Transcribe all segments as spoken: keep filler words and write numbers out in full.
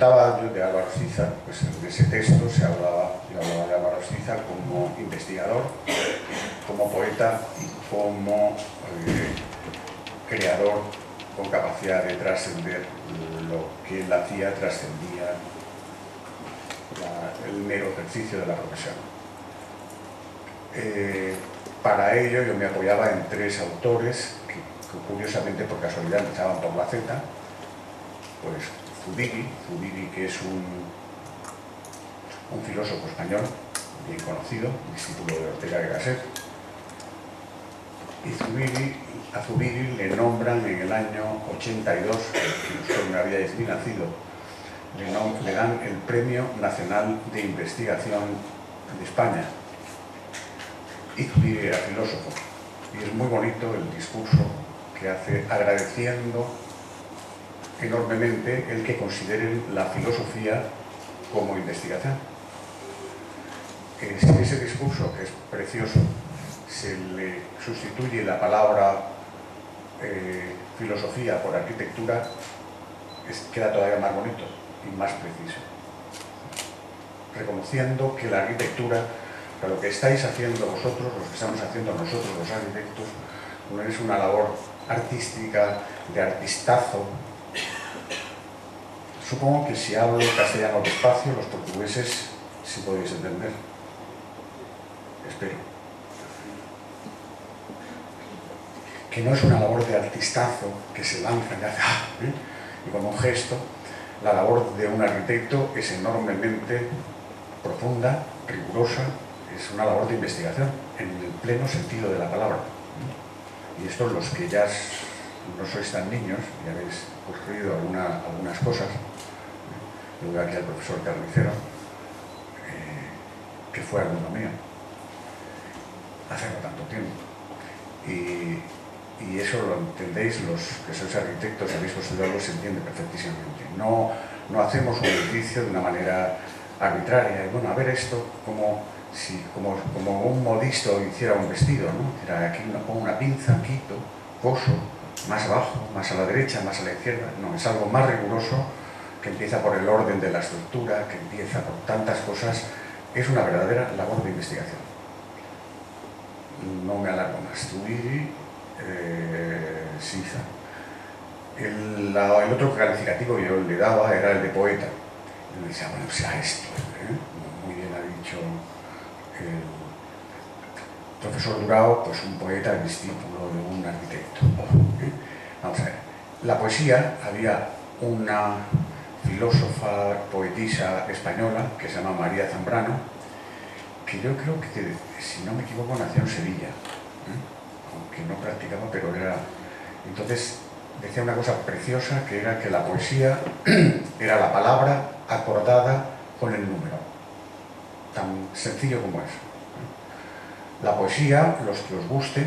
contaba yo de Álvaro Siza, pues en ese texto se hablaba, yo hablaba de Álvaro Siza como investigador, como poeta y como eh, creador con capacidad de trascender lo que él hacía, trascendía la, el mero ejercicio de la profesión. Eh, para ello yo me apoyaba en tres autores que, que curiosamente por casualidad empezaban por la Z, pues Zubiri, Zubiri que es un, un filósofo español bien conocido, discípulo de Ortega y Gasset, y Zubiri, a Zubiri le nombran en el año ochenta y dos, que usted no habíais ni nacido, le, nom le dan el Premio Nacional de Investigación de España. Y Zubiri era filósofo, y es muy bonito el discurso que hace agradeciendo enormemente el que consideren la filosofía como investigación. Si ese discurso, que es precioso, se le sustituye la palabra eh, filosofía por arquitectura, es, queda todavía más bonito y más preciso. Reconociendo que la arquitectura, lo que estáis haciendo vosotros, lo que estamos haciendo nosotros los arquitectos, no es una labor artística, de artistazo. Supongo que si hablo castellano despacio, los portugueses sí podéis entender. Espero. Que no es una labor de artistazo que se lanza y hace ¡ah! ¿eh? Y con un gesto. La labor de un arquitecto es enormemente profunda, rigurosa, es una labor de investigación, en el pleno sentido de la palabra. Y esto, los que ya no sois tan niños, ya habéis ocurrido alguna, algunas cosas. Yo veo aquí al profesor Carnicero, eh, que fue alumno mío, hace no tanto tiempo. Y, y eso lo entendéis, los que sois arquitectos y habéis construido algo, se entiende perfectísimamente. No, no hacemos un edificio de una manera arbitraria. Y bueno, a ver esto, como, si, como, como un modisto hiciera un vestido, ¿no? Era aquí una, pongo una pinza, quito, coso, más abajo, más a la derecha, más a la izquierda. No, es algo más riguroso, que empieza por el orden de la estructura, que empieza por tantas cosas. Es una verdadera labor de investigación. No me alargo más. Zubiri, eh, Siza. El, la, el otro calificativo que yo le daba era el de poeta. Y me decía, bueno, sea esto, ¿eh? Muy bien ha dicho el profesor Durao, pues un poeta discípulo de un arquitecto. ¿eh? Vamos a ver. La poesía, había una filósofa, poetisa española que se llama María Zambrano, que yo creo que, si no me equivoco, nació en Sevilla, ¿eh? Aunque no practicaba, pero era... Entonces decía una cosa preciosa, que era que la poesía era la palabra acordada con el número, tan sencillo como eso. ¿eh? La poesía, los que os guste,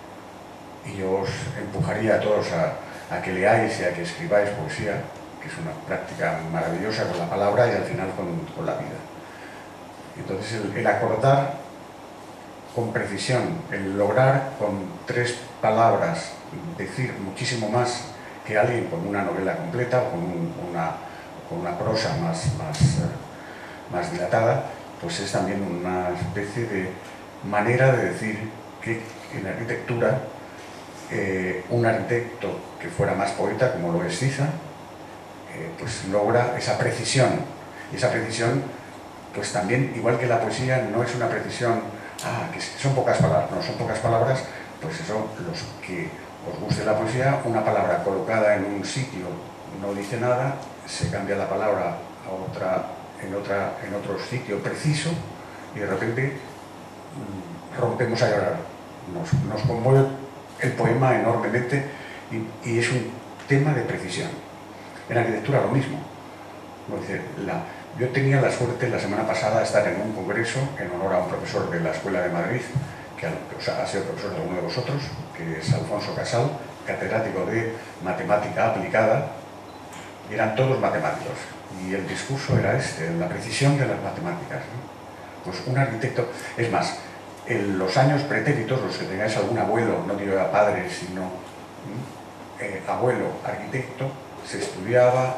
y yo os empujaría a todos a, a que leáis y a que escribáis poesía, que es una práctica maravillosa con la palabra y al final con, con la vida. Entonces el, el acordar con precisión, el lograr con tres palabras decir muchísimo más que alguien con una novela completa o con, un, una, con una prosa más, más, uh, más dilatada, pues es también una especie de manera de decir que en arquitectura eh, un arquitecto que fuera más poeta, como lo es Siza, eh, pues logra esa precisión, y esa precisión pues también, igual que la poesía, no es una precisión, ah, que son pocas palabras, no son pocas palabras, pues eso, los que os guste la poesía, una palabra colocada en un sitio no dice nada, se cambia la palabra a otra, en, otra, en otro sitio preciso, y de repente mmm, rompemos a llorar. Nos, nos conmueve el poema enormemente, y, y es un tema de precisión. En arquitectura lo mismo. Es decir, la, yo tenía la suerte la semana pasada de estar en un congreso en honor a un profesor de la Escuela de Madrid, que o sea, ha sido profesor de alguno de vosotros, que es Alfonso Casal, catedrático de matemática aplicada, y eran todos matemáticos. Y el discurso era este, la precisión de las matemáticas, ¿no? Pues un arquitecto, es más, en los años pretéritos, los que tengáis algún abuelo, no digo a padre, sino eh, abuelo arquitecto, se estudiaba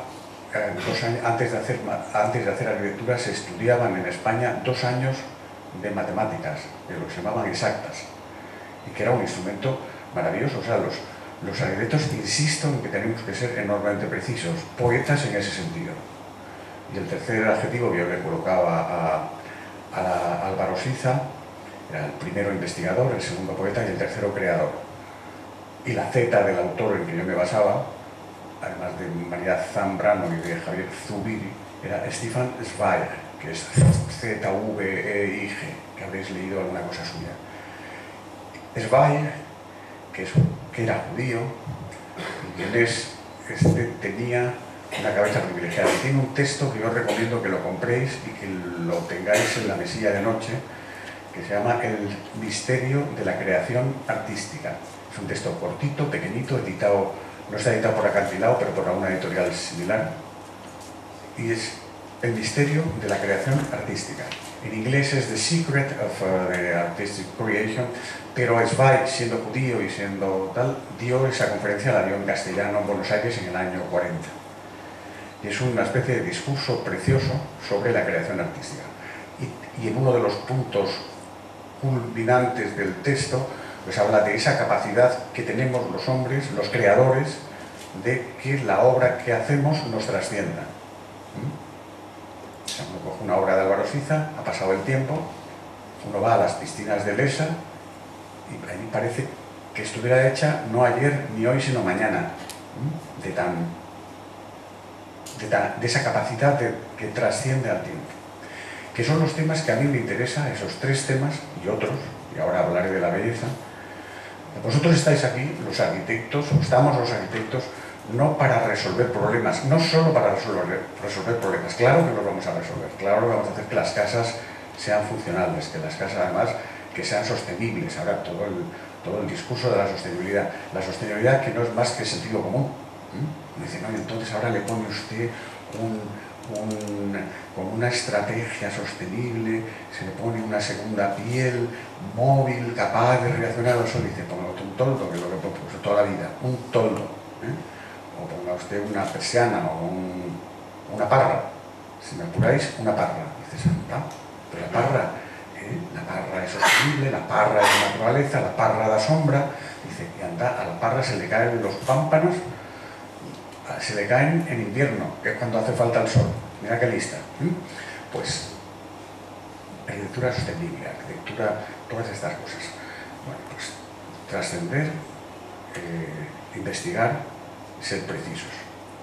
eh, dos años, antes de hacer, antes de hacer arquitectura se estudiaban en España dos años de matemáticas, de lo que se llamaban exactas, y que era un instrumento maravilloso. O sea, los, los arquitectos, insisto en que tenemos que ser enormemente precisos, poetas en ese sentido. Y el tercer adjetivo que yo le colocaba a, a la, Álvaro Siza era el primero investigador, el segundo poeta y el tercero creador. Y la Z del autor en que yo me basaba, además de María Zambrano y de Javier Zubiri, era Stefan Zweig, que es Z V E I G, que habréis leído alguna cosa suya. Zweig, que, es, que era judío, y que él es, este, tenía una cabeza privilegiada. Y tiene un texto que yo os recomiendo que lo compréis y que lo tengáis en la mesilla de noche, que se llama El misterio de la creación artística. Es un texto cortito, pequeñito, editado, no está editado por Acantilado, pero por una editorial similar. Y es El misterio de la creación artística. En inglés es The Secret of uh, the Artistic Creation, pero Zweig, siendo judío y siendo tal, dio esa conferencia, la dio en castellano en Buenos Aires en el año cuarenta. Y es una especie de discurso precioso sobre la creación artística. Y, y en uno de los puntos culminantes del texto, pues habla de esa capacidad que tenemos los hombres, los creadores, de que la obra que hacemos nos trascienda. ¿Mm? O sea, uno coge una obra de Álvaro Siza, ha pasado el tiempo, uno va a las piscinas de Lesa y a mí parece que estuviera hecha no ayer ni hoy, sino mañana. ¿Mm? De tan De, de esa capacidad de, que trasciende al tiempo, que son los temas que a mí me interesan, esos tres temas y otros, y ahora hablaré de la belleza. Vosotros estáis aquí, los arquitectos, o estamos los arquitectos, no para resolver problemas, no solo para resolver, resolver problemas, claro que los vamos a resolver, claro que vamos a hacer que las casas sean funcionales, que las casas además que sean sostenibles. Ahora todo el, todo el discurso de la sostenibilidad, la sostenibilidad que no es más que sentido común. ¿Mm? Me dice, no, y entonces ahora le pone usted un, un, con una estrategia sostenible, se le pone una segunda piel móvil, capaz de reaccionar al sol. Dice, ponga usted un toldo, que es lo que he puesto toda la vida, un toldo. ¿eh? O ponga usted una persiana o un, una parra. Si me apuráis, una parra. Dice, anda, pero la parra, ¿eh? la parra es sostenible, la parra es de naturaleza, la parra da sombra. Dice, y anda, a la parra se le caen los pámpanos, se le caen en invierno, que es cuando hace falta el sol. Mira qué lista. ¿Mm? Pues arquitectura sostenible, arquitectura, todas estas cosas. Bueno, pues trascender, eh, investigar, ser precisos.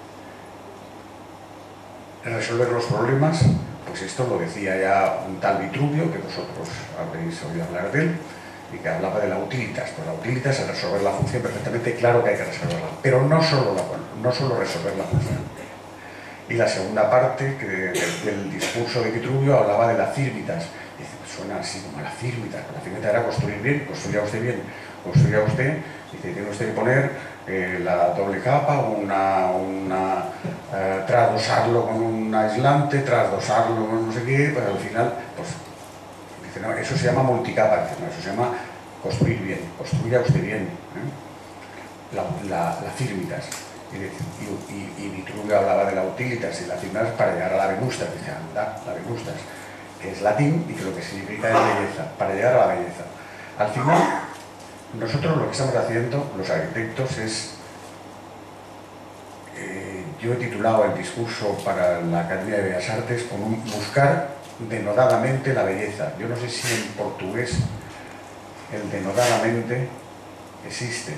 Resolver los problemas, pues esto lo decía ya un tal Vitruvio, que vosotros habréis oído hablar de él, y que hablaba de la utilitas. Pues la utilitas es resolver la función perfectamente, claro que hay que resolverla, pero no solo, la, no solo resolver la función. Y la segunda parte que de, de, del discurso de Vitruvio hablaba de la firmitas. Dice, pues suena así como la firmita. La firmita era construir bien, construya usted bien, construya usted, dice, tiene usted que poner eh, la doble capa, una, una eh, trasdosarlo con un aislante, trasdosarlo con no sé qué, pues al final, pues dice, no, eso se llama multicapa, dice, no, eso se llama construir bien, construya usted bien, ¿eh? la, la, la firmitas. Y, y, y, y Vitruvio hablaba de la utilitas y la firmitas para llegar a la venustas, dice, anda, la venustas, que es latín y que lo que significa es belleza, para llegar a la belleza. Al final, nosotros lo que estamos haciendo, los arquitectos, es, eh, yo he titulado el discurso para la Academia de Bellas Artes con un buscar denodadamente la belleza. Yo no sé si en portugués el denodadamente existe.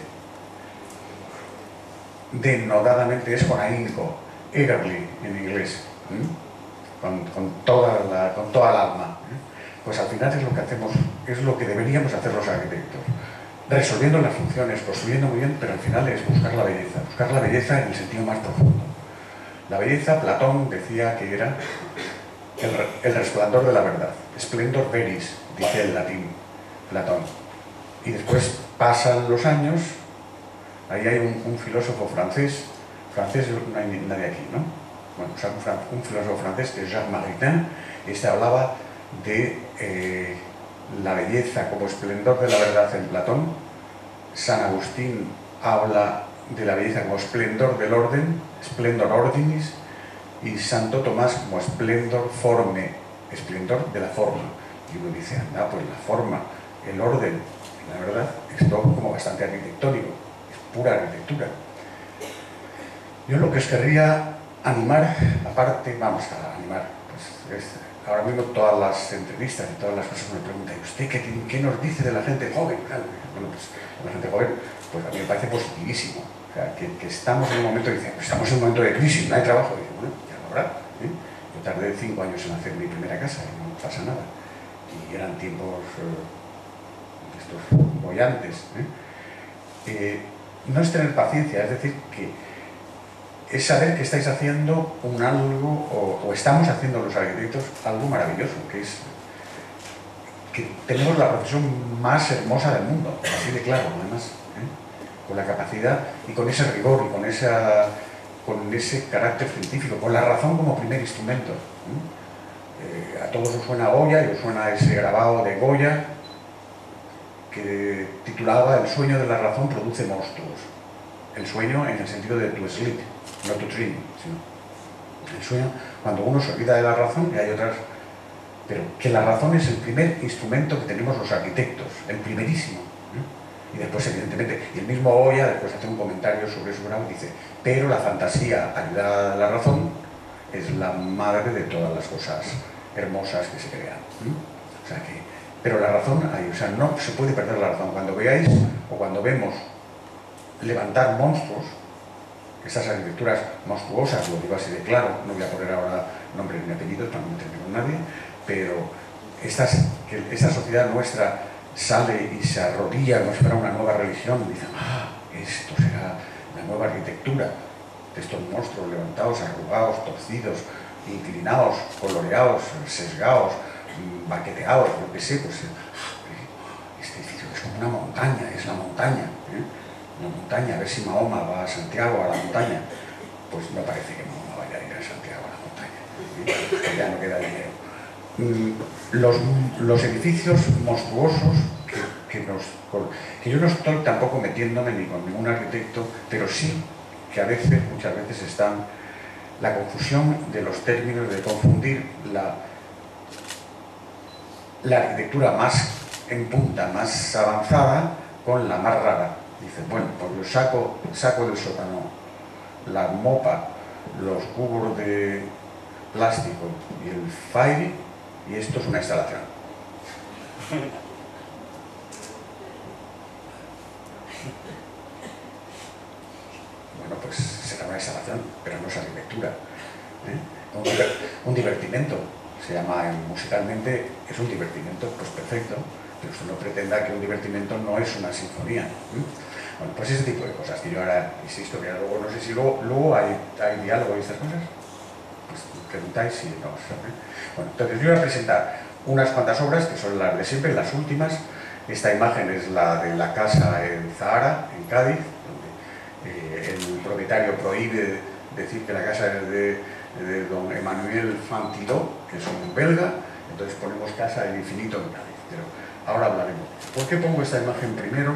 Denodadamente es con ahínco, eagerly en inglés, ¿eh? con, con, toda la, con toda el alma. ¿eh? Pues al final es lo que hacemos, es lo que deberíamos hacer los arquitectos, resolviendo las funciones, construyendo muy bien, pero al final es buscar la belleza, buscar la belleza en el sentido más profundo. La belleza, Platón decía que era el, el resplandor de la verdad, splendor veris, dice el latín, Platón. Y después pasan los años. Ahí hay un, un filósofo francés, francés no hay nadie aquí, ¿no? Bueno, o sea, un, un filósofo francés que es Jacques Maritain, y este hablaba de eh, la belleza como esplendor de la verdad en Platón. San Agustín habla de la belleza como esplendor del orden, splendor ordinis, y Santo Tomás como esplendor forme, esplendor de la forma. Y uno dice, anda, pues la forma, el orden, la verdad, es todo como bastante arquitectónico, es pura arquitectura. Yo lo que os querría animar, aparte, vamos a animar, pues es, ahora mismo todas las entrevistas y todas las cosas me preguntan, ¿y usted qué, qué nos dice de la gente joven? Bueno, pues la gente joven, pues a mí me parece positivísimo. O sea, que, que estamos en un momento, dice, pues estamos en un momento de crisis, no hay trabajo. Y dice, bueno, ya lo habrá. ¿eh? Yo tardé cinco años en hacer mi primera casa y no pasa nada. Y eran tiempos eh, estos bollantes. ¿eh? Eh, no es tener paciencia, es decir, que es saber que estáis haciendo un algo, o, o estamos haciendo los arquitectos algo maravilloso, que es que tenemos la profesión más hermosa del mundo, así de claro, además, ¿eh? con la capacidad y con ese rigor y con, esa, con ese carácter científico, con la razón como primer instrumento. ¿eh? Eh, a todos os suena Goya y os suena ese grabado de Goya que titulaba El sueño de la razón produce monstruos. El sueño en el sentido de to sleep, no to dream, sino el sueño cuando uno se olvida de la razón, y hay otras, pero que la razón es el primer instrumento que tenemos los arquitectos, el primerísimo. ¿eh? Y después, evidentemente, y el mismo Goya después hace un comentario sobre su grado, dice, pero la fantasía ayudada a la razón es la madre de todas las cosas hermosas que se crean. ¿eh? O sea que, pero la razón hay, o sea, no se puede perder la razón. Cuando veáis, o cuando vemos levantar monstruos, esas arquitecturas monstruosas, lo digo así de claro, no voy a poner ahora nombres ni apellidos para no meterme con nadie, pero estas, que esta sociedad nuestra sale y se arrodilla como si fuera una nueva religión, y dicen, ah, esto será la nueva arquitectura de estos monstruos levantados, arrugados, torcidos, inclinados, coloreados, sesgados, baqueteados, lo que sé, pues este edificio es como una montaña, es la montaña, ¿eh? la montaña, a ver si Mahoma va a Santiago, a la montaña. Pues no parece que Mahoma vaya a ir a Santiago, a la montaña, ¿eh? que ya no queda dinero. Los, los edificios monstruosos que, que, nos, que yo no estoy tampoco metiéndome ni con ningún arquitecto, pero sí que a veces, muchas veces están la confusión de los términos, de confundir la, la arquitectura más en punta, más avanzada, con la más rara. Dice, bueno, pues yo saco, saco del sótano la mopa, los cubos de plástico y el fire, y esto es una instalación. Bueno, pues será una instalación, pero no es arquitectura. ¿eh? Un, un divertimento, se llama musicalmente, es un divertimento, pues perfecto, pero usted no pretenda que un divertimento no es una sinfonía. ¿eh? Bueno, pues ese tipo de cosas, que yo ahora insisto, que luego no sé si luego, luego hay, hay diálogo y estas cosas, pues preguntáis si no ¿eh? Bueno, entonces yo voy a presentar unas cuantas obras que son las de siempre, las últimas. Esta imagen es la de la casa en Zahara, en Cádiz, donde eh, el propietario prohíbe decir que la casa es de, de don Emmanuel Fantiló, que es un belga, entonces ponemos casa del infinito en Cádiz, pero ahora hablaremos. ¿Por qué pongo esta imagen primero?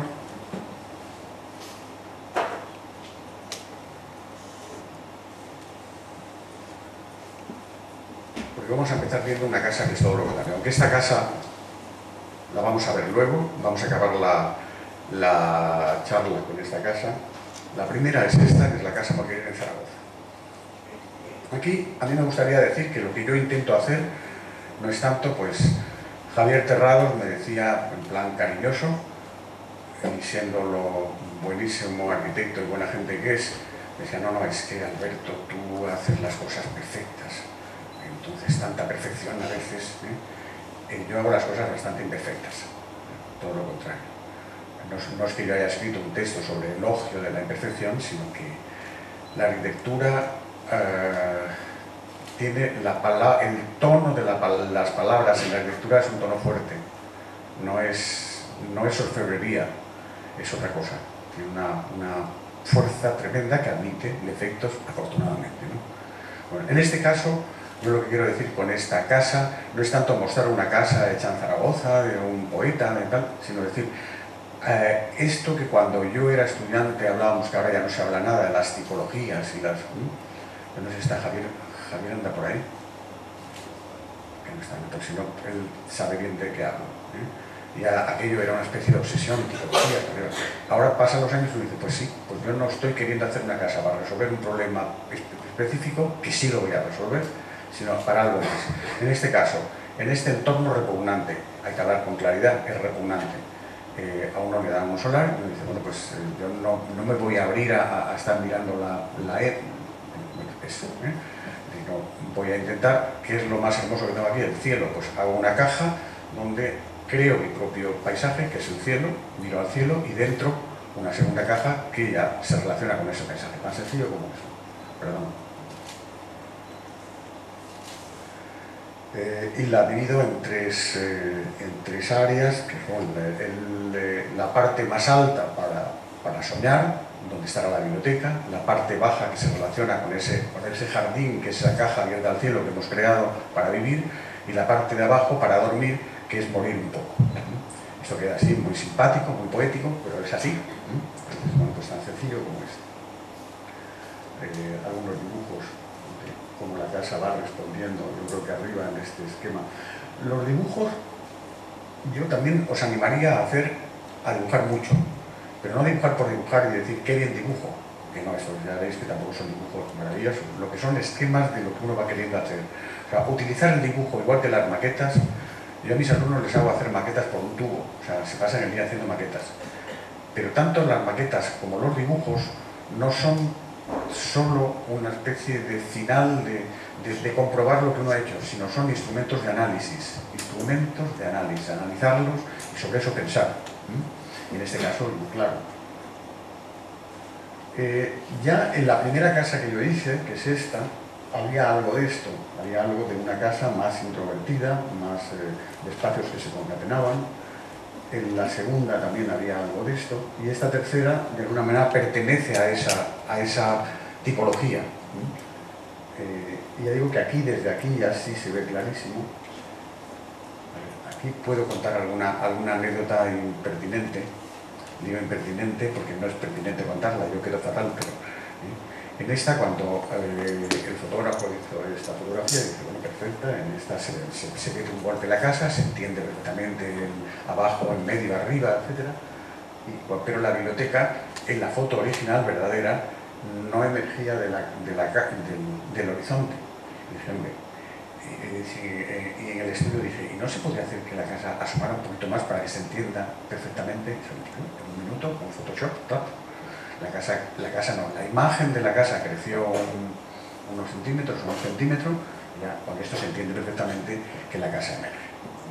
Porque vamos a empezar viendo una casa que es todo lo contrario. Aunque esta casa la vamos a ver luego, vamos a acabar la, la charla con esta casa. La primera es esta, que es la casa Moquer en Zaragoza. Aquí a mí me gustaría decir que lo que yo intento hacer no es tanto, pues Javier Terrados me decía en plan cariñoso, y siendo lo buenísimo arquitecto y buena gente que es, decía, no, no, es que Alberto, tú haces las cosas perfectas. Entonces, tanta perfección a veces, ¿eh? Eh, yo hago las cosas bastante imperfectas, todo lo contrario. No, no es que yo haya escrito un texto sobre elogio de la imperfección, sino que la arquitectura eh, tiene la pala el tono de la, las palabras en la arquitectura es un tono fuerte, no es, no es orfebrería, es otra cosa, tiene una, una fuerza tremenda que admite defectos, afortunadamente, ¿no? Bueno, en este caso, yo lo que quiero decir con esta casa no es tanto mostrar una casa hecha en Zaragoza, de un poeta, de tal, sino decir, eh, esto que cuando yo era estudiante hablábamos, que ahora ya no se habla nada de las tipologías y las... ¿no? Entonces está Javier, Javier anda por ahí, que no está, pero si no, él sabe bien de qué hablo, ¿eh? Ya aquello era una especie de obsesión y tipología. Ahora pasan los años y uno dice, pues sí, pues yo no estoy queriendo hacer una casa para resolver un problema específico, que sí lo voy a resolver, sino para algo más. En este caso, en este entorno repugnante, hay que hablar con claridad, es repugnante. Eh, a uno le da un solar y uno dice, bueno, pues eh, yo no, no me voy a abrir a, a estar mirando la, la E P, eso, ¿eh? Sino voy a intentar, ¿qué es lo más hermoso que tengo aquí? El cielo. Pues hago una caja donde creo mi propio paisaje, que es el cielo, miro al cielo y dentro una segunda caja que ya se relaciona con ese paisaje, tan sencillo como eso. Perdón. Eh, y la divido en tres, eh, en tres áreas, que son el, el, la parte más alta para, para soñar, donde estará la biblioteca, la parte baja que se relaciona con ese, con ese jardín, que es esa caja abierta al cielo que hemos creado para vivir, y la parte de abajo para dormir, que es morir un poco. Esto queda así, muy simpático, muy poético, pero es así. Entonces, bueno, pues tan sencillo como este. Eh, algunos dibujos de cómo la casa va respondiendo, yo creo que arriba en este esquema. Los dibujos, yo también os animaría a hacer, a dibujar mucho, pero no dibujar por dibujar y decir qué bien dibujo, que no, eso ya veis que tampoco son dibujos maravillosos, lo que son esquemas de lo que uno va queriendo hacer. O sea, utilizar el dibujo igual que las maquetas. Yo a mis alumnos les hago hacer maquetas por un tubo, o sea, se pasan el día haciendo maquetas. Pero tanto las maquetas como los dibujos no son solo una especie de final de, de, de comprobar lo que uno ha hecho, sino son instrumentos de análisis, instrumentos de análisis, analizarlos y sobre eso pensar. ¿Mm? Y en este caso, claro. Eh, ya en la primera casa que yo hice, que es esta, había algo de esto, había algo de una casa más introvertida, más eh, de espacios que se concatenaban. En la segunda también había algo de esto, y esta tercera de alguna manera pertenece a esa, a esa tipología. Eh, y ya digo que aquí, desde aquí ya sí se ve clarísimo. Aquí puedo contar alguna, alguna anécdota impertinente. Digo impertinente porque no es pertinente contarla, yo quedo fatal, pero ¿eh? En esta, cuando eh, el fotógrafo hizo esta fotografía, dice, bueno, perfecta, en esta se, se, se ve un golpe la casa, se entiende perfectamente el, abajo, en medio, arriba, etcétera. Y, pero la biblioteca, en la foto original, verdadera, no emergía de la, de la, del, del horizonte. Y dije, hombre, y, y, y en el estudio dije, ¿y no se podría hacer que la casa asomara un poquito más para que se entienda perfectamente? Y dije, en un minuto, con Photoshop, top. La casa, la casa no, la imagen de la casa creció un, unos centímetros, unos centímetros, ya con esto se entiende perfectamente que la casa emerge.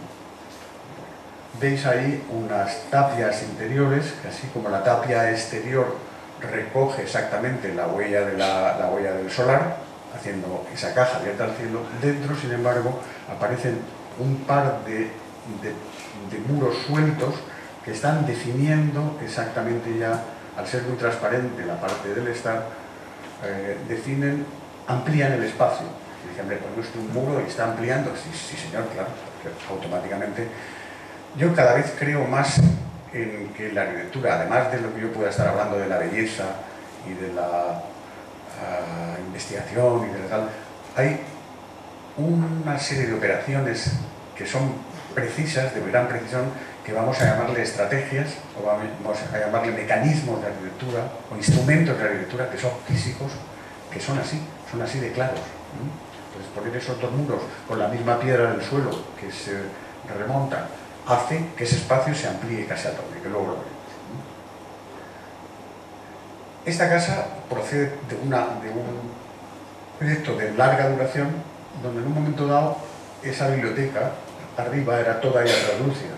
Veis ahí unas tapias interiores, que así como la tapia exterior recoge exactamente la huella, de la, la huella del solar, haciendo esa caja abierta al cielo, dentro, sin embargo, aparecen un par de, de, de muros sueltos que están definiendo exactamente ya, al ser muy transparente la parte del estar, eh, definen, amplían el espacio. Y dicen, hombre, pues no es un muro y está ampliando. Sí, sí señor, claro, automáticamente. Yo cada vez creo más en que la arquitectura, además de lo que yo pueda estar hablando de la belleza y de la uh, investigación y de la tal, hay una serie de operaciones que son precisas, de gran precisión, que vamos a llamarle estrategias, o vamos a llamarle mecanismos de arquitectura, o instrumentos de arquitectura que son físicos, que son así, son así de claros. Entonces, poner esos dos muros con la misma piedra del suelo que se remonta, hace que ese espacio se amplíe casi a todo, y que luego lo veremos. Esta casa procede de, una, de un proyecto de larga duración, donde en un momento dado esa biblioteca arriba era toda ella traslúcida.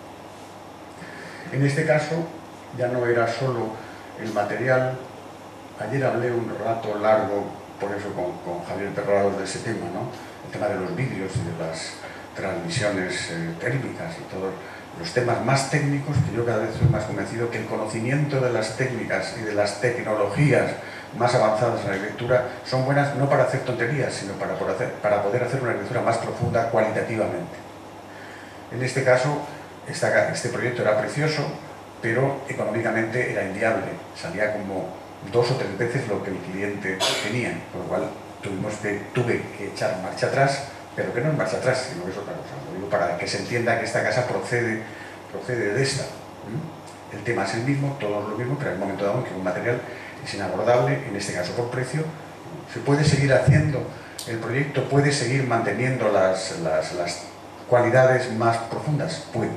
En este caso ya no era solo el material. Ayer hablé un rato largo, por eso con, con Javier Perrado de ese tema, ¿no? El tema de los vídeos y de las transmisiones eh, térmicas y todos los temas más técnicos, que yo cada vez soy más convencido que el conocimiento de las técnicas y de las tecnologías más avanzadas en la arquitectura son buenas no para hacer tonterías, sino para poder hacer, para poder hacer una arquitectura más profunda cualitativamente. En este caso, esta, este proyecto era precioso, pero económicamente era inviable, salía como dos o tres veces lo que el cliente tenía, con lo cual tuvimos que, tuve que echar marcha atrás, pero que no es marcha atrás, sino que es otra cosa. Lo digo para que se entienda que esta casa procede, procede de esta. ¿Mm? El tema es el mismo, todo es lo mismo, pero hay un momento dado en que un material es inabordable, en este caso por precio. Se puede seguir haciendo, el proyecto puede seguir manteniendo las, las, las cualidades más profundas, puede.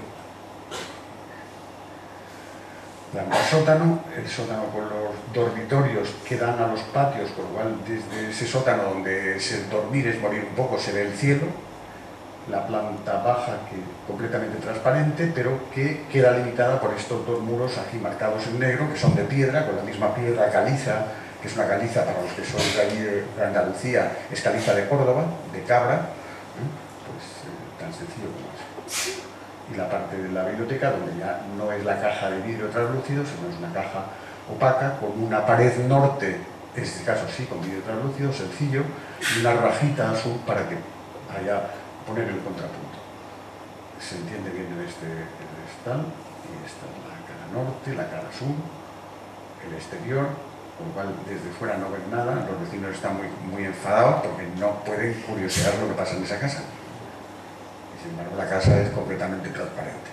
Planta sótano, el sótano con los dormitorios que dan a los patios, con lo cual desde ese sótano donde es el dormir es morir un poco, se ve el cielo. La planta baja, que completamente transparente, pero que queda limitada por estos dos muros aquí marcados en negro, que son de piedra, con la misma piedra caliza, que es una caliza para los que son de allí de Andalucía, es caliza de Córdoba, de cabra, ¿eh? Pues eh, tan sencillo como es. Y la parte de la biblioteca, donde ya no es la caja de vidrio translúcido, sino es una caja opaca con una pared norte, en este caso sí, con vidrio translúcido, sencillo, y una rajita azul para que haya poner el contrapunto. Se entiende bien en este pedestal, y esta es la cara norte, la cara sur, el exterior, con lo cual desde fuera no ven nada, los vecinos están muy, muy enfadados porque no pueden curiosear lo que pasa en esa casa. Sin embargo, la casa es completamente transparente.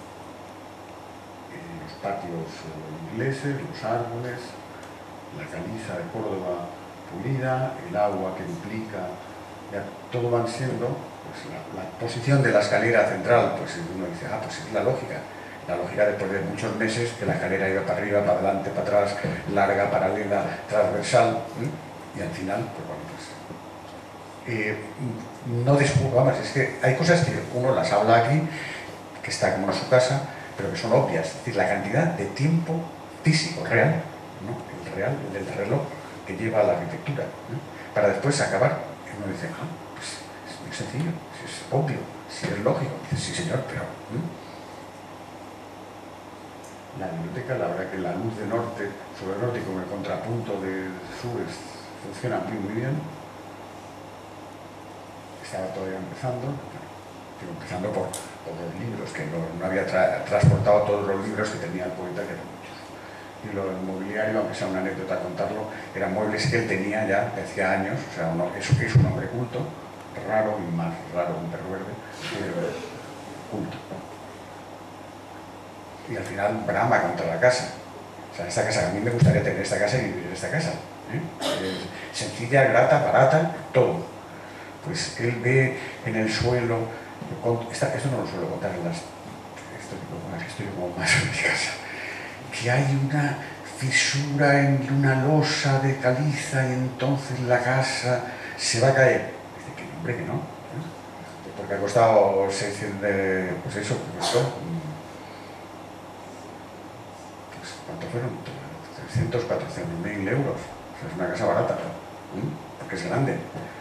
En los patios ingleses, los árboles, la caliza de Córdoba pulida, el agua que implica, ya todo van siendo, pues la, la posición de la escalera central, pues uno dice, ah, pues es la lógica. La lógica después de muchos meses que la escalera iba para arriba, para adelante, para atrás, larga, paralela, transversal, ¿eh? Y al final, pues bueno, pues Eh, no descubro, vamos, es que hay cosas que uno las habla aquí, que está como en su casa, pero que son obvias, es decir, la cantidad de tiempo físico real, ¿no? El real, el del reloj que lleva a la arquitectura, ¿no? Para después acabar, y uno dice, ah, pues es muy sencillo, es obvio, si es lógico, dice, sí señor, pero ¿no? La biblioteca, la verdad que la luz de norte sobre el norte y con el contrapunto del sur es, funciona muy muy bien. Estaba todavía empezando, bueno, empezando por, por los libros, que no, no había tra transportado todos los libros que tenía el poeta, que eran muchos. Y lo del mobiliario, aunque sea una anécdota contarlo, eran muebles que él tenía ya de hacía años, o sea, uno, es, es un hombre culto, raro y más raro un perro verde, pero culto. Y al final brama contra la casa. O sea, esta casa, a mí me gustaría tener esta casa y vivir en esta casa. ¿eh? Es sencilla, grata, barata, todo. Pues él ve en el suelo, esta, esto no lo suelo contar en las, esto, estoy como más en mi casa, que hay una fisura en una losa de caliza y entonces la casa se va a caer. Dice que hombre, que no, ¿eh? Porque ha costado seiscientos, pues eso, que costó, pues, ¿cuánto fueron? trescientos, cuatrocientos mil euros. O sea, es una casa barata, ¿eh? Porque es grande.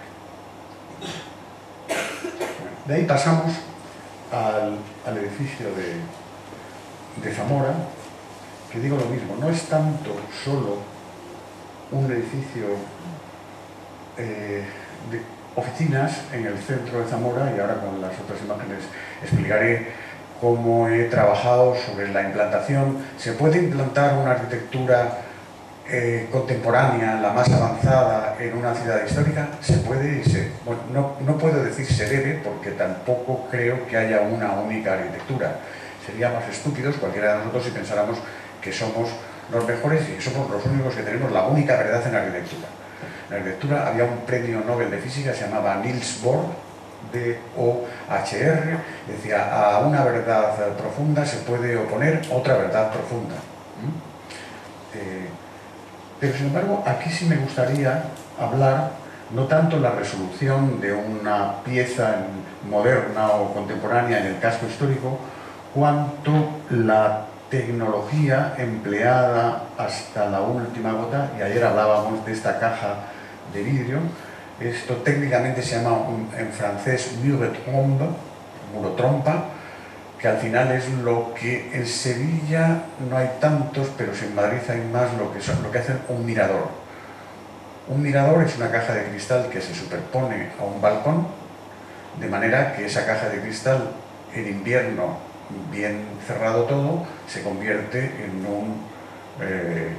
De ahí pasamos al, al edificio de, de Zamora, que digo lo mismo, no es tanto solo un edificio eh, de oficinas en el centro de Zamora, y ahora con las otras imágenes explicaré cómo he trabajado sobre la implantación. Se puede implantar una arquitectura Eh, contemporánea, la más avanzada en una ciudad histórica, se puede y se... Bueno, no, no puedo decir se debe, porque tampoco creo que haya una única arquitectura. Seríamos estúpidos cualquiera de nosotros si pensáramos que somos los mejores y que somos los únicos que tenemos la única verdad en la arquitectura. En la arquitectura había un premio Nobel de Física, se llamaba Niels Bohr, B O H R, decía, a una verdad profunda se puede oponer otra verdad profunda. ¿Mm? Eh, Pero, sin embargo, aquí sí me gustaría hablar no tanto la resolución de una pieza moderna o contemporánea en el casco histórico, cuanto la tecnología empleada hasta la última gota, y ayer hablábamos de esta caja de vidrio. Esto técnicamente se llama en francés mur de trompe, muro trompa, que al final es lo que en Sevilla no hay tantos, pero en Madrid hay más, lo que, son, lo que hacen un mirador. Un mirador es una caja de cristal que se superpone a un balcón, de manera que esa caja de cristal en invierno, bien cerrado todo, se convierte en un, eh,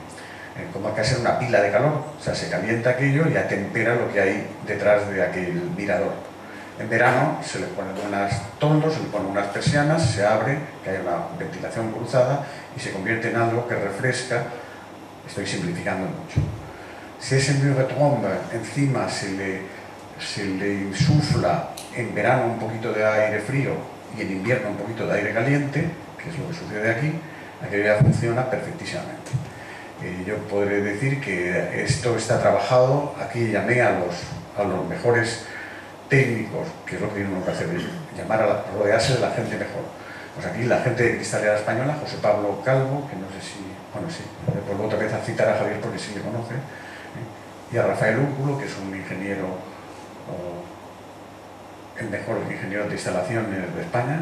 eh, como que ser una pila de calor, o sea, se calienta aquello y atempera lo que hay detrás de aquel mirador. En verano se le ponen unos toldos, se le ponen unas persianas, se abre, que hay una ventilación cruzada y se convierte en algo que refresca. Estoy simplificando mucho. Si ese mur de trombe encima se le, se le insufla en verano un poquito de aire frío y en invierno un poquito de aire caliente, que es lo que sucede aquí, aquello ya funciona perfectísimamente. Eh, yo podré decir que esto está trabajado, aquí llamé a los, a los mejores técnicos, que es lo que tiene uno que hacer, llamar a la, rodearse de la gente mejor. Pues aquí la gente de Cristalera Española, José Pablo Calvo, que no sé si, bueno sí, vuelvo otra vez a citar a Javier porque sí le conoce, ¿eh? Y a Rafael Úrculo, que es un ingeniero, oh, el mejor ingeniero de instalaciones de España,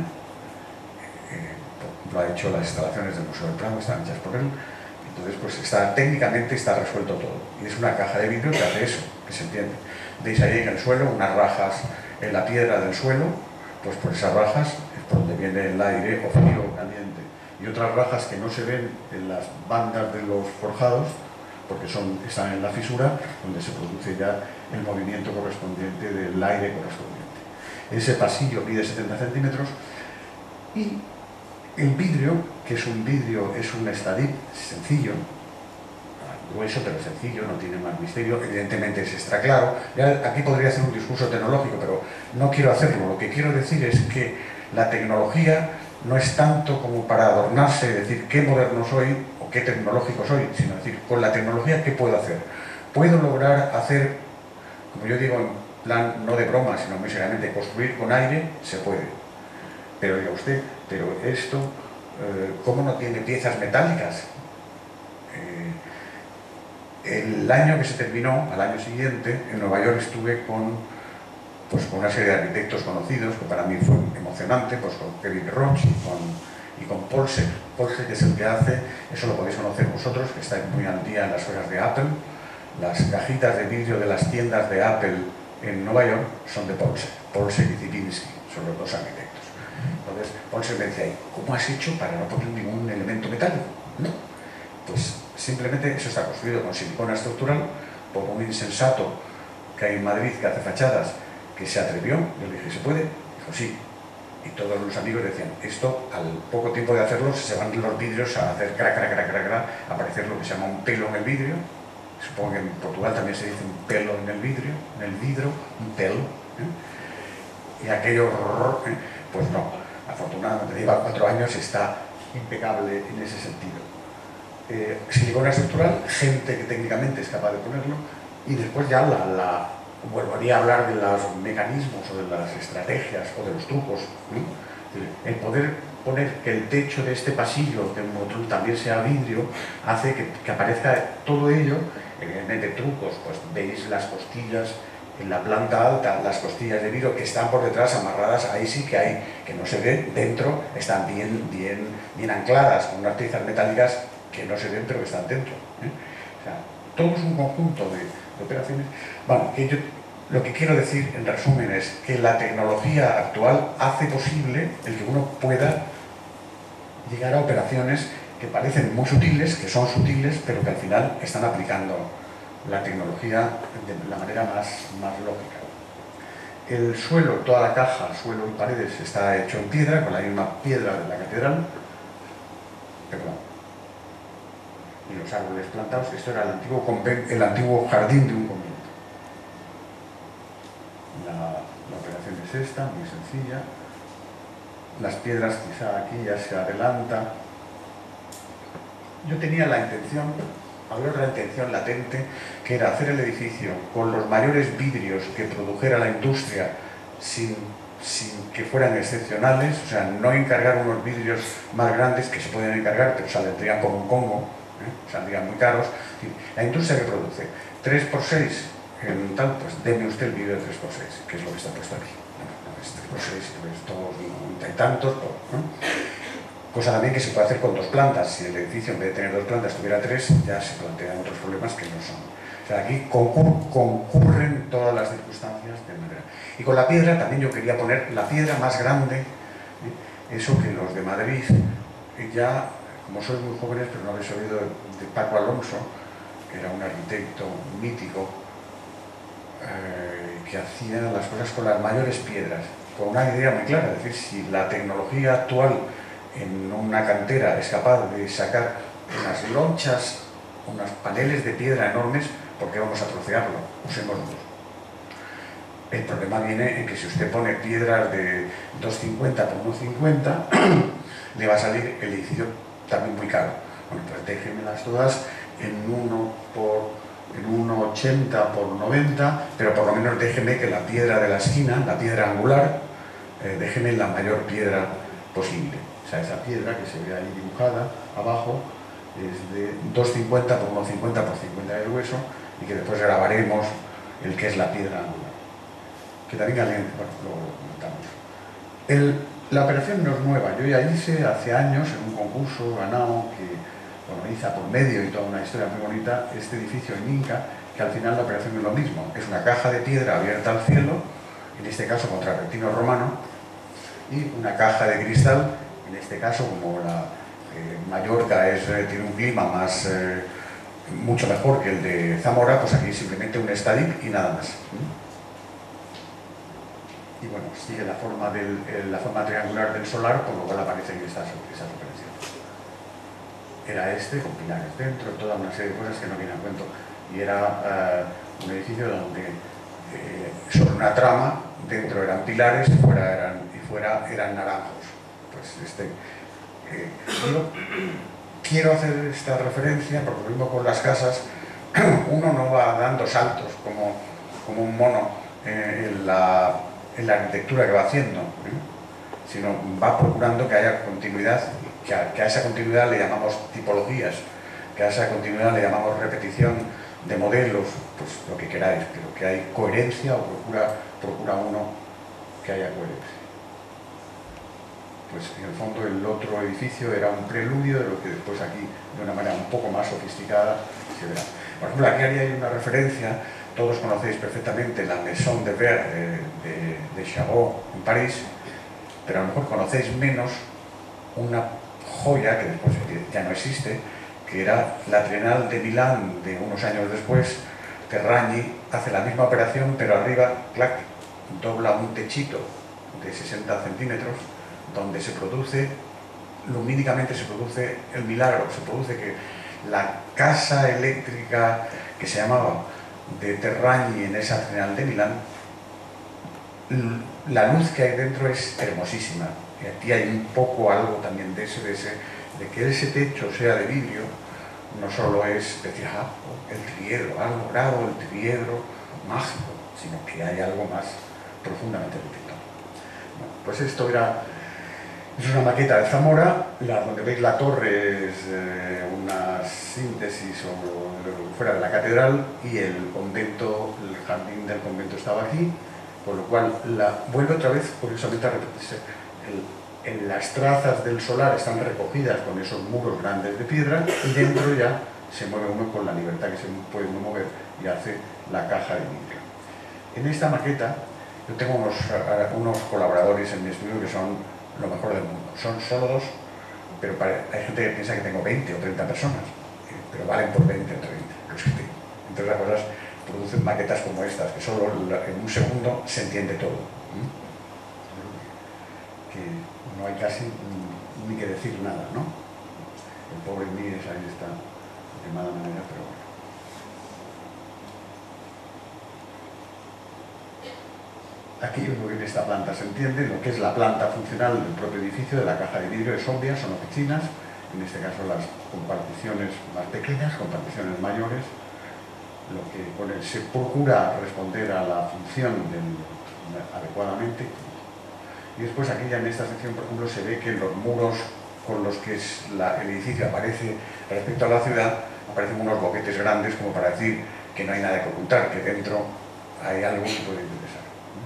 eh, lo ha hecho las instalaciones del Museo del Prado, están hechas por él. Entonces, pues está, técnicamente está resuelto todo. Y es una caja de vidrio que hace eso, que se entiende. Veis ahí en el suelo unas rajas en la piedra del suelo, pues por esas rajas es por donde viene el aire o frío o caliente. Y otras rajas que no se ven en las bandas de los forjados, porque son, están en la fisura, donde se produce ya el movimiento correspondiente del aire correspondiente. Ese pasillo mide setenta centímetros y el vidrio, que es un vidrio, es un estadip sencillo, grueso pero sencillo, no tiene más misterio, evidentemente es extra claro. Ya aquí podría hacer un discurso tecnológico, pero no quiero hacerlo. Lo que quiero decir es que la tecnología no es tanto como para adornarse y decir qué moderno soy o qué tecnológico soy, sino decir, con la tecnología, ¿qué puedo hacer? Puedo lograr hacer, como yo digo, en plan no de broma, sino muy seriamente, construir con aire, se puede. Pero diga usted, pero esto, eh, ¿cómo no tiene piezas metálicas? Eh, el año que se terminó, al año siguiente, en Nueva York estuve con, pues, con una serie de arquitectos conocidos, que para mí fue emocionante, pues con Kevin Roche y con, y con Polsek. Polsek es el que hace, eso lo podéis conocer vosotros, que estáis muy al día en las cosas de Apple. Las cajitas de vidrio de las tiendas de Apple en Nueva York son de Polsek. Polsek y Zipinski son los dos arquitectos. Entonces, Polsek me decía, ¿cómo has hecho para no poner ningún elemento metálico? No, pues simplemente eso está construido con silicona estructural por un insensato que hay en Madrid que hace fachadas, que se atrevió. Yo le dije, ¿se puede? Dijo, sí. Y todos los amigos decían, esto al poco tiempo de hacerlo se van los vidrios a hacer crac, crac, crac, crac, crac, a aparecer lo que se llama un pelo en el vidrio. Supongo que en Portugal también se dice un pelo en el vidrio, en el vidrio, un pelo. ¿eh? Y aquello, ¿eh? Pues no. Afortunadamente, lleva cuatro años y está impecable en ese sentido. Eh, silicona estructural, gente que técnicamente es capaz de ponerlo, y después ya la, la, volvería a hablar de los mecanismos o de las estrategias o de los trucos, ¿no? El poder poner que el techo de este pasillo, que también sea vidrio, hace que, que aparezca todo ello, evidentemente trucos, pues veis las costillas en la planta alta, las costillas de vidrio que están por detrás amarradas, ahí sí que hay, que no se ve, dentro están bien, bien, bien ancladas con unas piezas metálicas que no se ven pero que están dentro, ¿eh? O sea, todo es un conjunto de, de operaciones. Bueno, que yo, lo que quiero decir en resumen es que la tecnología actual hace posible el que uno pueda llegar a operaciones que parecen muy sutiles, que son sutiles, pero que al final están aplicando la tecnología de la manera más, más lógica. El suelo, toda la caja, suelo y paredes está hecho en piedra, con la misma piedra de la catedral, perdón, y los árboles plantados. Esto era el antiguo, el antiguo jardín de un convento. La, la operación es esta, muy sencilla. Las piedras quizá aquí ya se adelanta. Yo tenía la intención, había otra intención latente, que era hacer el edificio con los mayores vidrios que produjera la industria sin, sin que fueran excepcionales, o sea, no encargar unos vidrios más grandes que se pueden encargar, pero saldrían como un Congo, ¿eh? Saldrían muy caros. La industria que produce tres por seis en tal, pues deme usted el vidrio de tres por seis, que es lo que está puesto aquí. No, no es tres por seis, es todos noventa y tantos, ¿no? Cosa también que se puede hacer con dos plantas. Si el edificio en vez de tener dos plantas tuviera tres, ya se plantean otros problemas que no son. O sea, aquí concur concurren todas las circunstancias de manera. Y con la piedra también yo quería poner la piedra más grande, ¿eh? Eso que los de Madrid, ya, como sois muy jóvenes, pero no habéis oído de Paco Alonso, que era un arquitecto mítico, eh, que hacía las cosas con las mayores piedras, con una idea muy clara, es decir, si la tecnología actual en una cantera es capaz de sacar unas lonchas, unos paneles de piedra enormes, ¿por qué vamos a trocearlo? Usémoslo. El problema viene en que si usted pone piedras de dos cincuenta por uno cincuenta, le va a salir el edificio también muy caro. Bueno, pues déjenmelas todas en uno por en uno ochenta por noventa, pero por lo menos déjeme que la piedra de la esquina, la piedra angular, eh, déjeme la mayor piedra posible. O sea, esa piedra que se ve ahí dibujada abajo es de dos cincuenta por uno cincuenta por cincuenta de grueso, y que después grabaremos el que es la piedra angular. Que también alguien, bueno, lo comentamos. El, la operación no es nueva, yo ya hice hace años en un concurso ganado que organiza por medio y toda una historia muy bonita este edificio en Inca, que al final la operación es lo mismo, es una caja de piedra abierta al cielo, en este caso con travertino romano, y una caja de cristal, en este caso como la eh, Mallorca es, eh, tiene un clima más eh, mucho mejor que el de Zamora, pues aquí simplemente un estadip y nada más. Y bueno, sigue la forma, del, la forma triangular del solar, por lo cual aparecen estas, estas operaciones. Era este, con pilares dentro, toda una serie de cosas que no vienen a cuento. Y era uh, un edificio donde eh, sobre una trama, dentro eran pilares y fuera eran, y fuera eran naranjos. Pues este, eh, yo quiero hacer esta referencia, porque lo mismo con las casas, uno no va dando saltos como, como un mono eh, en la... en la arquitectura que va haciendo, ¿eh? Sino va procurando que haya continuidad, que a, que a esa continuidad le llamamos tipologías, que a esa continuidad le llamamos repetición de modelos, pues lo que queráis, pero que hay coherencia o procura, procura uno que haya coherencia. Pues en el fondo el otro edificio era un preludio de lo que después aquí, de una manera un poco más sofisticada, se verá. Por ejemplo, aquí hay una referencia. Todos conocéis perfectamente la Maison de Verre de, de, de Chabot en París, pero a lo mejor conocéis menos una joya que después ya no existe, que era la Trienal de Milán de unos años después. Terragni hace la misma operación, pero arriba, clac, dobla un techito de sesenta centímetros, donde se produce, lumínicamente se produce el milagro, se produce que la casa eléctrica que se llamaba de Terragni en esa Trienal de Milán, la luz que hay dentro es hermosísima. Y aquí hay un poco algo también de ese, de ese, de que ese techo sea de vidrio, no solo es decir, ah, el triedro, ha logrado el triedro mágico, sino que hay algo más profundamente distinto. Bueno, pues esto era, es una maqueta de Zamora, la, donde veis la torre es eh, una síntesis o, fuera de la catedral, y el convento, el jardín del convento estaba aquí, por lo cual la, vuelve otra vez curiosamente a repetirse. El, en las trazas del solar están recogidas con esos muros grandes de piedra, y dentro ya se mueve uno con la libertad que se puede uno mover y hace la caja de vidrio. En esta maqueta yo tengo unos, unos colaboradores en mi estudio que son lo mejor del mundo. Son solo dos, pero para, hay gente que piensa que tengo veinte o treinta personas, pero valen por veinte o treinta los que tengo. Entre otras cosas, producen maquetas como estas, que solo en un segundo se entiende todo. ¿Mm? Que no hay casi ni que decir nada, ¿no? El pobre Mies ahí está de mala manera, pero bueno. Aquí en esta planta se entiende lo que es la planta funcional del propio edificio, de la caja de vidrio, es obvia, son oficinas, en este caso las comparticiones más pequeñas, comparticiones mayores, lo que con el, se procura responder a la función del, adecuadamente. Y después aquí ya en esta sección, por ejemplo, se ve que los muros con los que es la, el edificio aparece respecto a la ciudad, aparecen unos boquetes grandes como para decir que no hay nada que ocultar, que dentro hay algo que puede interesar.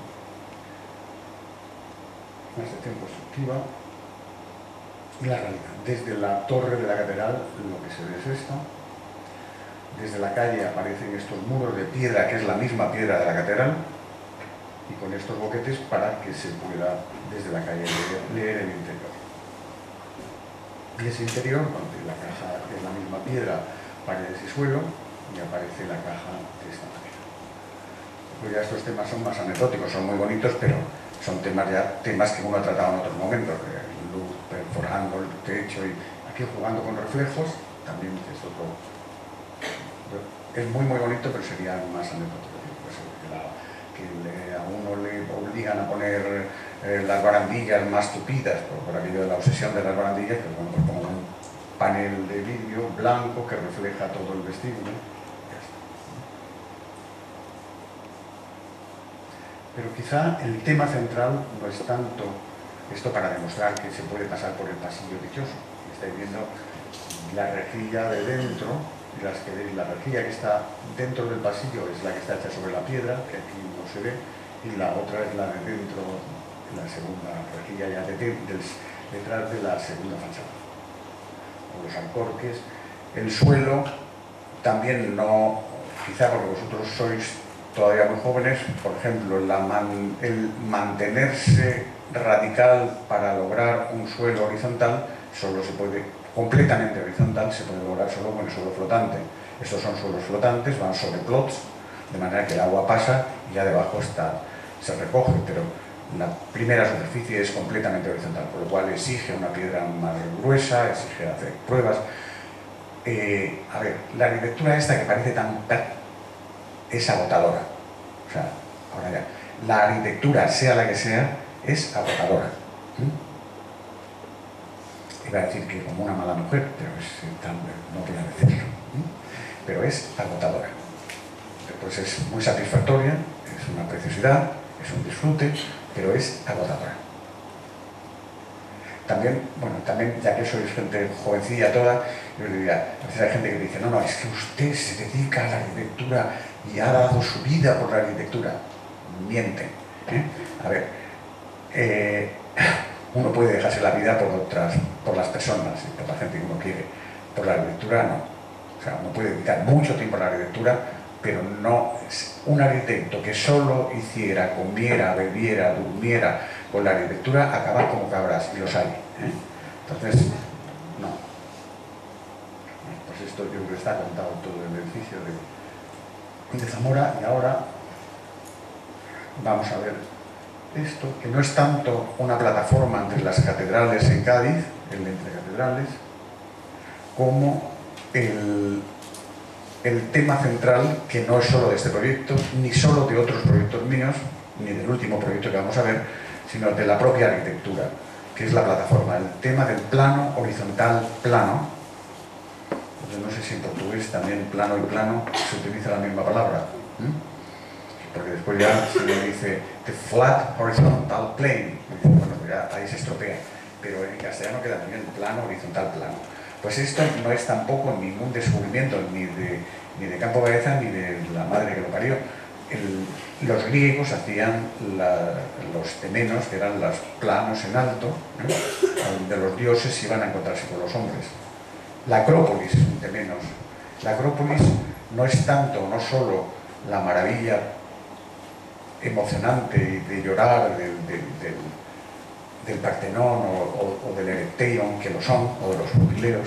Una sección constructiva y la realidad. Desde la torre de la catedral lo que se ve es esto. Desde la calle aparecen estos muros de piedra, que es la misma piedra de la catedral, y con estos boquetes para que se pueda desde la calle leer, leer el interior. Y ese interior, donde la caja es la misma piedra, paredes y suelo, y aparece la caja de esta manera. Pues ya estos temas son más anecdóticos, son muy bonitos, pero son temas ya temas que uno ha tratado en otros momentos, luz perforando el techo y aquí jugando con reflejos, también es otro. Es muy muy bonito, pero sería más anecdótico. Pues, que, la, que le, a uno le obligan a poner eh, las barandillas más tupidas, por, por aquello de la obsesión de las barandillas, que bueno, pues pongo un panel de vidrio blanco que refleja todo el vestíbulo. Pero quizá el tema central no es tanto esto para demostrar que se puede pasar por el pasillo dichoso. Estáis viendo la rejilla de dentro, y las que veis, la rejilla que está dentro del pasillo es la que está hecha sobre la piedra, que aquí no se ve, y la otra es la de dentro, la segunda rejilla ya de, de, de, detrás de la segunda fachada. O los alcorques. El suelo también no, quizá porque vosotros sois todavía muy jóvenes, por ejemplo, la man, el mantenerse radical para lograr un suelo horizontal solo se puede, completamente horizontal, se puede lograr solo con el suelo flotante. Estos son suelos flotantes, van sobre plots, de manera que el agua pasa y ya debajo está, se recoge, pero la primera superficie es completamente horizontal, por lo cual exige una piedra más gruesa, exige hacer pruebas. Eh, a ver, la arquitectura esta que parece tan, tan es agotadora. O sea, ahora ya, la arquitectura, sea la que sea, es agotadora. ¿Mm? Iba a decir que como una mala mujer, pero es, no voy a decirlo. ¿Mm? Pero es agotadora. Después es muy satisfactoria, es una preciosidad, es un disfrute, pero es agotadora. También, bueno, también, ya que sois gente jovencilla toda, yo les diría, a veces hay gente que dice, no, no, es que usted se dedica a la arquitectura y ha dado su vida por la arquitectura. Miente. ¿eh? A ver, eh, uno puede dejarse la vida por otras, por las personas, por la gente que uno quiere. Por la arquitectura no. O sea, uno puede dedicar mucho tiempo a la arquitectura, pero no es un arquitecto que solo hiciera, comiera, bebiera, durmiera con la arquitectura, acaba como cabras, y los hay. ¿eh? Entonces, no. Pues esto yo creo que está contado todo el edificio de, de Zamora, y ahora vamos a ver esto, que no es tanto una plataforma entre las catedrales en Cádiz, el entre catedrales, como el, el tema central, que no es solo de este proyecto, ni solo de otros proyectos míos, ni del último proyecto que vamos a ver, sino de la propia arquitectura, que es la plataforma, el tema del plano horizontal plano. Entonces, no sé si en portugués también plano y plano se utiliza la misma palabra, ¿eh? Porque después ya se le dice the flat horizontal plane, y dice, bueno, pues ya ahí se estropea, pero en castellano queda también plano horizontal plano. Pues esto no es tampoco ningún descubrimiento ni de, ni de Campo Baeza ni de la madre que lo parió. El, los griegos hacían la, los temenos, que eran los planos en alto, ¿eh? donde los dioses iban a encontrarse con los hombres. La Acrópolis, un temenos. La Acrópolis no es tanto, no solo la maravilla emocionante de llorar del, del, del, del Partenón o, o, o del Erecteion, que lo son, o de los jubileos.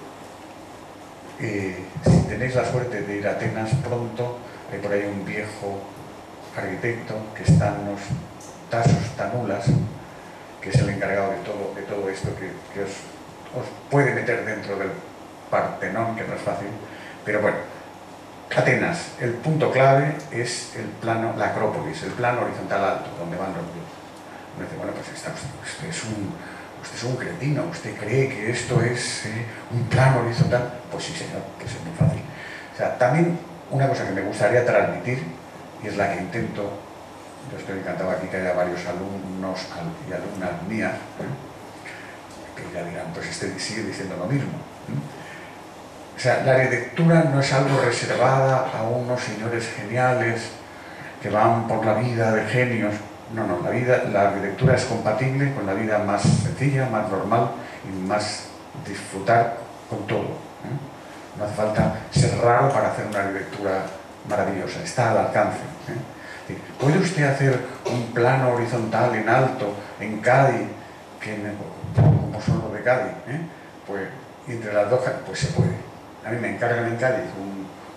Eh, si tenéis la suerte de ir a Atenas pronto, hay por ahí un viejo arquitecto que está en los Tasos Tanulas, que es el encargado de todo, de todo esto, que, que os, os puede meter dentro del Partenón, que no es fácil, pero bueno. Atenas, el punto clave es el plano, la Acrópolis, el plano horizontal alto, donde van los dioses. Uno dice, bueno, pues está, usted, es un, usted es un cretino, usted cree que esto es eh, un plano horizontal. Pues sí, señor, pues es muy fácil. O sea, también una cosa que me gustaría transmitir, y es la que intento, yo estoy encantado aquí que haya varios alumnos y alumnas mías, ¿eh? que ya dirán, pues este sigue diciendo lo mismo. ¿eh? O sea, la arquitectura no es algo reservada a unos señores geniales que van por la vida de genios. No, no, la, vida, la arquitectura es compatible con la vida más sencilla, más normal y más disfrutar con todo. ¿eh? No hace falta ser raro para hacer una arquitectura maravillosa, está al alcance. ¿eh? ¿Puede usted hacer un plano horizontal en alto, en Cádiz, que como son los de Cádiz? ¿eh? Pues entre las dos, pues se puede. A mí me encargan en Cádiz un,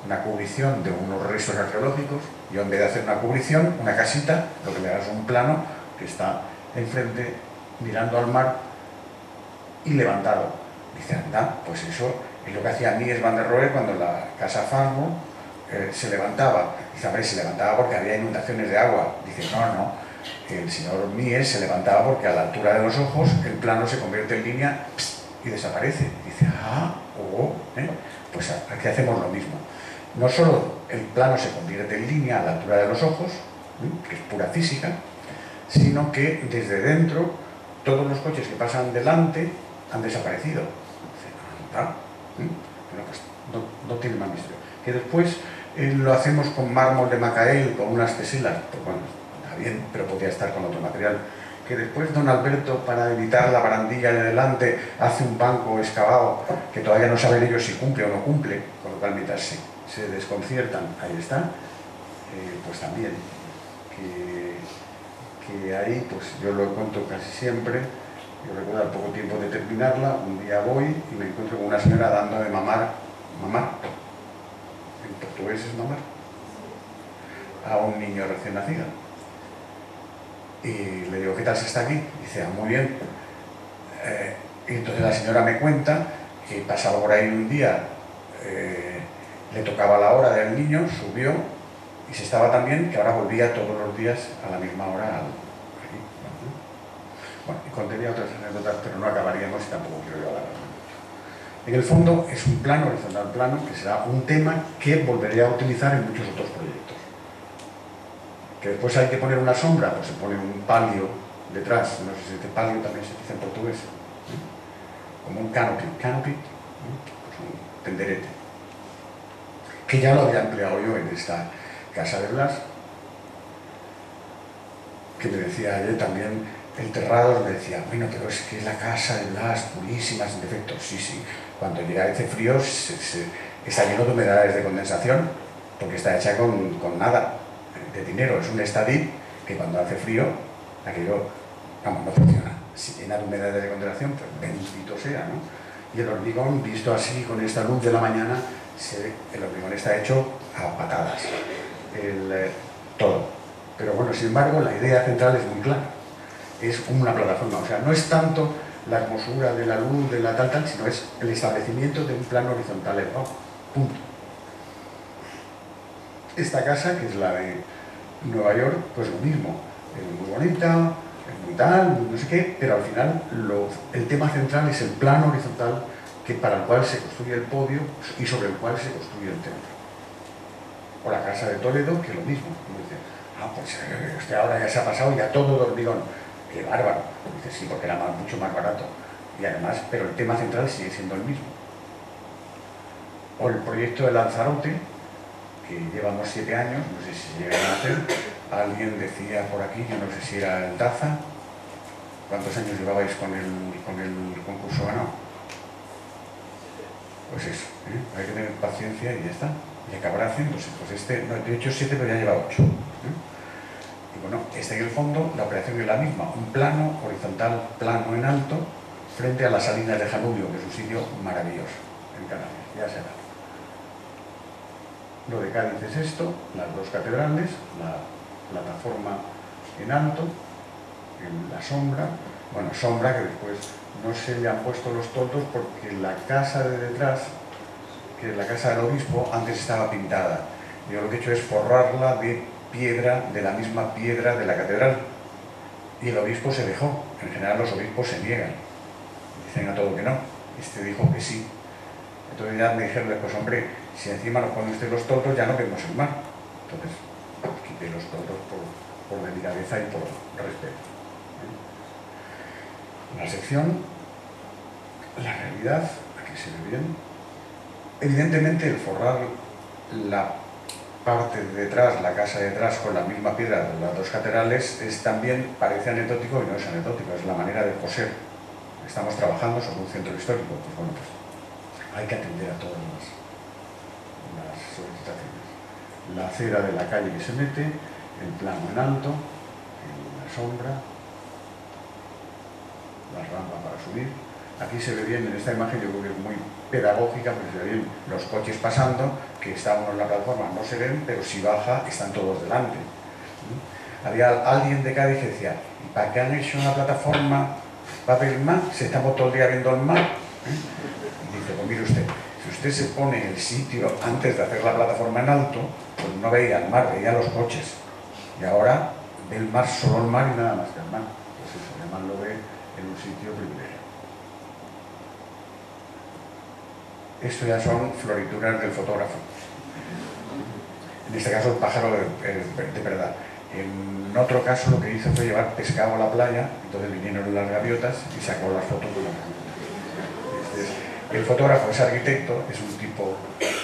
una cubrición de unos restos arqueológicos, y en vez de hacer una cubrición, una casita, lo que le das es un plano que está enfrente, mirando al mar y levantado. Dice, anda, pues eso es lo que hacía Mies van der Rohe cuando la casa Farnborough eh, se levantaba. Dice, hombre, se levantaba porque había inundaciones de agua. Dice, no, no, el señor Mies se levantaba porque a la altura de los ojos el plano se convierte en línea y desaparece. Dice, ah, oh, ¿eh? Pues aquí hacemos lo mismo. No solo el plano se convierte en línea a la altura de los ojos, ¿eh? Que es pura física, sino que desde dentro todos los coches que pasan delante han desaparecido. Dice, ah, ¿eh? Bueno, pues no, no tiene más misterio. Que después eh, lo hacemos con mármol de Macael, con unas teselas, pues bueno, está bien, pero podría estar con otro material. Que después don Alberto, para evitar la barandilla de delante, hace un banco excavado que todavía no saben ellos si cumple o no cumple, con lo cual mientras se, se desconciertan, ahí está, eh, pues también. Que, que ahí, pues yo lo cuento casi siempre. Yo recuerdo al poco tiempo de terminarla, un día voy y me encuentro con una señora dando de mamar, mamar, en portugués es mamar, a un niño recién nacido. Y le digo, ¿qué tal se está aquí? Dice, ah, muy bien. Eh, y entonces la señora me cuenta que pasaba por ahí un día, eh, le tocaba la hora del niño, subió y se estaba tan bien que ahora volvía todos los días a la misma hora al, aquí. Bueno, y contaría otras anécdotas, pero no acabaríamos y tampoco quiero yo hablar mucho. En el fondo es un plano, horizontal plano, que será un tema que volvería a utilizar en muchos otros proyectos. Que después hay que poner una sombra, pues se pone un palio detrás, no sé si este palio también se dice en portugués, ¿eh? Como un canopy, canopy, ¿eh? Pues un tenderete, que ya lo había empleado yo en esta casa de Blas, que me decía ayer también, el terrado me decía, bueno, pero es que la casa de Blas, purísima, sin defectos, sí, sí, cuando llega este frío se, se, está lleno de humedades de condensación, porque está hecha con, con nada de dinero, es un estadio que cuando hace frío, aquello, vamos, no funciona. Si llena de humedades de condensación, pues bendito sea, ¿no? Y el hormigón, visto así, con esta luz de la mañana, se, el hormigón está hecho a patadas, el, eh, todo. Pero bueno, sin embargo, la idea central es muy clara. Es una plataforma, o sea, no es tanto la hermosura de la luz, de la tal, tal, sino es el establecimiento de un plano horizontal elevado. Punto. Esta casa, que es la de Nueva York, pues lo mismo, es muy bonita, es muy tal, no sé qué, pero al final lo, el tema central es el plano horizontal que, para el cual se construye el podio y sobre el cual se construye el templo. O la casa de Toledo, que es lo mismo. Como dice, ah, pues usted ahora ya se ha pasado ya todo de hormigón. Qué bárbaro. Dice, sí, porque era más, mucho más barato. Y además, pero el tema central sigue siendo el mismo. O el proyecto de Lanzarote, que llevamos siete años, no sé si llegan a hacer, alguien decía por aquí, yo no sé si era el Daza, ¿cuántos años llevabais con el, con el concurso ganado? Pues eso, ¿eh? Hay que tener paciencia y ya está, y acabará haciéndose. Pues este, no, de hecho siete, pero ya lleva ocho. ¿eh? Y bueno, este en el fondo, la operación es la misma, un plano horizontal, plano en alto, frente a las salinas de Janubio, que es un sitio maravilloso, en Canarias, ya será. Lo de Cádiz es esto, las dos catedrales, la plataforma en alto, en la sombra, bueno, sombra que después no se le han puesto los toldos porque la casa de detrás, que es la casa del obispo, antes estaba pintada. Yo lo que he hecho es forrarla de piedra, de la misma piedra de la catedral, y el obispo se dejó. En general los obispos se niegan, dicen a todo que no, este dijo que sí. Entonces ya me dijeron después, hombre, si encima nos ponen usted los toldos, ya no vemos el mar. Entonces, pues, quité los toldos por, por delicadeza y por respeto. ¿eh? La sección, la realidad, aquí se ve bien. Evidentemente, el forrar la parte de detrás, la casa de detrás, con la misma piedra de las dos catedrales, es también, parece anecdótico y no es anecdótico, es la manera de coser. Estamos trabajando sobre un centro histórico, pues bueno, pues hay que atender a todas las, las solicitaciones. La acera de la calle que se mete, el plano en alto, en la sombra, la rampa para subir, Aquí se ve bien, en esta imagen yo creo que es muy pedagógica, porque se ve bien los coches pasando, que está uno en la plataforma, no se ven, pero si baja están todos delante. ¿Mm? Había alguien de Cádiz que decía, ¿y para qué han hecho una plataforma para ver el mar? Si estamos todo el día viendo el mar. ¿Eh? Y dice, pues mire usted, si usted se pone en el sitio antes de hacer la plataforma en alto, pues no veía el mar, veía los coches. Y ahora ve el mar, solo el mar y nada más que el mar. Pues eso, además lo ve en un sitio privilegiado. Esto ya son florituras del fotógrafo. En este caso el pájaro de, de, de verdad. En otro caso lo que hizo fue llevar pescado a la playa, entonces vinieron las gaviotas y sacó las fotos de las gaviotas. Este es, el fotógrafo es arquitecto, es un tipo...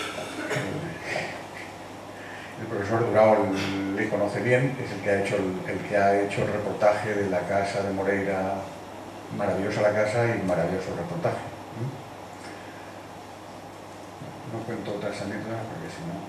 El profesor Durao le conoce bien, es el que ha hecho el, el que ha hecho el reportaje de la casa de Moreira, maravillosa la casa y maravilloso el reportaje. No cuento otras anécdotas porque si no...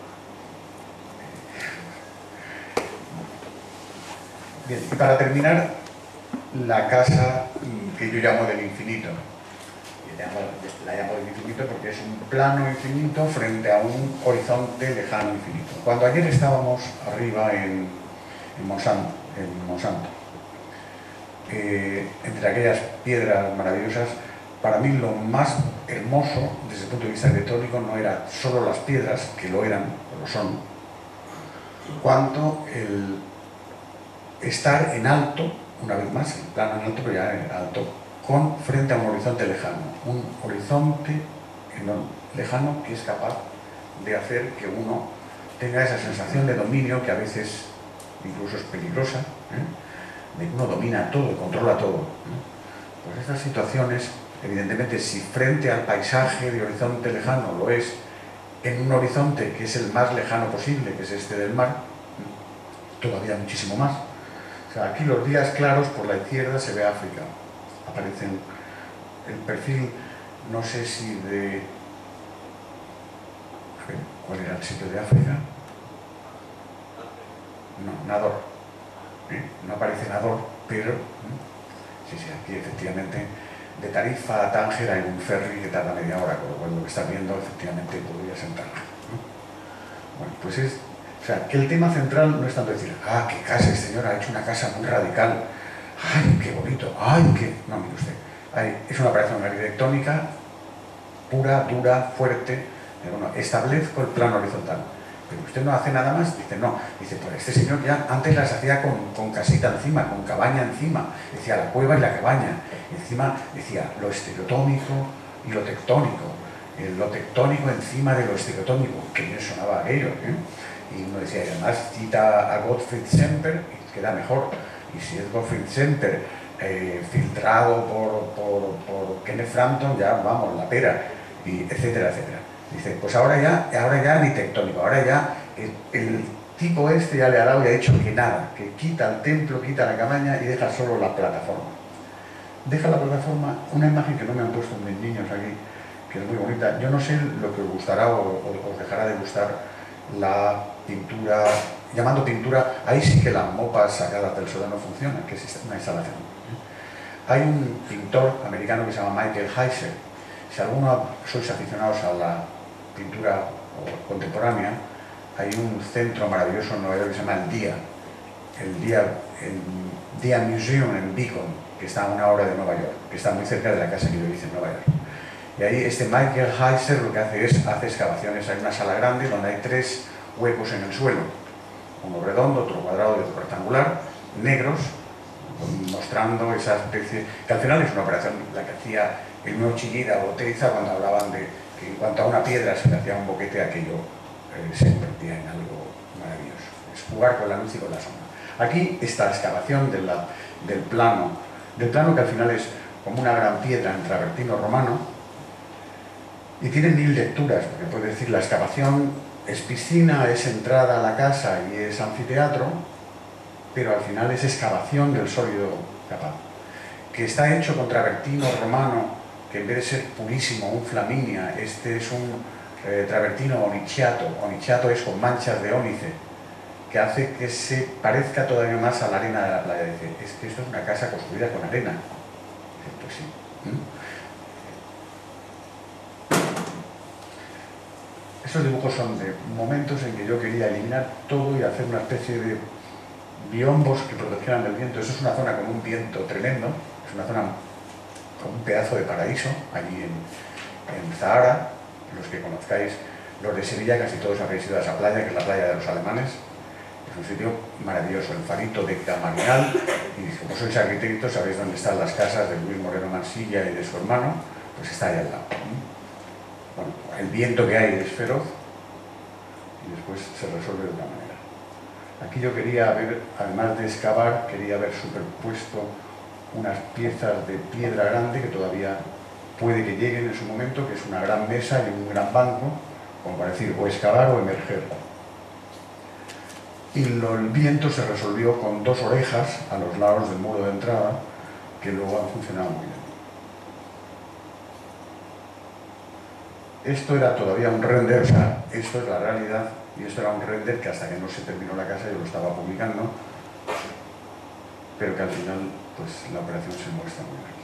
Bien, y para terminar, la casa que yo llamo del infinito. La llamo del infinito porque es un plano infinito frente a un horizonte lejano infinito. Cuando ayer estábamos arriba en, en Monsanto, en Monsanto eh, entre aquellas piedras maravillosas, para mí lo más hermoso desde el punto de vista arquitectónico no era solo las piedras, que lo eran, o lo son, cuanto el estar en alto, una vez más, el plano en alto, pero ya en alto, con, frente a un horizonte lejano, un horizonte lejano que es capaz de hacer que uno tenga esa sensación de dominio que a veces incluso es peligrosa, ¿eh? De que uno domina todo, controla todo, ¿eh? Pues estas situaciones, evidentemente, si frente al paisaje de horizonte lejano lo es en un horizonte que es el más lejano posible, que es este del mar, todavía muchísimo más. O sea, aquí los días claros, por la izquierda se ve África. Aparecen el perfil, no sé si de... A ver, ¿cuál era el sitio de África? No, Nador. ¿Eh? No aparece Nador, pero... ¿eh? Sí, sí, aquí efectivamente de Tarifa a Tánger hay un ferry que tarda media hora, con lo cual lo que está viendo efectivamente podría sentarla, ¿no? Bueno, pues es... O sea, que el tema central no es tanto decir, ah, qué casa, el señor ha hecho una casa muy radical, ay, qué bonito, ay, qué... No, mire usted, hay, es una operación arquitectónica pura, dura, fuerte, bueno, establezco el plano horizontal, pero usted no hace nada más, dice, no, dice, pues este señor ya antes las hacía con, con casita encima, con cabaña encima, decía la cueva y la cabaña, y encima decía lo estereotónico y lo tectónico, eh, lo tectónico encima de lo estereotónico, que bien sonaba aquello, ¿eh? Y uno decía, y además cita a Gottfried Semper, y queda mejor, y si es Gottfried Semper eh, filtrado por, por, por Kenneth Frampton, ya vamos, la pera, y etcétera, etcétera. Dice, pues ahora ya, ahora ya ni tectónico, ahora ya el, el tipo este ya le ha dado y ha dicho que nada, que quita el templo, quita la cabaña y deja solo la plataforma. Deja la plataforma, una imagen que no me han puesto mis niños aquí, que es muy bonita. Yo no sé lo que os gustará o, o os dejará de gustar la pintura, llamando pintura, ahí sí que las mopas sacadas del suelo no funcionan, que es una instalación. Hay un pintor americano que se llama Michael Heiser. Si alguno sois aficionados a la pintura contemporánea, hay un centro maravilloso en Nueva York que se llama el Dia, el Dia, el Dia Museum en Beacon, que está a una hora de Nueva York, que está muy cerca de la casa que yo hice en Nueva York. Y ahí este Michael Heiser lo que hace es, hace excavaciones, hay una sala grande donde hay tres huecos en el suelo, uno redondo, otro cuadrado y otro rectangular, negros, mostrando esa especie, que al final es una operación, la que hacía el nuevo Chillida o Oteiza cuando hablaban de que en cuanto a una piedra se le hacía un boquete, aquello eh, se convertía en algo maravilloso, es jugar con la luz y con la sombra. Aquí esta excavación de la, del plano, del plano que al final es como una gran piedra en travertino romano, y tiene mil lecturas, porque puede decir la excavación es piscina, es entrada a la casa y es anfiteatro, pero al final es excavación del sólido capaz, que está hecho con travertino romano, que en vez de ser purísimo, un flaminia, este es un eh, travertino onichiato, onichiato es con manchas de ónice, que hace que se parezca todavía más a la arena de la playa. Dice, es que esto es una casa construida con arena. Dice, pues sí, Estos dibujos son de momentos en que yo quería eliminar todo y hacer una especie de biombos que protegieran del viento. Eso es una zona con un viento tremendo, es una zona con un pedazo de paraíso, allí en, en Zahara. Los que conozcáis los de Sevilla, casi todos habréis ido a esa playa, que es la playa de los alemanes. Es un sitio maravilloso, el farito de Camarinal, y como sois arquitectos sabéis dónde están las casas de Luis Moreno Mansilla y de su hermano, pues está ahí al lado. Bueno, el viento que hay es feroz y después se resuelve de una manera. Aquí yo quería ver, además de excavar, quería ver superpuesto unas piezas de piedra grande que todavía puede que lleguen en su momento, que es una gran mesa y un gran banco, como para decir, o excavar o emerger. Y lo, el viento se resolvió con dos orejas a los lados del muro de entrada, que luego han funcionado muy bien. Esto era todavía un render, o sea, esto es la realidad, y esto era un render que hasta que no se terminó la casa yo lo estaba publicando, pero que al final, pues, la operación se muestra muy bien.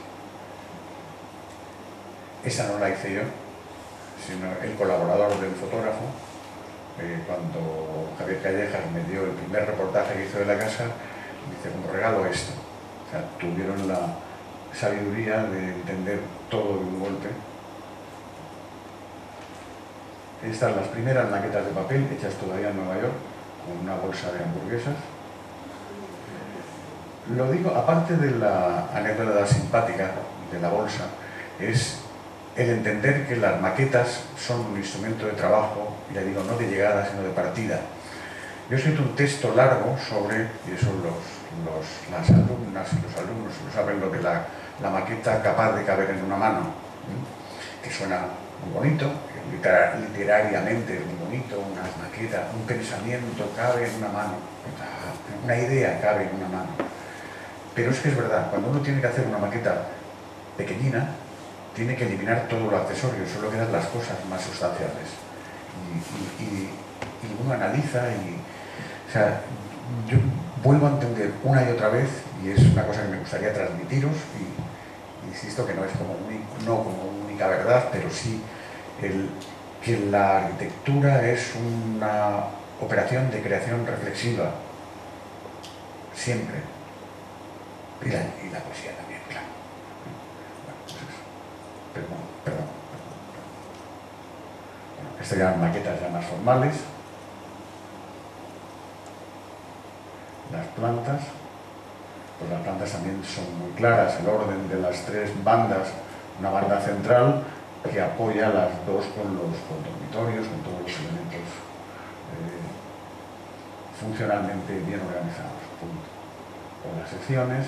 Esa no la hice yo, sino el colaborador del fotógrafo. Eh, cuando Javier Callejas me dio el primer reportaje que hizo de la casa, me dice, como regalo esto. O sea, tuvieron la sabiduría de entender todo de un golpe. Estas las primeras maquetas de papel hechas todavía en Nueva York, con una bolsa de hamburguesas. Lo digo, aparte de la anécdota simpática de la bolsa, es el entender que las maquetas son un instrumento de trabajo, ya digo, no de llegada, sino de partida. Yo he escrito un texto largo sobre, y eso los, los, las alumnas y los alumnos lo saben, lo de la, la maqueta capaz de caber en una mano, ¿eh? Que suena muy bonito, literar, literariamente es muy bonito, una maqueta, un pensamiento cabe en una mano, una idea cabe en una mano. Pero es que es verdad, cuando uno tiene que hacer una maqueta pequeñina, tiene que eliminar todo lo accesorio, solo quedan las cosas más sustanciales. Y, y, y, y uno analiza y... O sea, yo vuelvo a entender una y otra vez, y es una cosa que me gustaría transmitiros, y insisto que no es como, un, no como única verdad, pero sí el, que la arquitectura es una operación de creación reflexiva, siempre. Y la, y la poesía también, claro. Bueno, pues eso. Perdón, perdón, perdón, perdón. Bueno, estas ya maquetas ya más formales. Las plantas, pues las plantas también son muy claras, el orden de las tres bandas, una banda central que apoya las dos con los con dormitorios, con todos los elementos eh, funcionalmente bien organizados, punto. Con las secciones.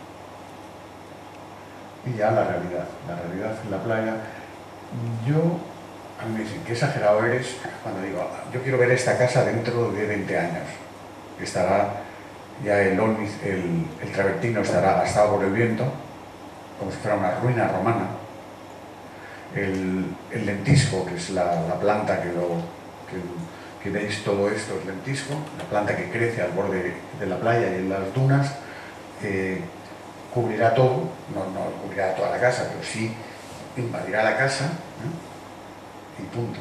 Y ya la realidad, la realidad en la playa. Yo, a mí me dicen, qué exagerado eres cuando digo, yo quiero ver esta casa dentro de veinte años, que estará ya el, el, el travertino estará gastado por el viento, como si fuera una ruina romana. El, el lentisco, que es la, la planta que, lo, que, que veis todo esto, es lentisco, la planta que crece al borde de la playa y en las dunas, eh, cubrirá todo, no, no cubrirá toda la casa, pero sí invadirá la casa, ¿eh? Y punto.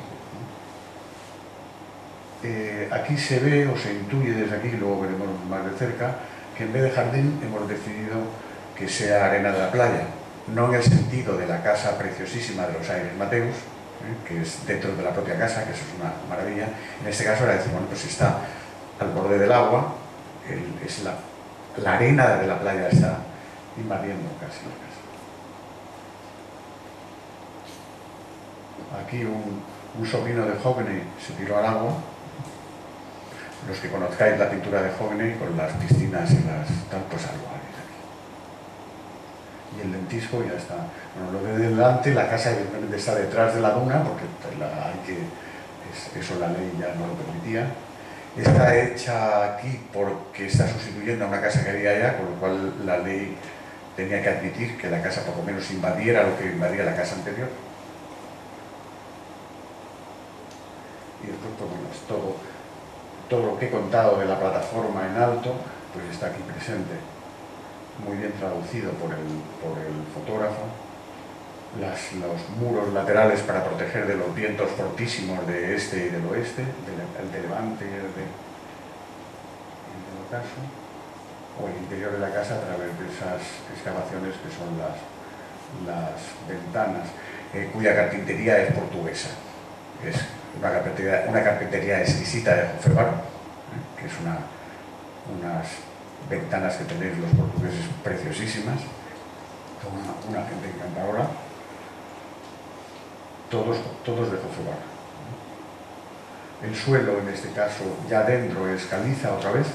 Eh, aquí se ve o se intuye desde aquí, luego veremos más de cerca, que en vez de jardín hemos decidido que sea arena de la playa, no en el sentido de la casa preciosísima de los Aires Mateus, ¿eh? Que es dentro de la propia casa, que eso es una maravilla. En este caso era decir, bueno, pues está al borde del agua, el, es la, la arena de la playa está invadiendo casi la casa. Aquí un, un sobrino de Hockney se tiró al agua. Los que conozcáis la pintura de Hockney con las piscinas y las tal, pues algo hay aquí. Y el lentisco ya está. Bueno, lo de delante, la casa evidentemente está detrás de la duna, porque la, hay que, es, eso la ley ya no lo permitía. Está hecha aquí porque está sustituyendo a una casa que había allá, con lo cual la ley tenía que admitir que la casa por lo menos invadiera lo que invadía la casa anterior. Y después, pues bueno, es todo, todo lo que he contado de la plataforma en alto, pues está aquí presente, muy bien traducido por el, por el fotógrafo. las, los muros laterales para proteger de los vientos fortísimos de este y del oeste, del, el de levante y el de, el de ocaso, o el interior de la casa a través de esas excavaciones que son las, las ventanas, eh, cuya carpintería es portuguesa. Es una carpintería, una carpintería exquisita de Jofebaro, ¿eh? que es una, unas ventanas que tenéis los portugueses preciosísimas, una, una gente encantadora, todos, todos de Jofebaro. El suelo, en este caso, ya dentro es caliza otra vez,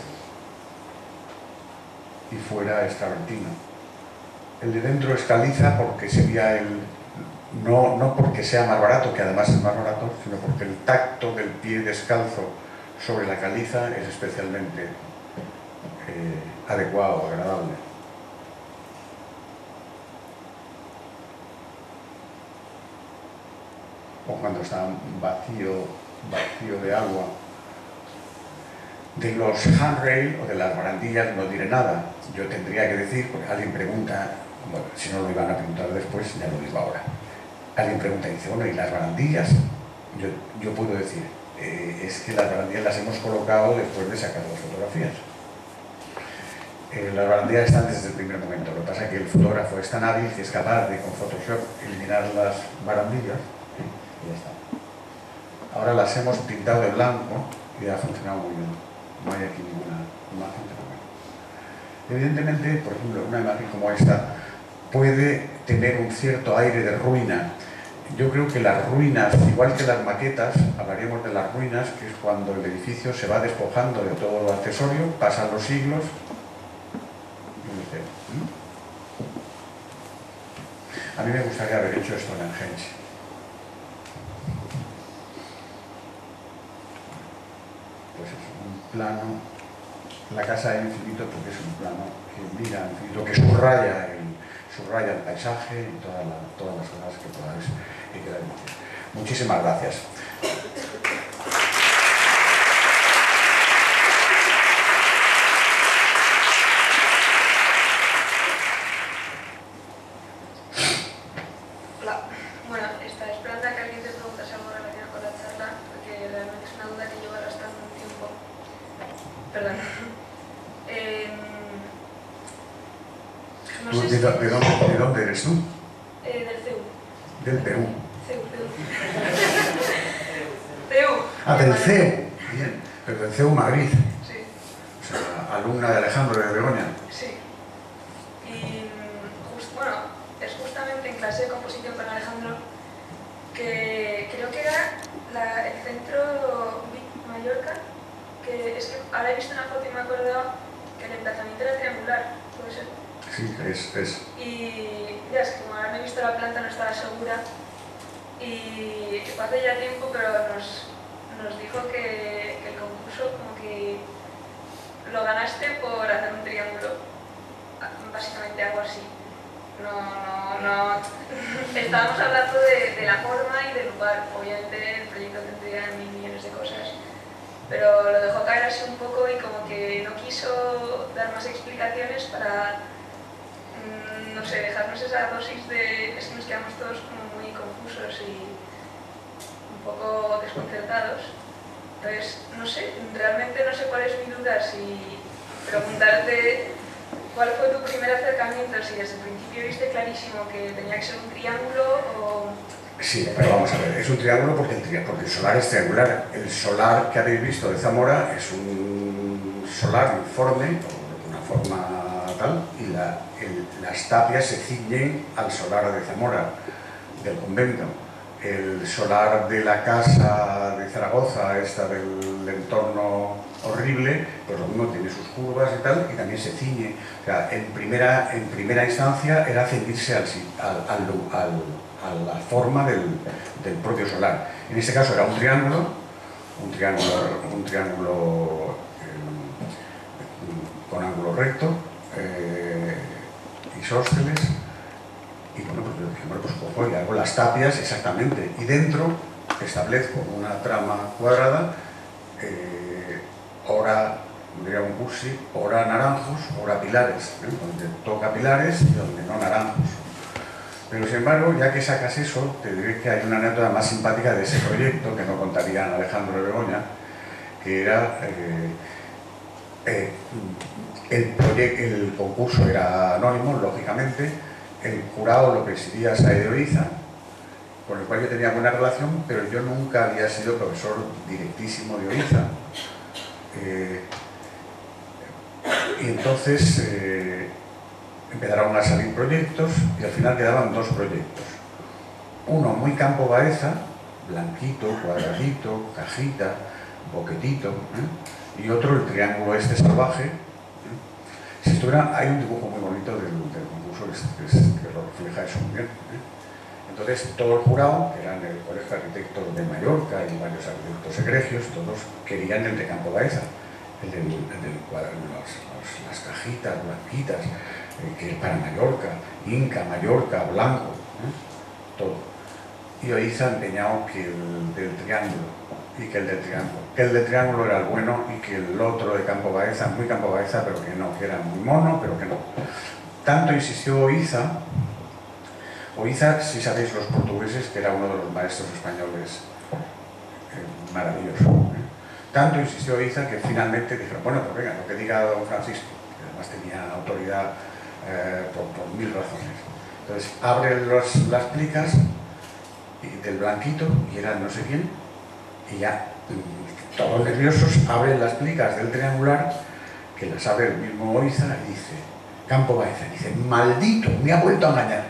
y fuera es travertino. El de dentro es caliza porque sería el... No, no porque sea más barato, que además es más barato, sino porque el tacto del pie descalzo sobre la caliza es especialmente eh, adecuado, agradable. O cuando está vacío, vacío de agua. De los handrail o de las barandillas no diré nada. Yo tendría que decir, porque alguien pregunta, bueno, si no lo iban a preguntar después, ya lo digo ahora. Alguien pregunta y dice, bueno, ¿y las barandillas? Yo, yo puedo decir, eh, es que las barandillas las hemos colocado después de sacar las fotografías. Eh, las barandillas están desde el primer momento. Lo que pasa es que el fotógrafo es tan hábil que es capaz de, con Photoshop, eliminar las barandillas y ya está. Ahora las hemos pintado de blanco y ha funcionado muy bien. No hay aquí ninguna imagen, pero bueno. Evidentemente, por ejemplo, una imagen como esta puede tener un cierto aire de ruina. Yo creo que las ruinas, igual que las maquetas, hablaríamos de las ruinas, que es cuando el edificio se va despojando de todo lo accesorio, pasan los siglos. A mí me gustaría haber hecho esto en Stonehenge. Pues es un plano, la casa de infinito, porque es un plano que mira al infinito, que subraya el, subraya el paisaje y toda la, todas las cosas que podáis y queráis decir. Muchísimas gracias. Hola. Bueno, estaba esperando a que alguien te preguntase algo relacionado con la charla, porque realmente es una duda que llevo arrastrando un tiempo. Perdón. Eh, no sé ¿De, si... de, dónde, ¿De dónde eres tú? Eh, del C E U. Del Perú. C E U, C E U. C E U. Ah, del C E U. Bien. Pero del C E U Madrid. Sí. O sea, alumna de Alejandro de Begoña. Sí. Y, just, bueno, es justamente en clase de composición con Alejandro que creo que era la, el centro Vic Mallorca, que es que ahora he visto una foto y me he acordado que el emplazamiento era triangular, puede ser. Sí, es, es. Y ya es que como ahora no he visto la planta no estaba segura y fue hace ya tiempo, pero nos, nos dijo que, que el concurso como que lo ganaste por hacer un triángulo, básicamente algo así. No, no, no. Estábamos hablando de, de la forma y del lugar. Obviamente el proyecto tendría mil millones de cosas, pero lo dejó caer así un poco y como que no quiso dar más explicaciones para, mmm, no sé, dejarnos esa dosis de... Es que nos quedamos todos como muy confusos y un poco desconcertados. Entonces, no sé, realmente no sé cuál es mi duda, si preguntarte cuál fue tu primer acercamiento, si desde el principio viste clarísimo que tenía que ser un triángulo o... Sí, pero vamos a ver, es un triángulo porque el, tri porque el solar es triangular. El solar que habéis visto de Zamora es un solar informe, con una forma tal, y la, el, las tapias se ciñen al solar de Zamora, del convento. El solar de la casa de Zaragoza, esta del entorno horrible, pues lo mismo tiene sus curvas y tal, y también se ciñe. O sea, en primera, en primera instancia era ceñirse al, al, al, al, a la forma del, del propio solar. En este caso era un triángulo, un triángulo, un triángulo eh, con ángulo recto, eh, isósceles. Y bueno, pues yo dije, bueno, pues cojo y hago las tapias exactamente. Y dentro establezco una trama cuadrada, eh, ora, diría un cursi, ora naranjos, ora pilares, ¿eh? Donde toca pilares y donde no naranjos. Pero sin embargo, ya que sacas eso, te diré que hay una anécdota más simpática de ese proyecto, que no contarían Alejandro y Begoña, que era... Eh, eh, el, el concurso era anónimo, lógicamente, el jurado lo presidía Saez de Oiza, con el cual yo tenía buena relación, pero yo nunca había sido profesor directísimo de Oiza. Eh, y entonces eh, empezaron a salir proyectos y al final quedaban dos proyectos. Uno muy Campo Baeza, blanquito, cuadradito, cajita, boquetito, ¿eh? Y otro el triángulo este salvaje. ¿eh? Si estuviera, hay un dibujo muy bonito del, del concurso que, es, que lo refleja eso muy bien. ¿eh? Entonces todo el jurado, que eran el Colegio de Arquitectos de Mallorca y varios arquitectos egregios, todos querían el de Campo Baeza, el del, el del los, los, las cajitas blanquitas, eh, que para Mallorca, Inca, Mallorca, blanco, ¿eh? todo. Y Oiza empeñado que el del triángulo, y que el del triángulo, que el del triángulo era el bueno y que el otro de Campo Baeza, muy Campo Baeza, pero que no, que era muy mono, pero que no. Tanto insistió Oiza, Oiza, si sabéis los portugueses, que era uno de los maestros españoles eh, maravilloso. ¿eh? Tanto insistió Oiza que finalmente dijeron, bueno, pues venga, lo que diga don Francisco, que además tenía autoridad eh, por, por mil razones. Entonces, abre los, las plicas del blanquito, y era no sé quién, y ya, todos nerviosos, abren las plicas del triangular, que las abre el mismo Oiza, y dice, Campo Baeza, y dice, maldito, me ha vuelto a engañar.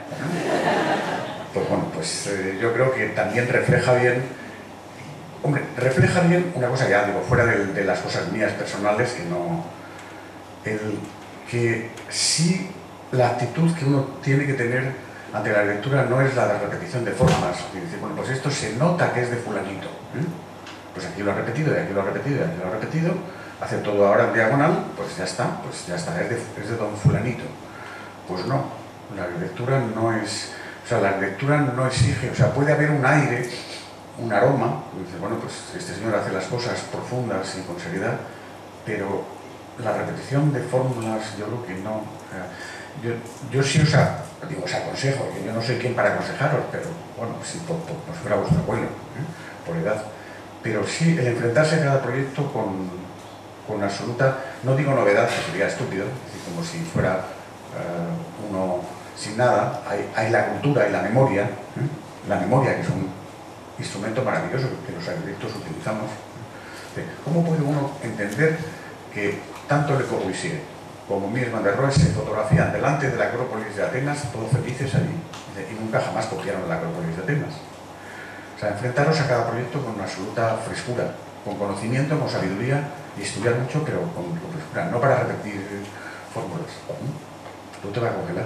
Pues bueno, pues eh, yo creo que también refleja bien, hombre, refleja bien una cosa ya, digo, fuera de, de las cosas mías personales, que no, el que sí, la actitud que uno tiene que tener ante la lectura no es la de repetición de formas, y decir, bueno, pues esto se nota que es de fulanito, ¿eh? Pues aquí lo ha repetido, y aquí lo ha repetido, y aquí lo ha repetido, hace todo ahora en diagonal, pues ya está, pues ya está, es de, es de don fulanito. Pues no, la lectura no es, o sea, la lectura no exige, o sea, puede haber un aire, un aroma, y dice, bueno, pues este señor hace las cosas profundas y con seriedad, pero la repetición de fórmulas, yo creo que no, o sea, yo, yo sí os, a, digo, os aconsejo, que yo no soy quien para aconsejaros, pero bueno, si por, por, por fuera vuestro abuelo, ¿eh? Por edad, pero sí el enfrentarse a cada proyecto con, con absoluta, no digo novedad, que sería estúpido, es decir, como si fuera uh, uno sin nada, hay, hay la cultura y la memoria, ¿eh? La memoria, que es un instrumento maravilloso que los arquitectos utilizamos. ¿eh? ¿Cómo puede uno entender que tanto Le Corbusier como Mies van der Rohe se fotografían delante de la Acrópolis de Atenas, todos felices allí, y nunca jamás copiaron la Acrópolis de Atenas? O sea, enfrentaros a cada proyecto con una absoluta frescura, con conocimiento, con sabiduría, y estudiar mucho, pero con frescura, no para repetir fórmulas. No te va a congelar.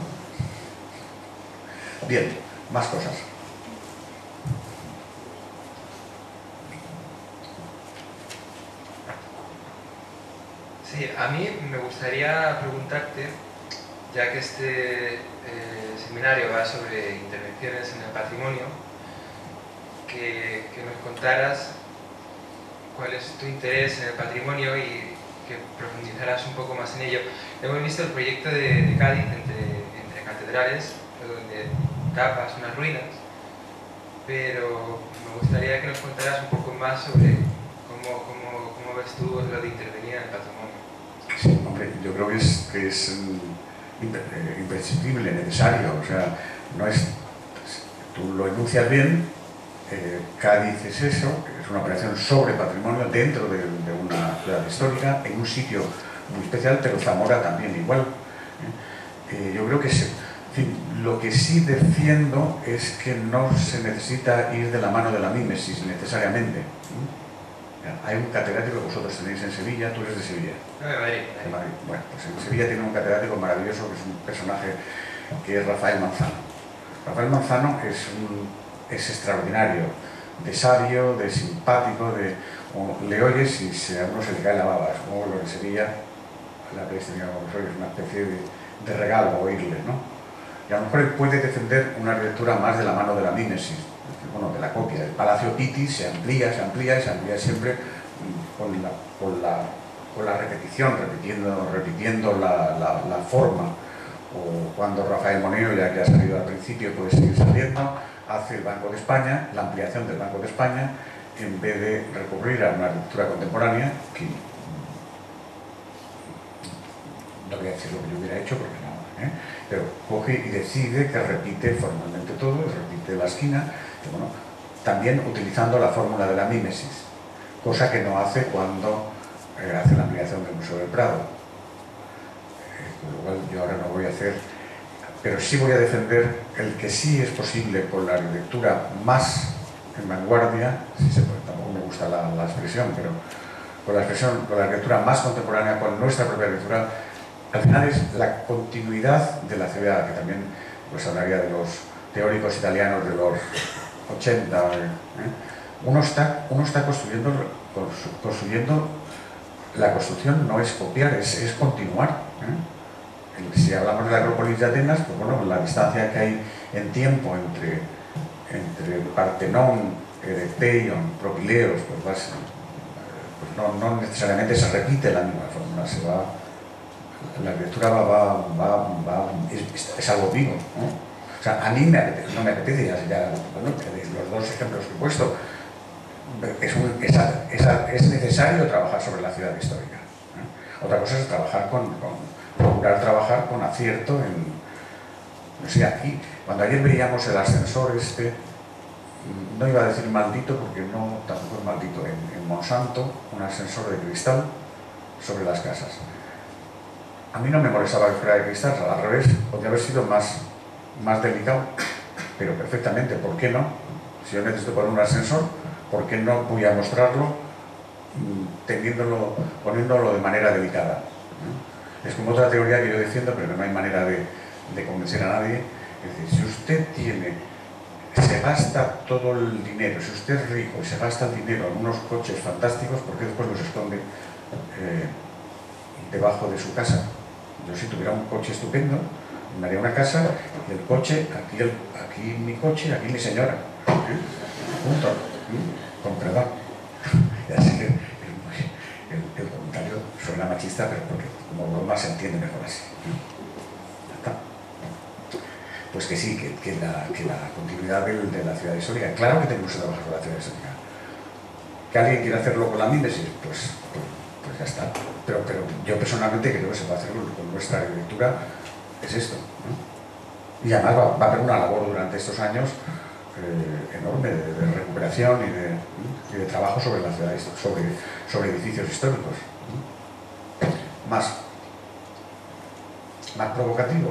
Bien, más cosas. Sí, a mí me gustaría preguntarte, ya que este eh, seminario va sobre intervenciones en el patrimonio, que, que nos contaras cuál es tu interés en el patrimonio y que profundizaras un poco más en ello. Hemos visto el proyecto de, de Cádiz entre, entre catedrales, donde tapas unas ruinas, pero me gustaría que nos contaras un poco más sobre cómo, cómo, cómo ves tú lo de intervenir en el patrimonio. Sí, hombre, yo creo que es, que es imprescindible, necesario, o sea, no es, tú lo enuncias bien, eh, Cádiz es eso, es una operación sobre patrimonio dentro de, de una ciudad histórica, en un sitio muy especial, pero Zamora también igual. ¿eh? Eh, yo creo que se, en fin, lo que sí defiendo es que no se necesita ir de la mano de la mímesis necesariamente. ¿eh? Hay un catedrático que vosotros tenéis en Sevilla, tú eres de Sevilla. No, de Madrid. De Madrid. Bueno, pues en Sevilla tiene un catedrático maravilloso que es un personaje que es Rafael Manzano. Rafael Manzano es, un, es extraordinario, de sabio, de simpático, de, o, le oyes y se, a uno se le cae la baba. Supongo que lo de Sevilla, la habéis tenido como sois, una especie de, de regalo oírle, ¿no? Y a lo mejor él puede defender una arquitectura más de la mano de la mímesis, bueno, de la copia. El Palacio Pitti se amplía, se amplía y se amplía siempre con la, con la, con la repetición, repitiendo, repitiendo la, la, la forma. O cuando Rafael Moneo, ya que ha salido al principio, puede seguir saliendo, hace el Banco de España, la ampliación del Banco de España, en vez de recurrir a una arquitectura contemporánea, que no voy a decir lo que yo hubiera hecho, porque no, ¿eh? pero coge y decide que repite formalmente todo, repite la esquina, y bueno, también utilizando la fórmula de la mímesis, cosa que no hace cuando eh, hace la ampliación del Museo del Prado. Eh, con lo cual yo ahora no voy a hacer, pero sí voy a defender el que sí es posible con la arquitectura más en vanguardia, si se puede, tampoco me gusta la, la expresión, pero con la expresión, con la arquitectura más contemporánea, con nuestra propia arquitectura, al final es la continuidad de la ciudad, que también pues hablaría de los teóricos italianos de los ochenta. ¿eh? Uno, está, uno está construyendo, construyendo, la construcción no es copiar, es, es continuar. ¿eh? Si hablamos de la Acrópolis de Atenas, pues bueno, la distancia que hay en tiempo entre, entre Partenón, Erecteion, Propileos, pues, vas, pues no, no necesariamente se repite la misma fórmula, se va, la arquitectura va, va, va, va es, es algo vivo. ¿no? O sea, a mí me apetece, no me apetece, ya, ya bueno, los dos ejemplos que he puesto, es, un, es, es, es necesario trabajar sobre la ciudad histórica. ¿eh? Otra cosa es trabajar con, con, procurar trabajar con acierto en, no sé, aquí, cuando ayer veíamos el ascensor este, no iba a decir maldito porque no, tampoco es maldito, en, en Monsanto, un ascensor de cristal sobre las casas. A mí no me molestaba que fuera de cristal, al revés, podría haber sido más, más delicado, pero perfectamente, ¿por qué no? Si yo necesito poner un ascensor, ¿por qué no voy a mostrarlo teniéndolo, poniéndolo de manera delicada? ¿no? Es como otra teoría que yo defiendo, pero que no hay manera de, de convencer a nadie. Es decir, si usted tiene, se gasta todo el dinero, si usted es rico y se gasta el dinero en unos coches fantásticos, ¿por qué después los esconde eh, debajo de su casa? Yo si tuviera un coche estupendo, me haría una casa y el coche, aquí, el, aquí mi coche, aquí mi señora. ¿eh? Punto. ¿eh? Con perdón. Ya sé que el, el, el comentario suena machista, pero porque como broma se entiende mejor así. ¿eh? Ya está. Pues que sí, que, que, la, que la continuidad de, de la ciudad histórica. Claro que tenemos que trabajar con la ciudad histórica. ¿Que alguien quiere hacerlo con la mímesis? Pues, pues, pues ya está. Pero, pero yo personalmente creo que se puede hacer con, con nuestra arquitectura, es esto. ¿no? Y además va, va a haber una labor durante estos años eh, enorme de, de recuperación y de, y de trabajo sobre la ciudad, sobre, sobre edificios históricos. ¿no? Más, más provocativo.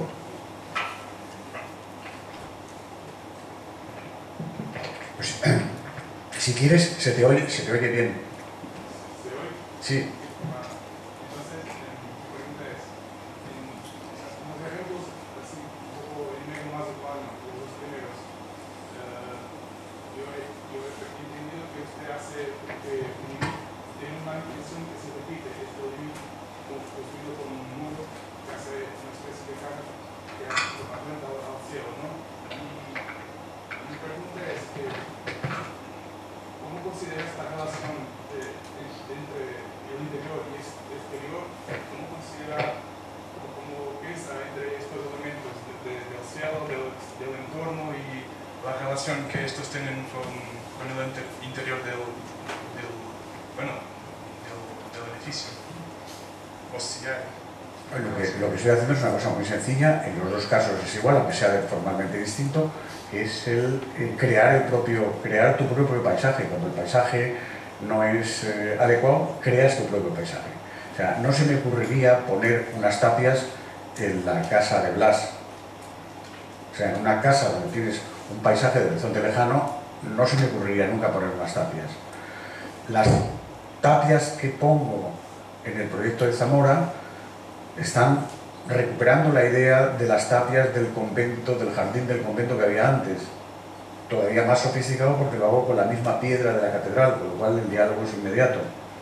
Pues, si quieres, se te oye, se te oye bien. ¿Se oye? Sí. Entonces, mi pregunta es, en los ejemplos así, un poco en medio más urbano, los primeros, uh, yo, he, yo he entendido que usted hace, que tiene una intención que se repite, esto de construido con un muro que hace una especie de cara que apunta al cielo, ¿no? Y mi pregunta es que, ¿cómo considera esta relación de, de, de entre el interior y el exterior? ¿Cómo considera, o cómo piensa entre estos elementos de, de, del cielo, del, del entorno y la relación que estos tienen con, con el interior del, del, bueno, del, del edificio? O si hay. Lo que, lo que estoy haciendo es una cosa muy sencilla, en los dos casos es igual, aunque sea formalmente distinto, que es el, el crear el propio, crear tu propio paisaje. Cuando el paisaje no es eh, adecuado, creas tu propio paisaje. O sea, no se me ocurriría poner unas tapias en la casa de Blas. O sea, en una casa donde tienes un paisaje de horizonte lejano, no se me ocurriría nunca poner unas tapias. Las tapias que pongo en el proyecto de Zamora están recuperando la idea de las tapias del convento, del jardín del convento que había antes, todavía más sofisticado porque lo hago con la misma piedra de la catedral, con lo cual el diálogo es inmediato.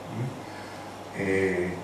Eh,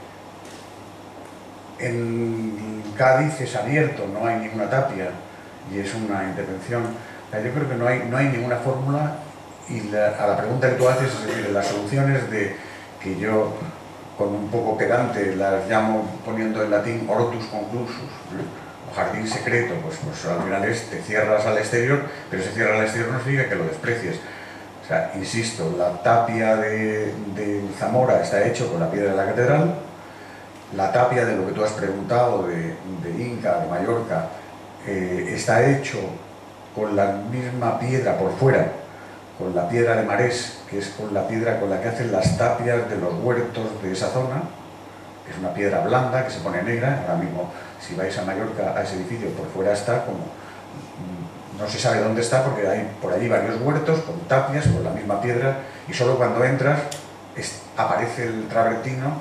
en Cádiz es abierto, no hay ninguna tapia y es una intervención. Yo creo que no hay, no hay ninguna fórmula y la, a la pregunta que tú haces, es decir, las soluciones de que yo con un poco pedante las llamo poniendo en latín ortus conclusus, ¿eh? o jardín secreto, pues, pues al final es, te cierras al exterior, pero ese cierre al exterior no significa que lo desprecies. O sea, insisto, la tapia de, de Zamora está hecho con la piedra de la catedral, la tapia de lo que tú has preguntado, de, de Inca, de Mallorca, eh, está hecho con la misma piedra por fuera, con la piedra de Marés, que es con la piedra con la que hacen las tapias de los huertos de esa zona, que es una piedra blanda que se pone negra. Ahora mismo, si vais a Mallorca, a ese edificio, por fuera está como, no se sabe dónde está, porque hay por allí varios huertos con tapias, con la misma piedra, y solo cuando entras es, aparece el travertino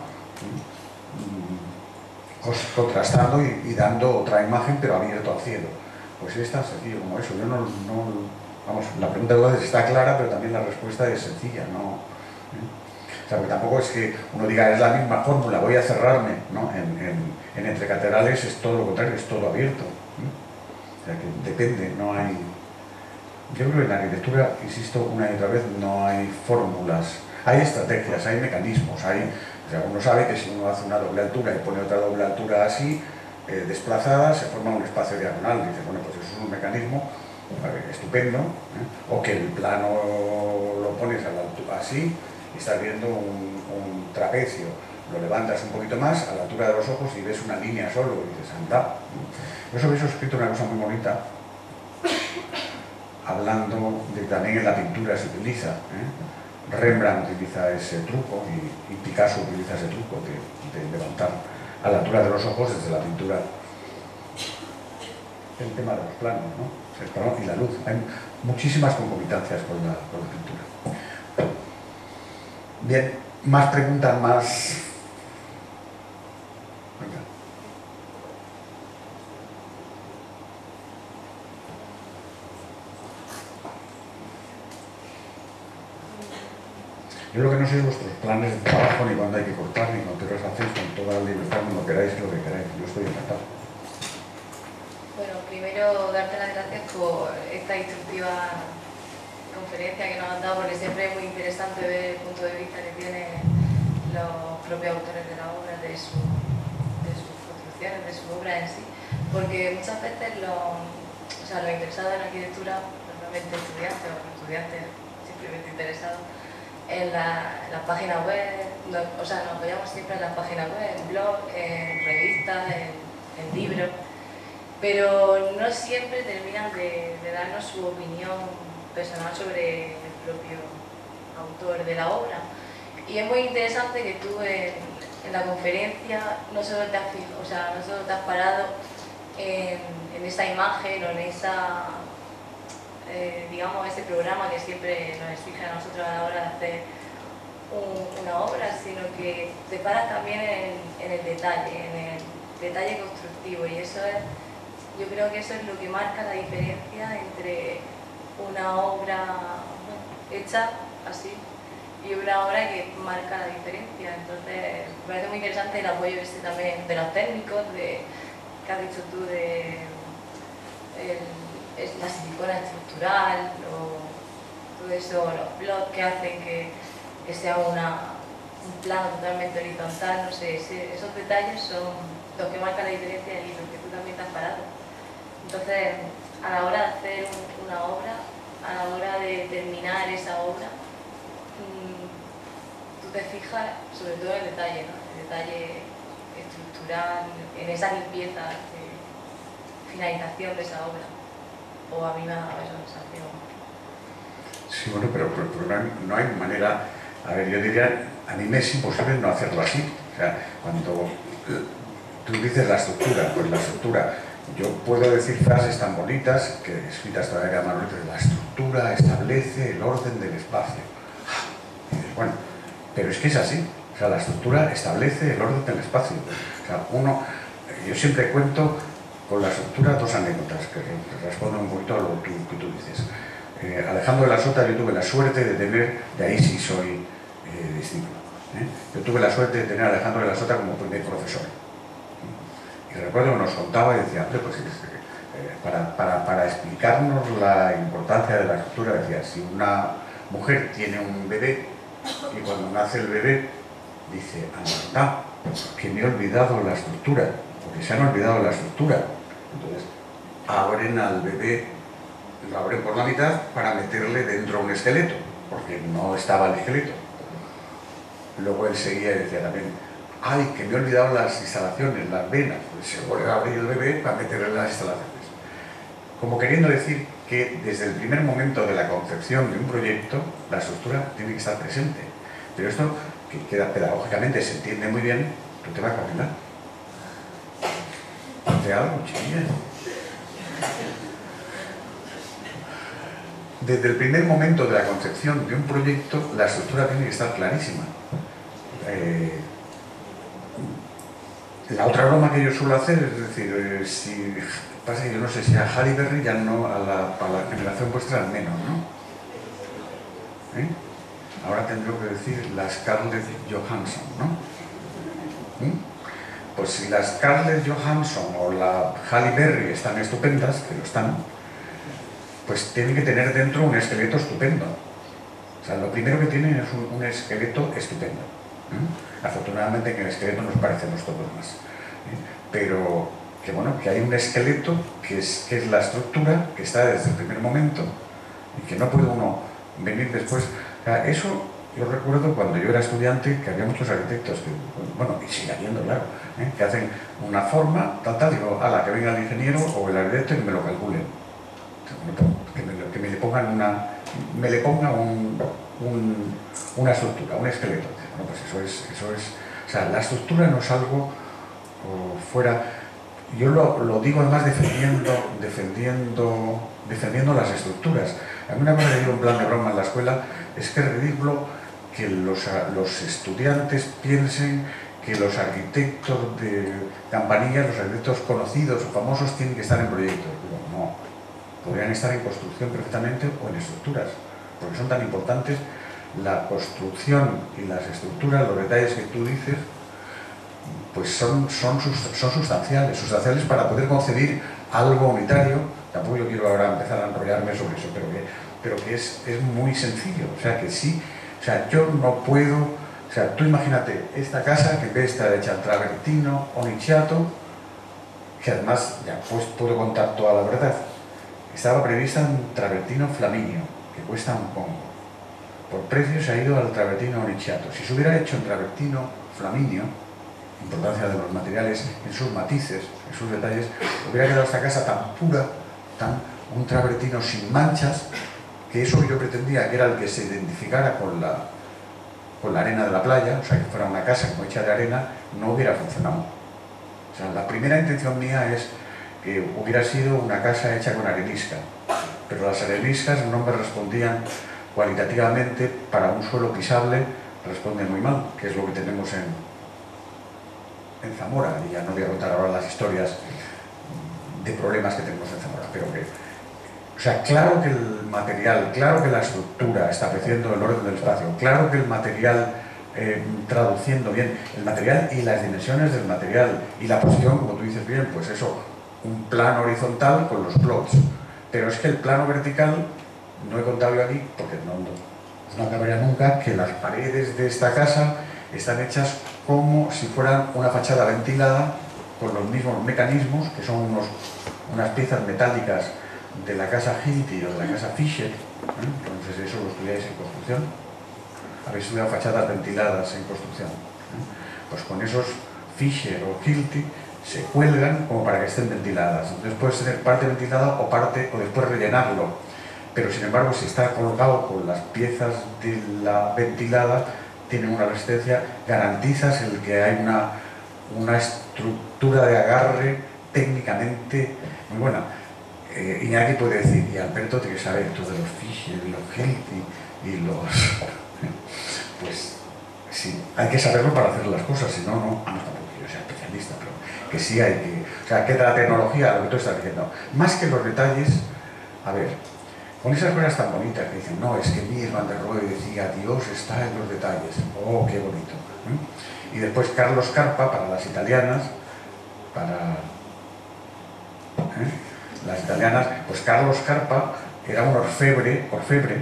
contrastando y, y dando otra imagen, pero abierto al cielo. Pues es tan sencillo como eso. Yo no, no vamos, la pregunta de Lourdes está clara, pero también la respuesta es sencilla, ¿no? ¿Eh? O sea, porque tampoco es que uno diga, es la misma fórmula, voy a cerrarme, ¿no? En, en, en Entre Catedrales es todo lo contrario, es todo abierto. ¿Eh? O sea, que depende, no hay... Yo creo que en la arquitectura, insisto una y otra vez, no hay fórmulas. Hay estrategias, hay mecanismos, hay... O sea, uno sabe que si uno hace una doble altura y pone otra doble altura así, eh, desplazada, se forma un espacio diagonal. Y dice, bueno, pues eso es un mecanismo ver, estupendo, ¿eh? O que el plano lo pones a la altura así y estás viendo un, un trapecio, lo levantas un poquito más a la altura de los ojos y ves una línea solo y dices, anda. Yo sobre eso he escrito una cosa muy bonita, hablando de que también en la pintura se utiliza, ¿eh? Rembrandt utiliza ese truco y, y Picasso utiliza ese truco de, de levantar a la altura de los ojos desde la pintura el tema de los planos, ¿no? El plano y la luz. Hay muchísimas concomitancias con la, con la pintura. Bien, más preguntas, más... Venga. Yo lo que no sé es vuestros planes de trabajo, ni cuándo hay que cortar, ni cuándo los hacéis, con toda la libertad, cuando queráis, lo que queráis. Yo estoy encantado. Bueno, primero darte las gracias por esta instructiva conferencia que nos han dado, porque siempre es muy interesante ver el punto de vista que tienen los propios autores de la obra, de, su, de sus construcciones, de su obra en sí, porque muchas veces los, o sea, los interesados en arquitectura, normalmente estudiantes o estudiantes simplemente interesados, en la, en la página web, no, o sea, nos apoyamos siempre en las páginas web, en blogs, en revistas, en, en libros, pero no siempre terminan de, de darnos su opinión personal sobre el propio autor de la obra. Y es muy interesante que tú en, en la conferencia no solo te has fijado, o sea, no solo te has parado en, en esa imagen o en esa... Eh, digamos, ese programa que siempre nos exige a nosotros a la hora de hacer un, una obra, sino que te paras también en, en el detalle, en el detalle constructivo, y eso es, yo creo que eso es lo que marca la diferencia entre una obra hecha así y una obra que marca la diferencia. Entonces, me parece muy interesante el apoyo este también de los técnicos, de que has dicho tú, de el, es la silicona estructural, o todo eso, los blogs que hacen que, que sea una, un plano totalmente horizontal, no sé, ese, esos detalles son los que marcan la diferencia y los que tú también te has parado. Entonces, a la hora de hacer un, una obra, a la hora de terminar esa obra, mmm, tú te fijas sobre todo en el detalle, ¿no? El detalle estructural, en esa limpieza, de finalización de esa obra. O a mí me ha dado esa sensación. Sí, bueno, pero, pero, pero no, hay, no hay manera... A ver, yo diría, a mí me es imposible no hacerlo así. O sea, cuando tú dices la estructura, pues la estructura, yo puedo decir frases tan bonitas, que escritas todavía a mano, la estructura establece el orden del espacio. Y dices, bueno, pero es que es así. O sea, la estructura establece el orden del espacio. O sea, uno... Yo siempre cuento... Con la estructura, dos anécdotas que responden un poquito a lo que, que tú dices. Eh, Alejandro de la Sota, yo tuve la suerte de tener, de ahí sí soy eh, discípulo, ¿eh? Yo tuve la suerte de tener a Alejandro de la Sota como primer profesor. ¿eh? Y recuerdo que nos contaba y decía, pues, eh, para, para, para explicarnos la importancia de la estructura, decía, si una mujer tiene un bebé y cuando nace el bebé dice, anda, que me he olvidado la estructura, porque se han olvidado la estructura. Entonces, abren al bebé, lo abren por la mitad para meterle dentro un esqueleto, porque no estaba el esqueleto. Luego él seguía y decía también, ay, que me he olvidado las instalaciones, las venas. Pues se vuelve a abrir el bebé para meterle las instalaciones. Como queriendo decir que desde el primer momento de la concepción de un proyecto, la estructura tiene que estar presente. Pero esto, que queda pedagógicamente, se entiende muy bien, tú te vas a caminar. Ponte algo, chiquilla. Desde el primer momento de la concepción de un proyecto, la estructura tiene que estar clarísima. Eh, la otra broma que yo suelo hacer es decir, eh, si pasa que yo no sé si a Halle Berry ya no, a la, a la generación vuestra al menos, ¿no? ¿Eh? Ahora tendré que decir la Scarlett Johansson, ¿no? ¿Mm? Pues si la Scarlett Johansson o la Halle Berry están estupendas, que lo están, pues tienen que tener dentro un esqueleto estupendo. O sea, lo primero que tienen es un, un esqueleto estupendo. ¿Eh? Afortunadamente en el esqueleto nos parecemos todos más. ¿Eh? Pero que bueno, que hay un esqueleto que es, que es la estructura, que está desde el primer momento y que no puede uno venir después. O sea, eso yo recuerdo cuando yo era estudiante, que había muchos arquitectos, que, bueno, y sigue habiendo, claro, ¿eh? que hacen una forma, tal, tal, digo, ala, que venga el ingeniero o el arquitecto y me lo calculen. Que me, que me le pongan una, me le ponga un, un, una estructura, un esqueleto. Bueno, pues eso es, eso es, o sea, la estructura no es algo o fuera, yo lo, lo digo además defendiendo, defendiendo, defendiendo las estructuras. A mí una cosa que digo en plan de broma en la escuela es que es ridículo que los, los estudiantes piensen que los arquitectos de Campanilla, los arquitectos conocidos o famosos tienen que estar en proyectos. Digo, no, podrían estar en construcción perfectamente o en estructuras, porque son tan importantes la construcción y las estructuras, los detalles que tú dices, pues son, son, son sustanciales, sustanciales para poder concebir algo unitario. Tampoco yo quiero ahora empezar a enrollarme sobre eso, pero que, pero que es, es muy sencillo, o sea que sí, o sea, yo no puedo, o sea, tú imagínate esta casa que en vez de estar hecha en travertino o nichiato, que además, ya pues puedo contar toda la verdad, estaba prevista en travertino flaminio, que cuesta un poco. Por precio se ha ido al travertino nichiato. Si se hubiera hecho en travertino flaminio, importancia de los materiales en sus matices, en sus detalles, hubiera quedado esta casa tan pura, tan un travertino sin manchas, que eso que yo pretendía, que era el que se identificara con la, con la arena de la playa, o sea, que fuera una casa como hecha de arena, no hubiera funcionado. O sea, la primera intención mía es que hubiera sido una casa hecha con arenisca, pero las areniscas no me respondían cualitativamente para un suelo pisable, responden muy mal, que es lo que tenemos en, en Zamora, y ya no voy a contar ahora las historias de problemas que tenemos en Zamora, pero que, o sea, claro que el material, claro que la estructura estableciendo el orden del espacio, claro que el material eh, traduciendo bien el material y las dimensiones del material y la posición, como tú dices bien, pues eso, un plano horizontal con los plots, pero es que el plano vertical, no he contado yo aquí, porque no, no, no acabaría nunca, que las paredes de esta casa están hechas como si fueran una fachada ventilada con los mismos mecanismos, que son unos, unas piezas metálicas de la casa Hilti o de la casa Fischer, ¿eh? Entonces eso lo estudiáis en construcción, habéis estudiado fachadas ventiladas en construcción, ¿eh? Pues con esos Fischer o Hilti se cuelgan como para que estén ventiladas, entonces puedes tener parte ventilada o parte, o después rellenarlo, pero sin embargo si está colocado con las piezas de la ventilada, tiene una resistencia, garantizas el que hay una, una estructura de agarre técnicamente muy buena. Eh, Iñaki puede decir, y Alberto tiene que saber tú de los Fischer, y los Hilti y los... pues sí, hay que saberlo para hacer las cosas, si no, no, no tampoco quiero ser especialista, pero que sí hay que... O sea, que la tecnología, lo que tú estás diciendo, más que los detalles, a ver, con esas cosas tan bonitas que dicen, no, es que Mies van der Rohe decía, Dios está en los detalles, oh, qué bonito. ¿Eh? Y después Carlos Carpa, para las italianas, para... ¿eh? las italianas, pues Carlos Carpa era un orfebre, orfebre,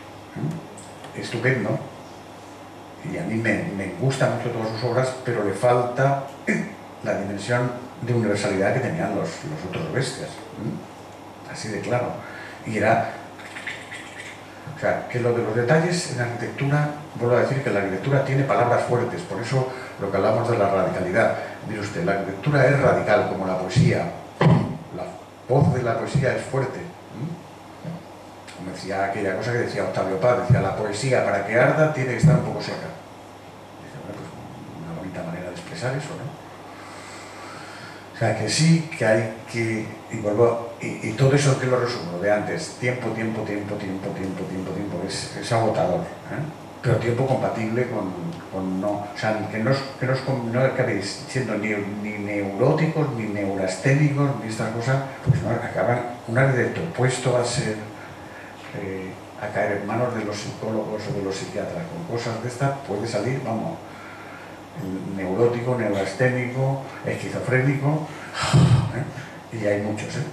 ¿eh? estupendo, y a mí me, me gustan mucho todas sus obras, pero le falta la dimensión de universalidad que tenían los, los otros bestias. ¿Mm? Así de claro. Y era... O sea, que lo de los detalles en la arquitectura, vuelvo a decir que la arquitectura tiene palabras fuertes, por eso lo que hablamos de la radicalidad. Mire usted, la arquitectura es radical como la poesía. La voz de la poesía es fuerte. ¿Mm? Como decía aquella cosa que decía Octavio Paz, decía, la poesía para que arda tiene que estar un poco seca. Dice, bueno, pues una bonita manera de expresar eso, ¿no? O sea, que sí, que hay que... Y, vuelvo, y, y todo eso que lo resumo, lo de antes, tiempo, tiempo, tiempo, tiempo, tiempo, tiempo, tiempo, es, es agotador, ¿eh? Pero tiempo compatible con, con no... O sea, que no, que no, no acabéis siendo ni, ni neuróticos, ni neurasténicos, ni esta cosa, porque no acaban... Un arquitecto puesto a ser... Eh, a caer en manos de los psicólogos o de los psiquiatras con cosas de estas, puede salir, vamos... neurótico, neurasténico, esquizofrénico, ¿eh? Y hay muchos, ¿eh?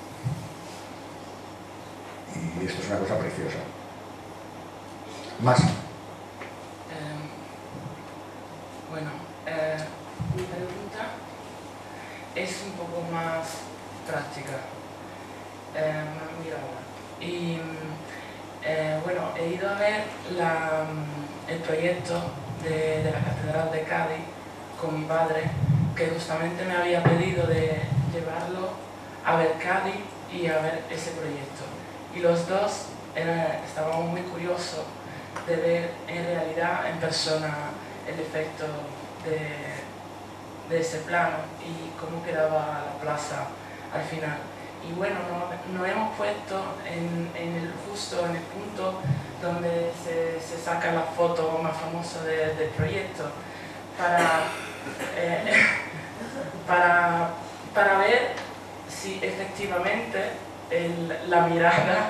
Y esto es una cosa preciosa. Más. Eh, bueno, eh, mi pregunta es un poco más práctica, eh, más mirada. Y eh, bueno, he ido a ver la, el proyecto De, de la Catedral de Cádiz con mi padre, que justamente me había pedido de llevarlo a ver Cádiz y a ver ese proyecto. Y los dos era, estábamos muy curiosos de ver en realidad, en persona, el efecto de, de ese plano y cómo quedaba la plaza al final. Y bueno, nos no hemos puesto en, en el, justo en el punto donde se, se saca la foto más famosa de, del proyecto para, eh, para, para ver si efectivamente el, la mirada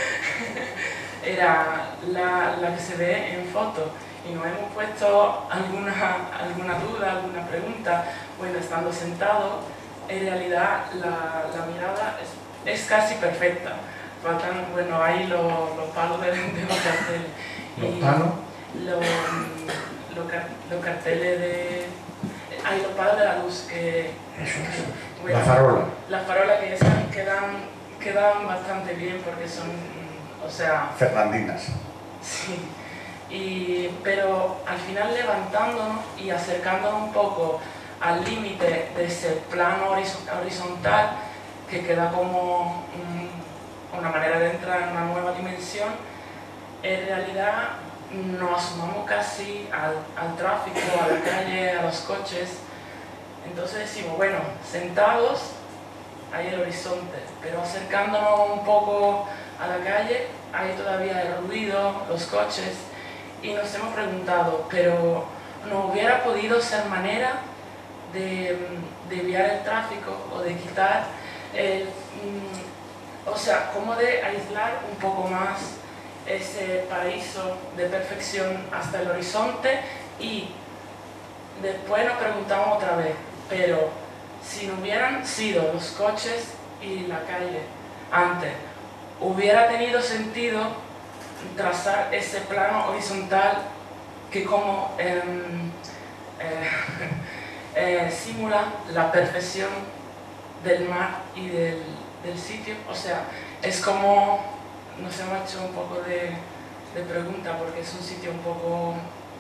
era la, la que se ve en foto. Y nos hemos puesto alguna, alguna duda, alguna pregunta, bueno, estando sentados, en realidad la, la mirada es, es casi perfecta. Faltan, bueno, ahí los, los palos de, de los carteles. ¿Los palos? Los, los, los carteles de... Hay los palos de la luz que... Eso, eso. Bueno, la farola. Las farolas que esas quedan, quedan bastante bien porque son, o sea... Fernandinas. Sí. Y, pero al final levantándonos y acercándonos un poco al límite de ese plano horizontal que queda como un, una manera de entrar en una nueva dimensión, en realidad nos asomamos casi al, al tráfico, a la calle, a los coches. Entonces decimos, bueno, sentados hay el horizonte, pero acercándonos un poco a la calle hay todavía el ruido, los coches, y nos hemos preguntado, pero ¿no hubiera podido ser manera de desviar el tráfico o de quitar el, o sea, cómo de aislar un poco más ese paraíso de perfección hasta el horizonte? Y después nos preguntamos otra vez, pero si no hubieran sido los coches y la calle antes, ¿hubiera tenido sentido trazar ese plano horizontal que como eh, eh, eh, simula la perfección del mar y del, del sitio? O sea, es como, nos hemos hecho un poco de, de pregunta porque es un sitio un poco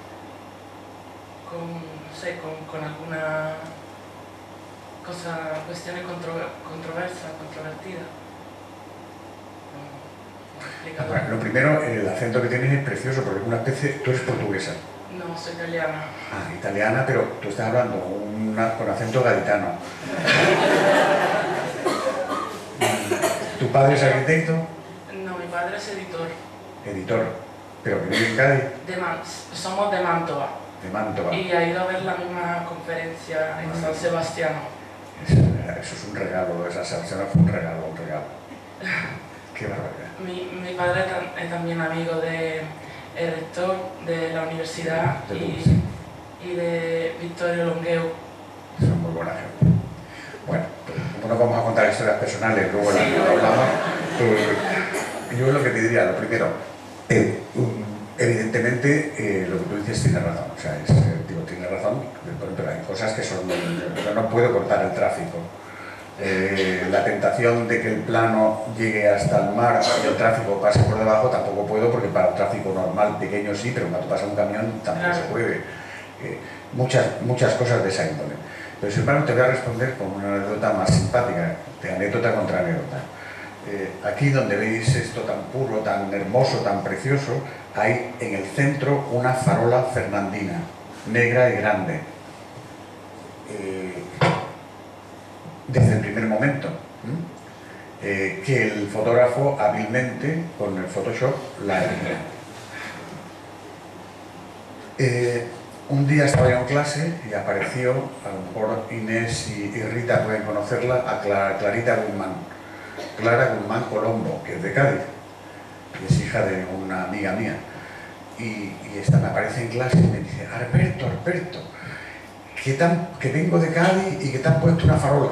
con, no sé, con, con alguna cosa, cuestiones contro, controversa, controvertida. Bueno, lo primero, el acento que tienes es precioso porque es una especie... Tú eres portuguesa. No, soy italiana. Ah, italiana, pero tú estás hablando una, con acento gaditano. ¿Tu padre es arquitecto? No, mi padre es editor. Editor. ¿Pero que vive en Cádiz? De Man somos de Mantova. De Mantova. Y ha ido a ver la misma conferencia en San Sebastián. Eso, eso es un regalo, esa Sebastián fue un regalo, un regalo. Qué barbaridad. Mi, mi padre es también amigo del de rector de la universidad de y, y de Vittorio Longueu. Son muy buena gente. Bueno, como no vamos a contar historias personales, luego sí, las no, hablamos. Pues, yo lo que te diría, lo primero, eh, um, evidentemente eh, lo que tú dices tiene razón, o sea, es, eh, digo, tiene tienes razón, pero hay cosas que son... Yo no puedo cortar el tráfico. Eh, la tentación de que el plano llegue hasta el mar y el tráfico pase por debajo tampoco puedo, porque para el tráfico normal pequeño sí, pero cuando pasa un camión tampoco se puede. Eh, muchas, muchas cosas de esa índole. Pero sin embargo te voy a responder con una anécdota más simpática, de anécdota contra anécdota. Eh, aquí donde veis esto tan puro, tan hermoso, tan precioso, hay en el centro una farola fernandina, negra y grande. Eh, desde el primer momento, eh, que el fotógrafo hábilmente, con el Photoshop, la elimina. Eh, un día estaba yo en clase y apareció, a lo mejor Inés y, y Rita pueden conocerla, a Clara, Clarita Guzmán. Clara Guzmán Colombo, que es de Cádiz, y es hija de una amiga mía. Y, y esta me aparece en clase y me dice: Alberto, Alberto, que, tan, que vengo de Cádiz y que te han puesto una farola.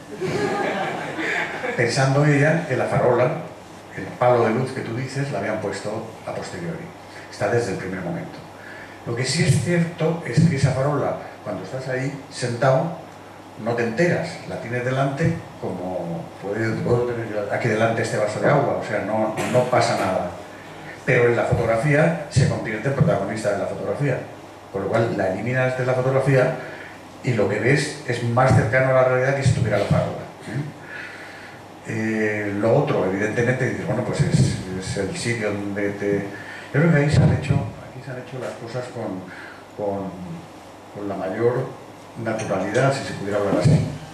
Pensando ella que la farola, el palo de luz que tú dices, la habían puesto a posteriori. Está desde el primer momento. Lo que sí es cierto es que esa farola, cuando estás ahí sentado, no te enteras, la tienes delante como puedo, puedo tener aquí delante este vaso de agua, o sea, no, no pasa nada. Pero en la fotografía se convierte en protagonista de la fotografía, con lo cual la eliminas de la fotografía y lo que ves es más cercano a la realidad que si tuviera la farola. ¿eh? Eh, lo otro, evidentemente, dices, bueno, pues es, es el sitio donde te... Yo creo que ahí se han hecho, aquí se han hecho las cosas con, con, con la mayor naturalidad, si se pudiera hablar así.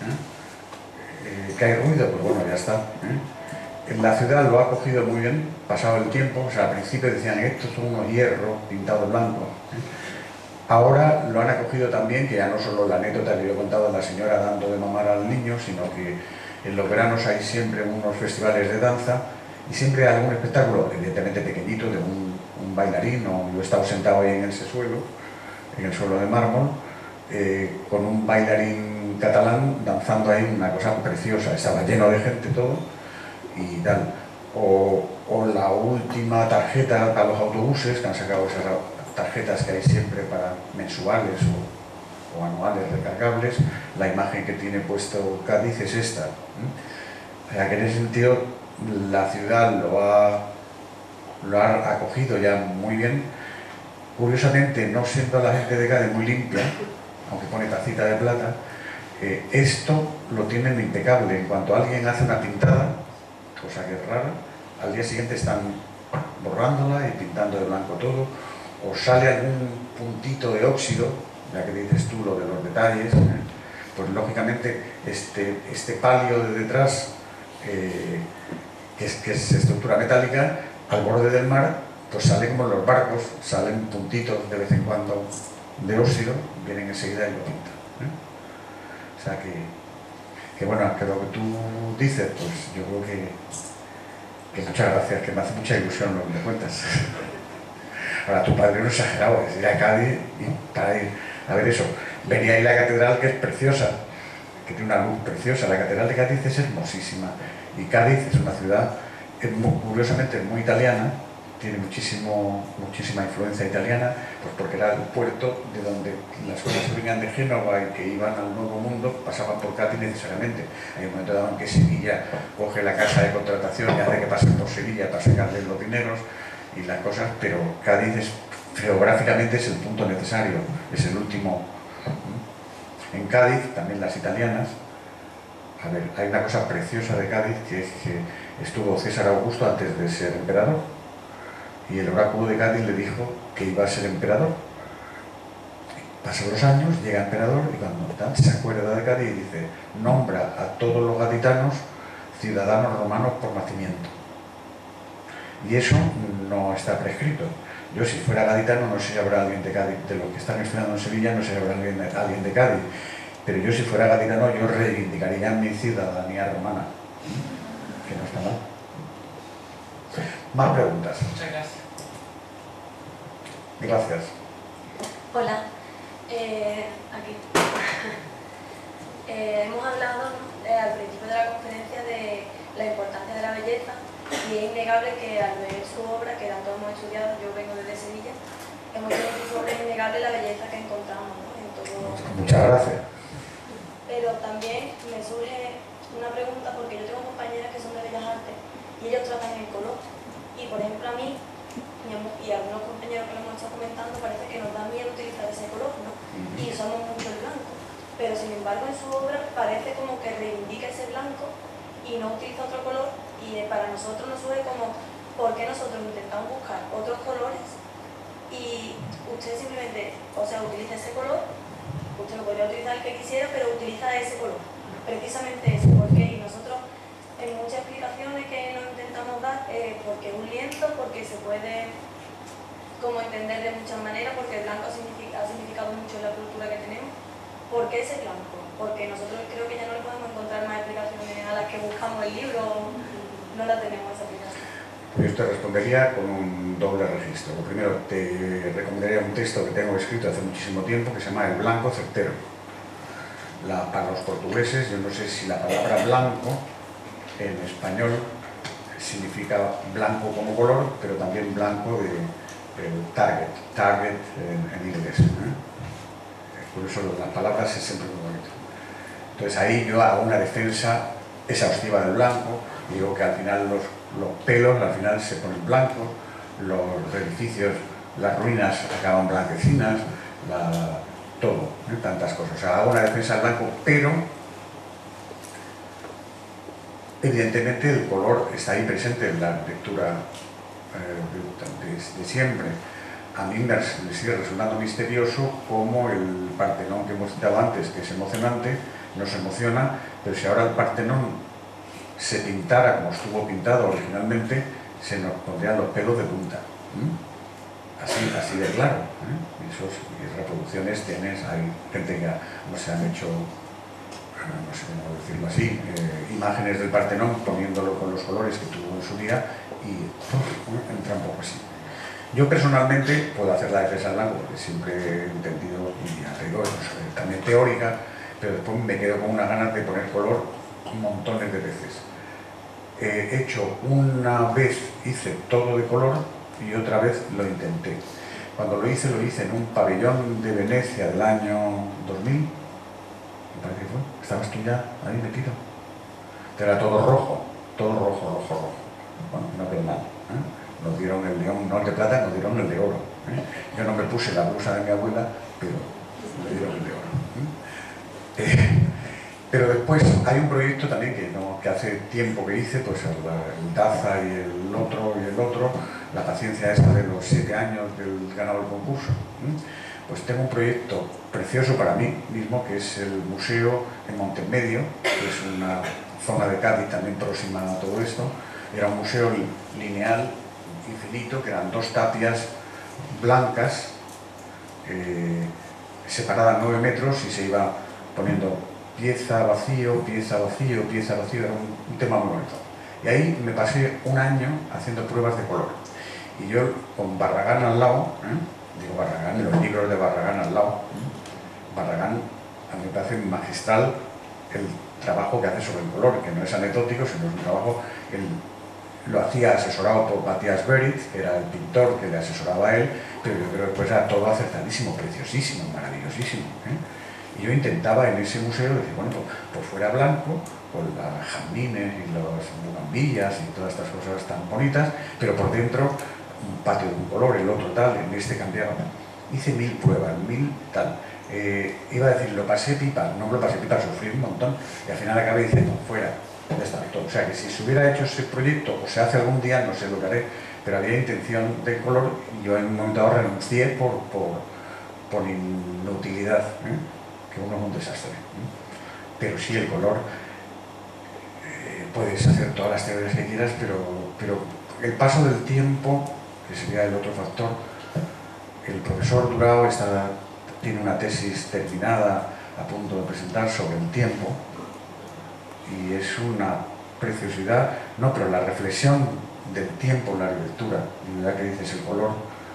¿eh? Eh, que hay ruido, pues bueno, ya está. ¿eh? En la ciudad lo ha cogido muy bien, pasado el tiempo, o sea, al principio decían, estos son unos hierros pintados de blanco. ¿eh? Ahora lo han acogido también, que ya no solo la anécdota que yo he contado de la señora dando de mamar al niño, sino que en los veranos hay siempre unos festivales de danza y siempre hay algún espectáculo, evidentemente pequeñito, de un, un bailarín, o yo he estado sentado ahí en ese suelo, en el suelo de mármol, eh, con un bailarín catalán danzando ahí una cosa preciosa, estaba lleno de gente todo y tal. O, o la última tarjeta para los autobuses, que han sacado esas tarjetas que hay siempre para mensuales o, o anuales recargables, la imagen que tiene puesto Cádiz es esta. ¿eh? O sea, que en ese sentido la ciudad lo ha, lo ha acogido ya muy bien. Curiosamente, no siendo la gente de Cádiz muy limpia, aunque pone tacita de plata, eh, esto lo tienen impecable. En cuanto alguien hace una pintada, cosa que es rara, al día siguiente están borrándola y pintando de blanco todo, o sale algún puntito de óxido, ya que dices tú lo de los detalles, ¿eh? Pues lógicamente este, este palio de detrás, eh, que, es, que es estructura metálica, al borde del mar, pues sale como en los barcos, salen puntitos de vez en cuando de óxido, vienen enseguida y lo pintan. ¿eh? O sea que, que bueno, que lo que tú dices, pues yo creo que, que muchas gracias, que me hace mucha ilusión lo que me cuentas. Ahora, tu padre no exagerado, es ir a Cádiz y para ir a ver eso. Venía ahí la catedral, que es preciosa, que tiene una luz preciosa. La catedral de Cádiz es hermosísima y Cádiz es una ciudad, es muy, curiosamente, muy italiana, tiene muchísimo, muchísima influencia italiana, pues porque era el puerto de donde las cosas que venían de Génova y que iban al Nuevo Mundo pasaban por Cádiz necesariamente. Hay un momento dado en que Sevilla coge la casa de contratación y hace que pasen por Sevilla para sacarle los dineros y las cosas, pero Cádiz es, geográficamente es el punto necesario, es el último. En Cádiz, también las italianas, a ver, hay una cosa preciosa de Cádiz, que es que estuvo César Augusto antes de ser emperador, y el oráculo de Cádiz le dijo que iba a ser emperador. Pasan los años, llega emperador, y cuando tal se acuerda de Cádiz, dice, nombra a todos los gaditanos ciudadanos romanos por nacimiento. Y eso no está prescrito. Yo, si fuera gaditano, no sé si habrá alguien de Cádiz, de los que están estudiando en Sevilla, no sé si habrá alguien, alguien de Cádiz, pero yo, si fuera gaditano, yo reivindicaría mi ciudadanía romana, que no está mal. Más preguntas. Muchas gracias. Gracias. Hola, eh, aquí. eh, hemos hablado eh, al principio de la conferencia de la importancia de la belleza. Y es innegable que al ver su obra, que tanto hemos estudiado, yo vengo desde Sevilla, hemos visto en su obra, es innegable la belleza que encontramos, ¿no? en digo... Muchas gracias. Pero también me surge una pregunta, porque yo tengo compañeras que son de Bellas Artes y ellos tratan el color. Y por ejemplo a mí y a algunos compañeros que lo hemos estado comentando parece que nos da miedo utilizar ese color, ¿no? Y usamos mucho el blanco. Pero sin embargo en su obra parece como que reivindica ese blanco y no utiliza otro color, y para nosotros nos surge como ¿por qué nosotros intentamos buscar otros colores y usted simplemente, o sea, utiliza ese color? Usted lo podría utilizar el que quisiera, pero utiliza ese color, precisamente ese. ¿Por qué? Y nosotros en muchas explicaciones que nos intentamos dar, eh, porque es un lienzo, porque se puede como entender de muchas maneras, porque el blanco significa, ha significado mucho en la cultura que tenemos. ¿Por qué ese blanco? Porque nosotros creo que ya no le podemos encontrar más explicaciones a las que buscamos el libro, no la tenemos esa explicación. Pues yo te respondería con un doble registro. Lo primero, te recomendaría un texto que tengo escrito hace muchísimo tiempo que se llama El blanco certero. La, para los portugueses, yo no sé si la palabra blanco en español significa blanco como color, pero también blanco de, de target, target en, en inglés, ¿eh? Por eso las palabras es siempre muy bonito. Entonces ahí yo hago una defensa exhaustiva del blanco, digo que al final los, los pelos al final se ponen blancos, los edificios, las ruinas acaban blanquecinas, la, todo, ¿eh? Tantas cosas. O sea, hago una defensa del blanco, pero evidentemente el color está ahí presente en la lectura eh, de, de siempre. A mí me sigue resultando misterioso cómo el Partenón que hemos citado antes, que es emocionante, nos emociona, pero si ahora el Partenón se pintara como estuvo pintado originalmente, se nos pondrían los pelos de punta. ¿Mm? Así, así de claro. ¿eh? Y esos, y reproducciones tienes, hay gente que no se han hecho, no sé cómo decirlo así, eh, imágenes del Partenón poniéndolo con los colores que tuvo en su día y uf, entra un poco así. Yo personalmente puedo hacer la defensa del blanco porque siempre he entendido, y ya te digo, pues, también teórica, pero después me quedo con unas ganas de poner color montones de veces. He hecho una vez, hice todo de color y otra vez lo intenté. Cuando lo hice, lo hice en un pabellón de Venecia del año dos mil, me parece que fue, estabas tú ya ahí metido. Era todo rojo, todo rojo, rojo, rojo. Bueno, no quedó mal, ¿eh? Nos dieron el león, no el de plata, nos dieron el de oro. ¿eh? Yo no me puse la blusa de mi abuela, pero me dieron el de oro. ¿eh? Eh, pero después hay un proyecto también que, no, que hace tiempo que hice, pues el, el Daza y el otro y el otro, la paciencia esta de los siete años del ganador del concurso. ¿eh? Pues tengo un proyecto precioso para mí mismo, que es el museo en Montemedio, que es una zona de Cádiz también próxima a todo esto. Era un museo lineal, infinito, que eran dos tapias blancas eh, separadas nueve metros y se iba poniendo pieza, vacío, pieza, vacío, pieza, vacío. Era un, un tema muy bonito. Y ahí me pasé un año haciendo pruebas de color. Y yo con Barragán al lado, ¿eh? digo Barragán, los libros de Barragán al lado, ¿eh? Barragán a mí me parece magistral el trabajo que hace sobre el color, que no es anecdótico, sino es un trabajo... El, lo hacía asesorado por Matthias Berit, que era el pintor que le asesoraba a él, pero yo creo que pues era todo acertadísimo, preciosísimo, maravillosísimo. ¿eh? Y yo intentaba en ese museo decir, bueno, pues, pues fuera blanco, con las jardines y las bugambillas y todas estas cosas tan bonitas, pero por dentro un patio de un color, el otro tal, en este cambiaba. Hice mil pruebas, mil tal. Eh, iba a decir, lo pasé pipa, no lo pasé pipa, sufrí un montón, y al final acabé diciendo, fuera. Está todo. O sea que si se hubiera hecho ese proyecto o se hace algún día, no sé lo que haré, pero había intención de color y yo en un momento dado renuncié por, por, por inutilidad, ¿eh? que uno es un desastre. ¿eh? Pero sí, el color, eh, puedes hacer todas las teorías que quieras, pero, pero el paso del tiempo, que sería el otro factor, el profesor Durao está, tiene una tesis terminada a punto de presentar sobre el tiempo, y es una preciosidad, no, pero la reflexión del tiempo en la lectura, y ya que dices el color,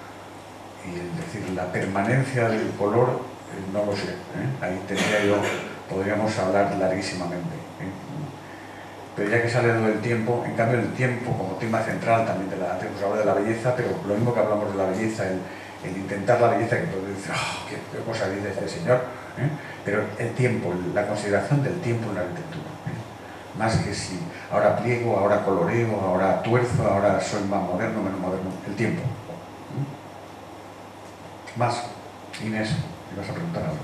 y el decir la permanencia del color, eh, no lo sé, ¿eh? ahí tendría yo, podríamos hablar larguísimamente, ¿eh? pero ya que sale lo del tiempo, en cambio el tiempo como tema central también de la, antes hablo de la belleza, pero lo mismo que hablamos de la belleza, el, el intentar la belleza, que todo dice, oh, qué, qué cosa dice este señor, ¿eh? Pero el tiempo, la consideración del tiempo en la arquitectura, ¿eh? Más que si ahora pliego, ahora coloreo, ahora tuerzo, ahora soy más moderno, menos moderno, el tiempo. ¿Eh? Más, Inés, ¿me vas a preguntar algo?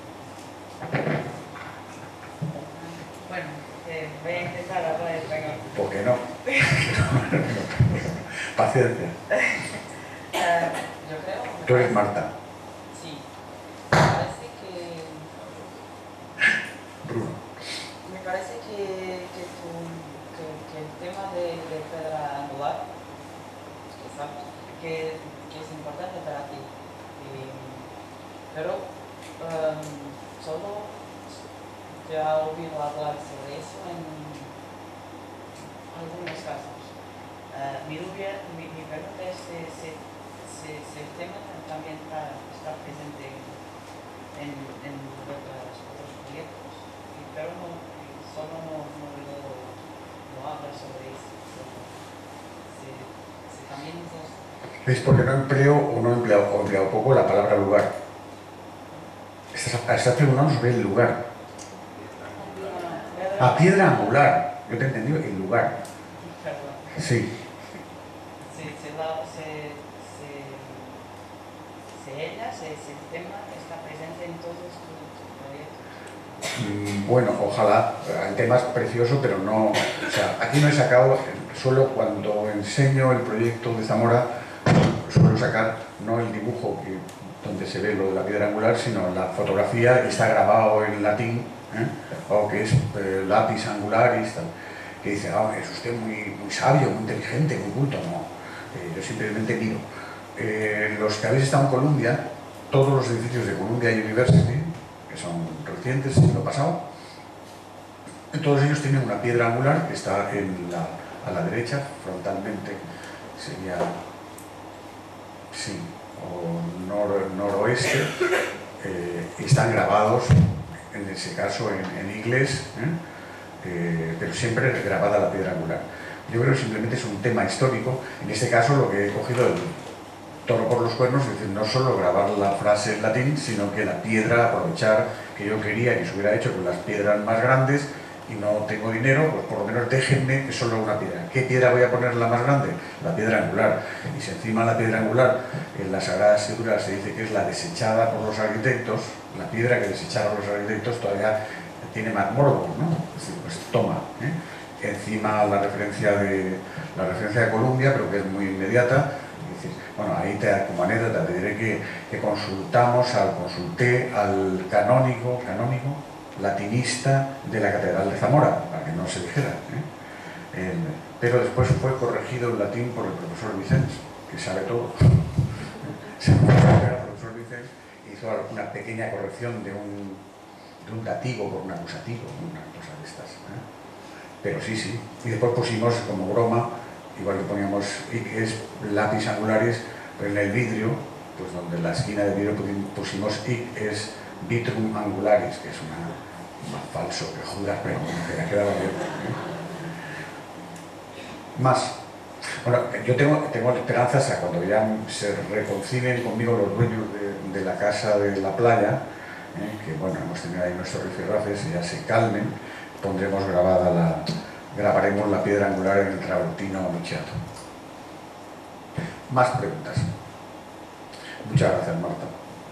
Bueno, eh, voy a intentar hablar español. ¿Por qué no? Paciencia. Uh, yo creo... Tú eres Marta. Sí. Me parece que... Bruno. Me parece que, que, tu, que, que el tema de, de piedra angular, que, sabes, que, que es importante para ti. Y, pero um, solo te ha oído hablar sobre eso en algunos casos. Uh, mi, rubia, mi, mi pregunta es si, si, si, si el tema también está, está presente en, en, en otros, otros proyectos, y, pero no, solo no, no, no, no habla sobre eso. Si, si también es eso. Es porque no empleo o no he empleado, o he empleado poco la palabra lugar. Estás, estás preguntando sobre el lugar. A piedra angular. Yo te he entendido el lugar. Perdón. Sí. Si, si, la, si, si, si ella, si, si el tema está presente en todos tus, tus proyectos. Bueno, ojalá. El tema es precioso, pero no... O sea, aquí no he sacado... Solo cuando enseño el proyecto de Zamora, suelo sacar no el dibujo que, donde se ve lo de la piedra angular, sino la fotografía que está grabado en latín, ¿eh? O que es eh, lápiz angularis, tal, que dice, ah, es usted muy, muy sabio, muy inteligente, muy culto. No, eh, yo simplemente miro. Eh, los que habéis estado en Columbia, todos los edificios de Columbia University, que son recientes, siglo pasado, todos ellos tienen una piedra angular que está en la, a la derecha, frontalmente, sería, sí, o nor, noroeste, eh, y están grabados, en ese caso en, en inglés, ¿eh? Eh, pero siempre grabada la piedra angular. Yo creo que simplemente es un tema histórico. En este caso lo que he cogido el toro por los cuernos, es decir, no solo grabar la frase en latín, sino que la piedra, aprovechar que yo quería que se hubiera hecho con las piedras más grandes y no tengo dinero, pues por lo menos déjenme que solo una piedra. ¿Qué piedra voy a poner la más grande? La piedra angular. Y si encima la piedra angular en la Sagrada Escritura se dice que es la desechada por los arquitectos, la piedra que desecharon los arquitectos todavía tiene más morbo, ¿no? Es decir, pues toma, ¿eh? Encima la referencia de la referencia de Columbia, pero que es muy inmediata. Es decir, bueno, ahí te, como anécdota te diré que, que consultamos, al, consulté al canónigo, canónigo latinista de la Catedral de Zamora, para que no se dijera, ¿eh? Eh, pero después fue corregido el latín por el profesor Vicens, que sabe todo. Se fue al profesor Vicens y hizo una pequeña corrección de un, de un dativo por un acusativo, una cosa de estas, ¿eh? Pero sí, sí. Y después pusimos como broma, igual que poníamos I, es lápiz angularis, pero en el vidrio, pues donde en la esquina del vidrio pusimos I, es vitrum angularis, que es una, más falso que Judas, pero que ha quedado bien, ¿eh? Más. Bueno, yo tengo, tengo esperanzas a cuando ya se reconcilien conmigo los dueños de, de la casa de la playa, ¿eh? Que bueno, hemos tenido ahí nuestros rifirrafes y ya se calmen, pondremos grabada la, grabaremos la piedra angular en el travertino Michiato. Más preguntas. Muchas gracias, Marta.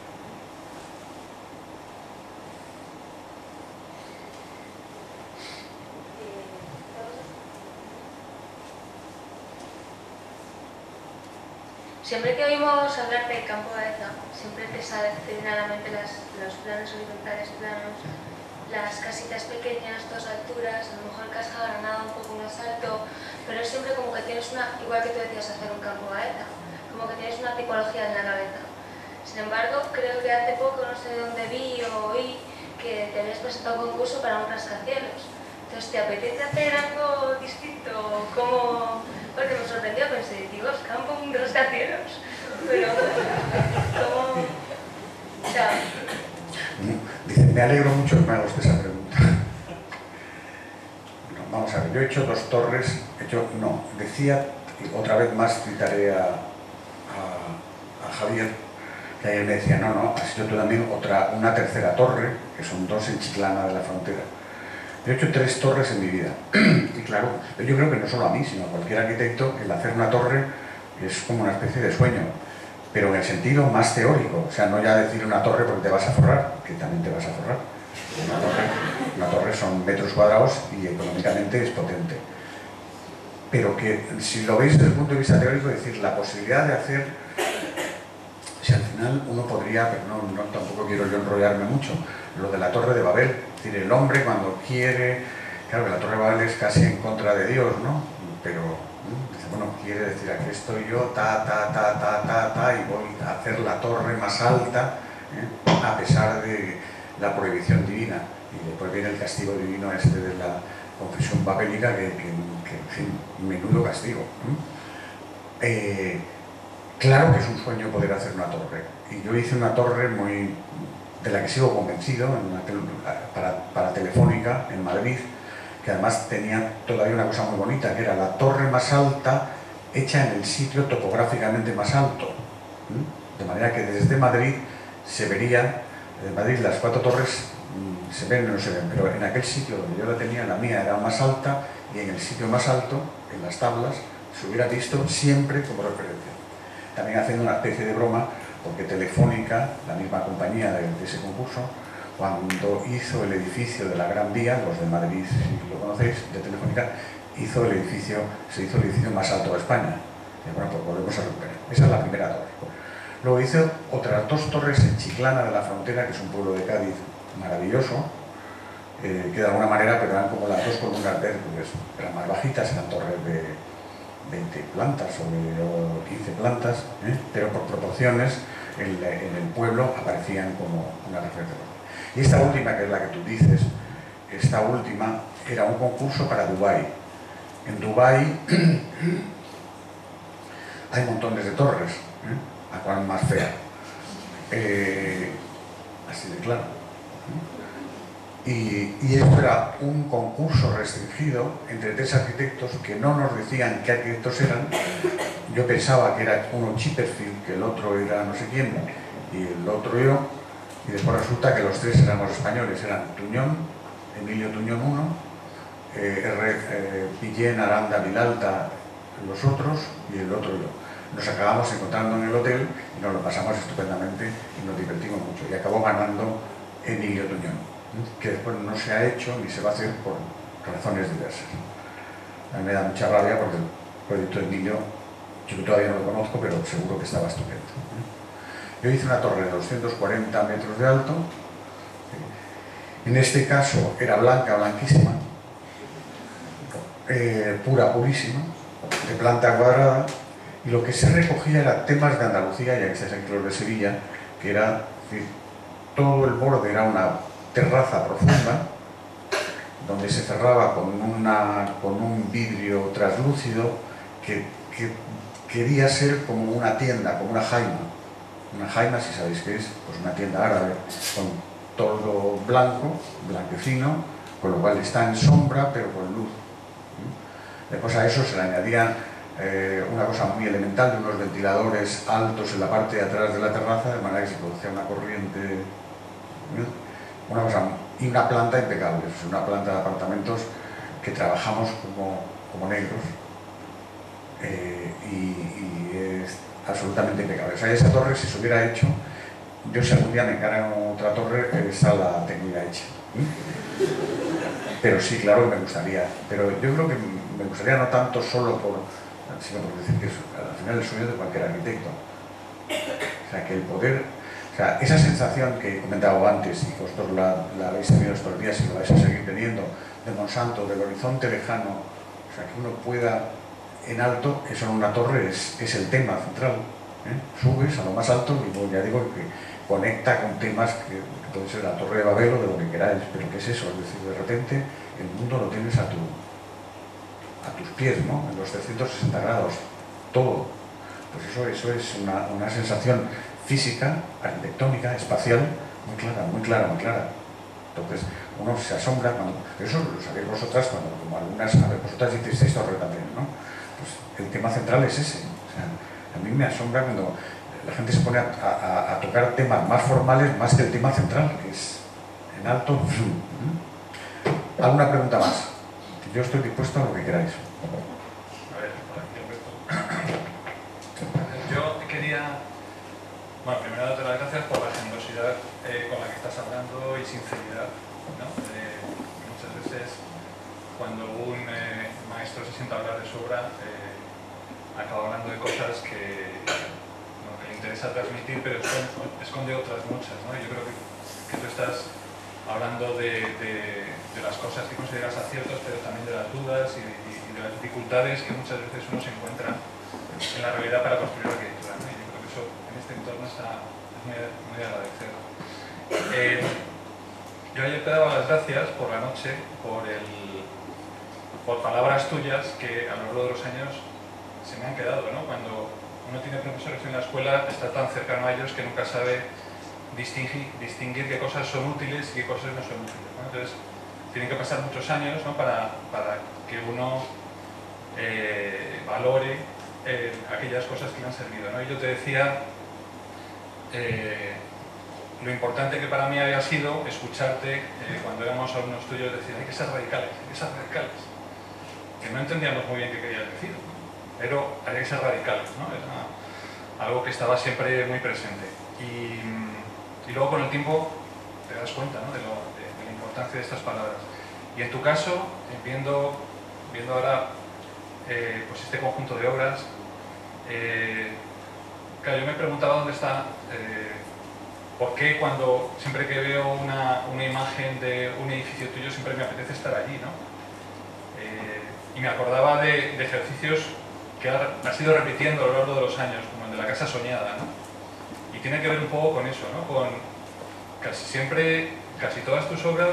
Siempre que oímos hablar de Campo Baeza, siempre te salen a la mente las, los planos horizontales planos, las casitas pequeñas, dos alturas, a lo mejor Casca Granada un poco más alto, pero es siempre como que tienes una, igual que tú decías hacer un Campo Baeza, como que tienes una tipología en la cabeza. Sin embargo, creo que hace poco, no sé dónde vi o oí, que te habías presentado un concurso para un rascacielos. Entonces, ¿te apetece hacer algo distinto? ¿Cómo? Porque me sorprendió, pensé, digo, campo un rascacielos. Pero, ¿cómo? O sea... Dice, me alegro mucho que me hagas esa pregunta. No, vamos a ver, yo he hecho dos torres, he hecho, no, decía, y otra vez más citaré a, a, a Javier, que ayer me decía, no, no, has hecho tú también otra, una tercera torre, que son dos en Chiclana de la Frontera. Yo he hecho tres torres en mi vida. Y claro, yo creo que no solo a mí, sino a cualquier arquitecto, el hacer una torre es como una especie de sueño, pero en el sentido más teórico. O sea, no ya decir una torre porque te vas a forrar, que también te vas a forrar. Una torre, una torre son metros cuadrados y económicamente es potente. Pero que si lo veis desde el punto de vista teórico, es decir, la posibilidad de hacer, si al final uno podría, pero no, no tampoco quiero yo enrollarme mucho, lo de la Torre de Babel, es decir, el hombre cuando quiere, claro que la Torre de Babel es casi en contra de Dios, ¿no? Pero, ¿no? Dice, bueno, quiere decir, aquí estoy yo, ta, ta, ta, ta, ta, ta, y voy a hacer la torre más alta, ¿eh? A pesar de la prohibición divina. Y después viene el castigo divino este de la confesión babélica, que, que, que en fin, menudo castigo. ¿eh? Eh, claro que es un sueño poder hacer una torre. Y yo hice una torre muy, de la que sigo convencido, en una, para, para Telefónica, en Madrid, que además tenía todavía una cosa muy bonita, que era la torre más alta hecha en el sitio topográficamente más alto. ¿eh? De manera que desde Madrid se vería, desde Madrid las cuatro torres se ven o no se ven, pero en aquel sitio donde yo la tenía, la mía era más alta, y en el sitio más alto, en las tablas, se hubiera visto siempre como referencia. También haciendo una especie de broma, porque Telefónica, la misma compañía de, de ese concurso, cuando hizo el edificio de la Gran Vía, los de Madrid, si lo conocéis, de Telefónica, hizo el edificio, se hizo el edificio más alto de España. Y bueno, pues volvemos a recuperar. Esa es la primera torre. Luego hizo otras dos torres en Chiclana de la Frontera, que es un pueblo de Cádiz maravilloso, eh, que de alguna manera, pero eran como las dos columnas verdes, eran más bajitas, eran torres de veinte plantas o, de, o quince plantas, ¿eh? Pero por proporciones en, en el pueblo aparecían como una referencia. Y esta última, que es la que tú dices, esta última era un concurso para Dubái. En Dubái hay montones de torres, ¿eh? A cual más fea. Eh, así de claro. Y, y esto era un concurso restringido entre tres arquitectos que no nos decían qué arquitectos eran. Yo pensaba que era uno Chipperfield, que el otro era no sé quién, y el otro yo, y después resulta que los tres éramos españoles, eran Tuñón, Emilio Tuñón uno, eh, R, eh, Pillén, Aranda, Vilalta, los otros, y el otro yo. Nos acabamos encontrando en el hotel y nos lo pasamos estupendamente y nos divertimos mucho, y acabó ganando Emilio Tuñón, que después no se ha hecho ni se va a hacer por razones diversas. A mí me da mucha rabia porque el proyecto de Emilio, yo todavía no lo conozco, pero seguro que estaba estupendo. Yo hice una torre de doscientos cuarenta metros de alto, en este caso era blanca, blanquísima, eh, pura, purísima, de planta cuadrada, y lo que se recogía era temas de Andalucía, ya que estáis aquí los de Sevilla, que era, decir, todo el borde era una terraza profunda, donde se cerraba con, una, con un vidrio translúcido que, que quería ser como una tienda, como una jaima. Una jaima, si sabéis qué es, pues una tienda árabe, con todo blanco, blanquecino, con lo cual está en sombra, pero con luz. Después a eso se le añadía eh, una cosa muy elemental, de unos ventiladores altos en la parte de atrás de la terraza, de manera que se producía una corriente, ¿no? Una cosa, y una planta impecable, una planta de apartamentos que trabajamos como, como negros, eh, y, y es absolutamente impecable. O sea, esa torre, si se hubiera hecho, yo si algún día me encargan otra torre, esa la tendría hecha. ¿eh? Pero sí, claro que me gustaría, pero yo creo que me gustaría no tanto solo por, sino por decir que es al final el sueño de cualquier arquitecto. O sea, que el poder... O sea, esa sensación que he comentado antes, y vosotros la, la habéis tenido estos días y lo vais a seguir teniendo, de Monsanto, del horizonte lejano, o sea, que uno pueda en alto, eso en una torre es, es el tema central. ¿eh? Subes a lo más alto y luego ya digo que conecta con temas que, que puede ser la Torre de Babel o de lo que queráis, pero ¿qué es eso? Es decir, de repente el mundo lo tienes a, tu, a tus pies, ¿no? En los trescientos sesenta grados, todo. Pues eso, eso es una, una sensación física, arquitectónica, espacial, muy clara, muy clara, muy clara. Entonces, uno se asombra cuando... Eso lo sabéis vosotras cuando, como algunas, a ver, vosotras hicisteis torre también, ¿no? Pues el tema central es ese. O sea, a mí me asombra cuando la gente se pone a, a, a tocar temas más formales más que el tema central, que es en alto. ¿Alguna pregunta más? Yo estoy dispuesto a lo que queráis. A ver, por aquí, Alberto. Yo quería, bueno, primero darte las gracias por la generosidad eh, con la que estás hablando y sinceridad, ¿no? Eh, muchas veces cuando un eh, maestro se sienta a hablar de su obra, eh, acaba hablando de cosas que, bueno, que le interesa transmitir, pero esconde, esconde otras muchas, ¿no? Yo creo que, que tú estás hablando de, de, de las cosas que consideras aciertos, pero también de las dudas y, y, y de las dificultades que muchas veces uno se encuentra en la realidad para construir la arquitectura, ¿no? Y yo creo que eso en este entorno está, es muy, muy agradecido. Eh, yo ayer te daba las gracias por la noche por, el, por palabras tuyas que a lo largo de los años se me han quedado, ¿no? Cuando uno tiene profesores en la escuela, está tan cercano a ellos que nunca sabe distinguir, distinguir qué cosas son útiles y qué cosas no son útiles, ¿no? Entonces, tienen que pasar muchos años, ¿no? para, para que uno eh, valore eh, aquellas cosas que le han servido, ¿no? Y yo te decía eh, lo importante que para mí había sido escucharte eh, cuando éramos alumnos tuyos decir hay que ser radicales, hay que ser radicales, que no entendíamos muy bien qué querías decir, pero hay que ser radicales, ¿no? Era algo que estaba siempre muy presente. Y, y luego con el tiempo te das cuenta, ¿no? de, lo, de, de la importancia de estas palabras. Y en tu caso, eh, viendo, viendo ahora eh, pues este conjunto de obras, eh, claro, yo me preguntaba dónde está, eh, por qué cuando siempre que veo una, una imagen de un edificio tuyo siempre me apetece estar allí, ¿no? Eh, y me acordaba de, de ejercicios que has ido repitiendo a lo largo de los años, como el de la casa soñada, ¿no? Y tiene que ver un poco con eso, ¿no? Con casi siempre, casi todas tus obras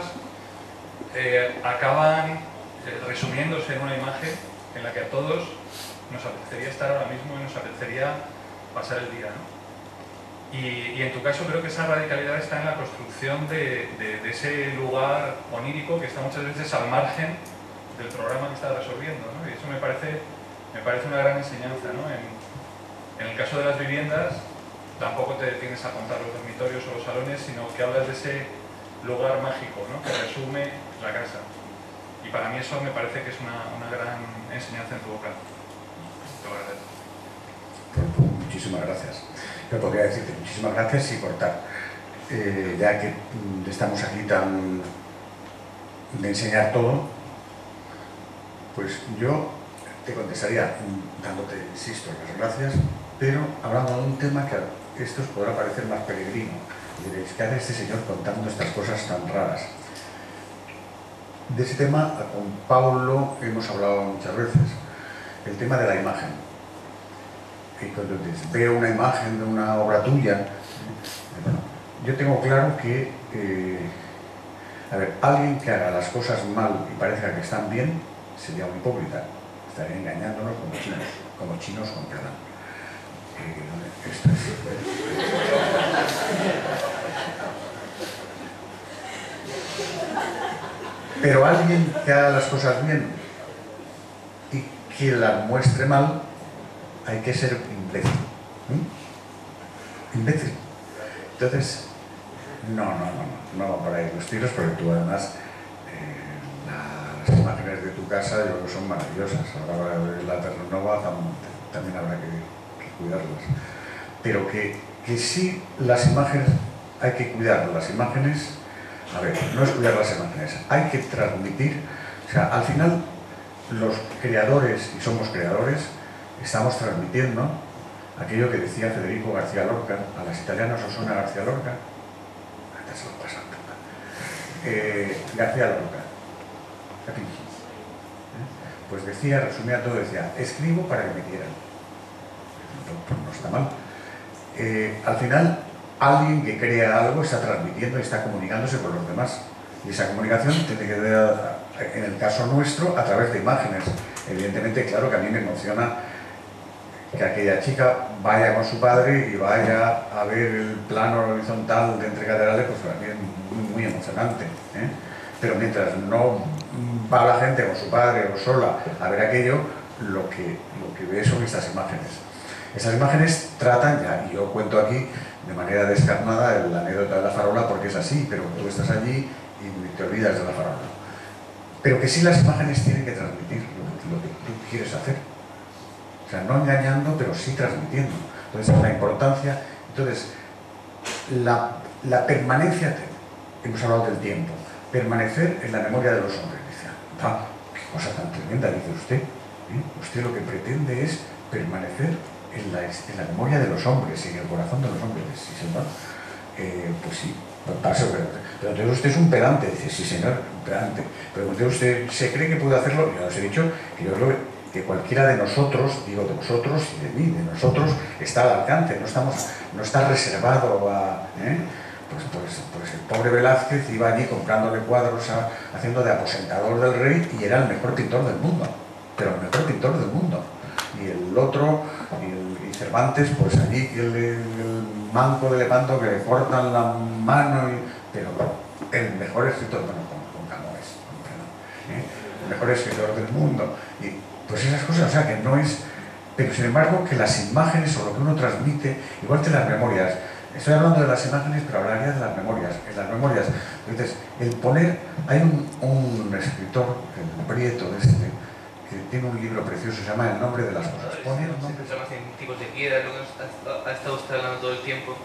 eh, acaban eh, resumiéndose en una imagen en la que a todos nos apetecería estar ahora mismo y nos apetecería pasar el día, ¿no? Y, y en tu caso creo que esa radicalidad está en la construcción de, de, de ese lugar onírico que está muchas veces al margen del programa que estás resolviendo, ¿no? Y eso me parece, me parece una gran enseñanza, ¿no? En, en el caso de las viviendas, tampoco te detienes a contar los dormitorios o los salones, sino que hablas de ese lugar mágico, ¿no? Que resume la casa. Y para mí eso me parece que es una, una gran enseñanza en tu obra. Te lo agradezco. Muchísimas gracias. Yo podría decirte muchísimas gracias y cortar. Eh, ya que estamos aquí tan de enseñar todo, pues yo te contestaría dándote, insisto, las gracias, pero hablando de un tema que a estos podrá parecer más peregrino. Diréis, ¿qué hace este señor contando estas cosas tan raras? De ese tema con Pablo hemos hablado muchas veces, el tema de la imagen. Y cuando veo una imagen de una obra tuya, bueno, yo tengo claro que, eh, a ver, alguien que haga las cosas mal y parezca que están bien, sería un hipócrita, estaría engañándonos como chinos, como chinos con perdón. Eh, esto es... Pero alguien que haga las cosas bien y que las muestre mal, hay que ser imbécil. ¿Mm? Imbécil. Entonces, no, no, no, no, no va por ahí los tiros, porque tú además, eh, las imágenes de tu casa yo creo que son maravillosas. Ahora la Terranova también habrá que, que cuidarlas. Pero que, que sí, las imágenes, hay que cuidar las imágenes. A ver, no es cuidar las imágenes, hay que transmitir, o sea, al final los creadores, y somos creadores, estamos transmitiendo aquello que decía Federico García Lorca, a las italianas os suena García Lorca, ahorita se lo pasan, eh, García Lorca, aquí, ¿eh? Pues decía, resumía todo, decía, escribo para que me quieran, no, no está mal, eh, al final alguien que crea algo está transmitiendo y está comunicándose con los demás. Y esa comunicación tiene que ver, en el caso nuestro, a través de imágenes. Evidentemente, claro que a mí me emociona que aquella chica vaya con su padre y vaya a ver el plano horizontal de Entre Catedrales, pues para mí es muy, muy emocionante, ¿eh? Pero mientras no va la gente con su padre o sola a ver aquello, lo que, lo que ve son estas imágenes. Estas imágenes tratan, ya, y yo cuento aquí de manera descarnada la anécdota de la farola porque es así, pero tú estás allí y te olvidas de la farola. Pero que sí las imágenes tienen que transmitir lo que, lo que tú quieres hacer. O sea, no engañando, pero sí transmitiendo. Entonces, la importancia... Entonces, la, la permanencia, hemos hablado del tiempo, permanecer en la memoria de los hombres. Dice, ah, qué cosa tan tremenda, dice usted. ¿Eh? Usted lo que pretende es permanecer en la, en la memoria de los hombres y en el corazón de los hombres. Sí, señor. Eh, pues sí, paso, pero, pero entonces usted es un pedante. Dice, sí, señor, un pedante. Pero entonces usted se cree que puede hacerlo. Yo os he dicho que yo creo que cualquiera de nosotros, digo de vosotros y de mí, de nosotros, está al alcance, no, estamos, no está reservado a... ¿eh? Pues, pues, pues el pobre Velázquez iba allí comprándole cuadros, a, haciendo de aposentador del rey y era el mejor pintor del mundo, pero el mejor pintor del mundo. Y el otro, y, el, y Cervantes, pues allí el, el manco de Lepanto que le cortan la mano, y, pero el mejor escritor, bueno, con, con Camões, ¿eh? El mejor escritor del mundo. Y pues esas cosas, o sea, que no es... Pero sin embargo, que las imágenes o lo que uno transmite, igual que las memorias, estoy hablando de las imágenes, pero hablaría de las memorias. En las memorias, entonces, el poner... Hay un, un escritor, el Prieto de este, que tiene un libro precioso, se llama El nombre de las cosas. Poner un nombre... Se llama Tipos de piedra, lo que ha estado usted hablando todo el tiempo.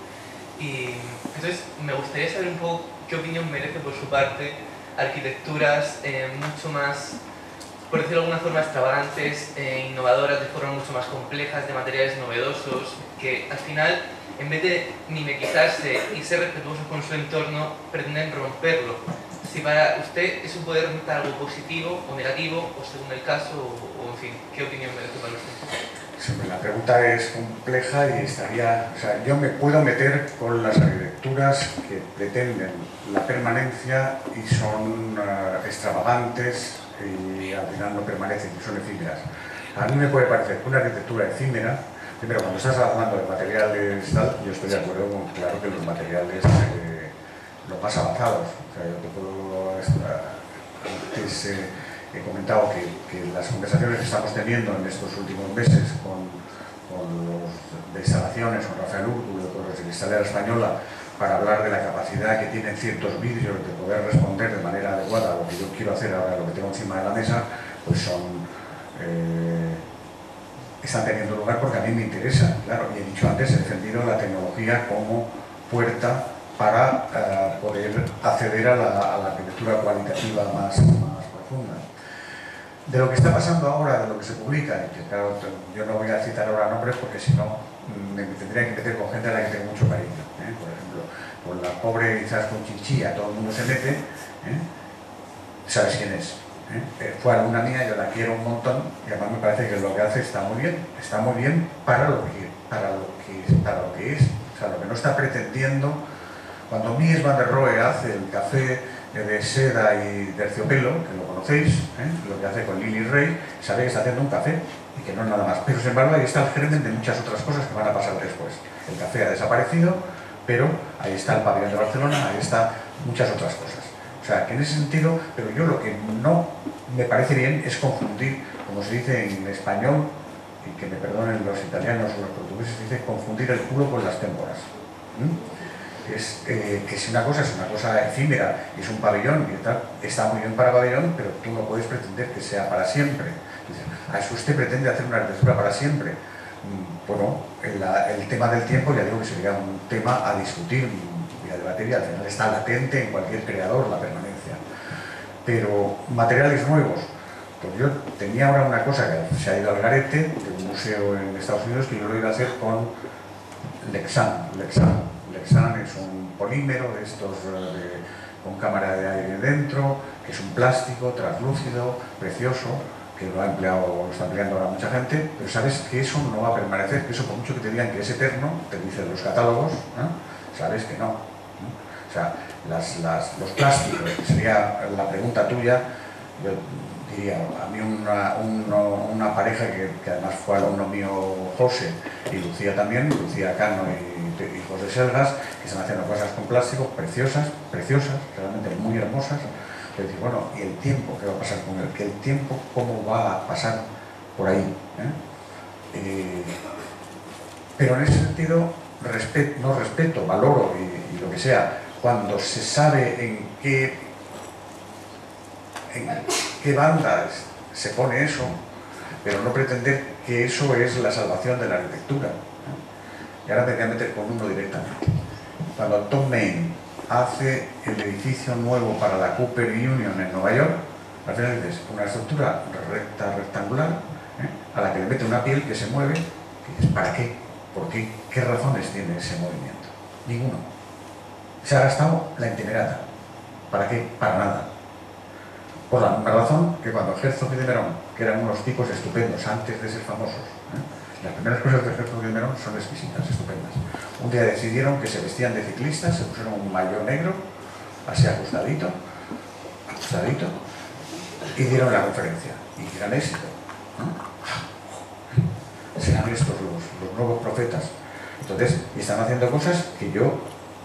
Y entonces, me gustaría saber un poco qué opinión merece por su parte arquitecturas eh, mucho más, por decirlo de alguna forma, extravagantes, eh, innovadoras, de formas mucho más complejas, de materiales novedosos, que al final, en vez de mimetizarse y ser respetuosos con su entorno, pretenden romperlo. Si para usted eso puede resultar algo positivo o negativo, o según el caso, o, o en fin, ¿qué opinión merece para usted? Siempre la pregunta es compleja y estaría... O sea, yo me puedo meter con las arquitecturas que pretenden la permanencia y son uh, extravagantes y al final no permanecen, son efímeras. A mí me puede parecer que una arquitectura efímera, primero cuando estás hablando de materiales tal, yo estoy de acuerdo con, claro, que los materiales eh, los más avanzados, o sea, yo te puedo... Antes, eh, he comentado que, que las conversaciones que estamos teniendo en estos últimos meses con, con los de instalaciones, con Rafael Úrculo, con los de Cristalera Española, para hablar de la capacidad que tienen ciertos vídeos de poder responder de manera adecuada a lo que yo quiero hacer ahora, lo que tengo encima de la mesa, pues son... Eh, están teniendo lugar porque a mí me interesa, claro, y he dicho antes, he defendido la tecnología como puerta para uh, poder acceder a la, a la arquitectura cualitativa más, más profunda. De lo que está pasando ahora, de lo que se publica, y que claro, yo no voy a citar ahora nombres porque si no me tendría que meter con gente a la que tengo mucho cariño, ¿eh? Por ejemplo, con la pobre Izaskun Chinchilla, todo el mundo se mete, ¿eh? ¿Sabes quién es? ¿Eh? Fue alumna mía, yo la quiero un montón y además me parece que lo que hace está muy bien, está muy bien para lo que, para lo que, para lo que es, o sea, lo que no está pretendiendo. Cuando Mies van der Rohe hace el café de seda y terciopelo, que lo conocéis, ¿eh? Lo que hace con Lily Rey, sabe que está haciendo un café y que no es nada más, pero sin embargo ahí está el germen de muchas otras cosas que van a pasar después. El café ha desaparecido, pero ahí está el pabellón de Barcelona, ahí están muchas otras cosas. O sea, que en ese sentido, pero yo lo que no me parece bien es confundir, como se dice en español, y que me perdonen los italianos o los portugueses, se dice confundir el culo con las témporas. ¿Mm? Es, eh, que si una cosa es una cosa efímera y es un pabellón y tal, está muy bien para pabellón, pero tú no puedes pretender que sea para siempre. Dices, ¿a eso usted pretende hacer una arquitectura para siempre? Mm, bueno, el, el tema del tiempo ya digo que sería un tema a discutir y a debatir y al final está latente en cualquier creador la permanencia. Pero materiales nuevos, pues yo tenía ahora una cosa que se ha ido al garete de un museo en Estados Unidos que yo lo iba a hacer con Lexan. Lexan. Lexan es un polímero de estos de, con cámara de aire dentro, que es un plástico translúcido, precioso, que lo ha empleado, lo está empleando ahora mucha gente, pero sabes que eso no va a permanecer, que eso por mucho que te digan que es eterno, te dicen los catálogos, ¿eh? Sabes que no, ¿no? O sea, las, las, los plásticos, que sería la pregunta tuya, yo diría, a mí una, una, una pareja que, que además fue alumno mío, José, y Lucía también, Lucía Cano y, y José Selgas, que están haciendo cosas con plásticos preciosas, preciosas, realmente muy hermosas. Pero decir, bueno, ¿y el tiempo qué va a pasar con él? ¿Que el tiempo cómo va a pasar por ahí? ¿Eh? Eh, Pero en ese sentido, respeto, no respeto, valoro y, y lo que sea, cuando se sabe en qué, en qué bandas se pone eso, pero no pretender que eso es la salvación de la arquitectura. Y ahora me voy a meter con uno directamente. Cuando Tom Main hace el edificio nuevo para la Cooper Union en Nueva York, al final dices, una estructura recta, rectangular, ¿eh? a la que le mete una piel que se mueve, que dices, ¿para qué? ¿Por qué? ¿Qué razones tiene ese movimiento? Ninguno. Se ha gastado la itinerata. ¿Para qué? Para nada. Por la misma razón que cuando Herzog y de Merón, que eran unos tipos estupendos antes de ser famosos, ¿eh? las primeras cosas de Herzog y de Merón son exquisitas, estupendas. Un día decidieron que se vestían de ciclistas, se pusieron un maillot negro, así ajustadito, ajustadito, y dieron la conferencia. Y gran éxito, ¿no? Serán estos los, los nuevos profetas. Entonces, están haciendo cosas que yo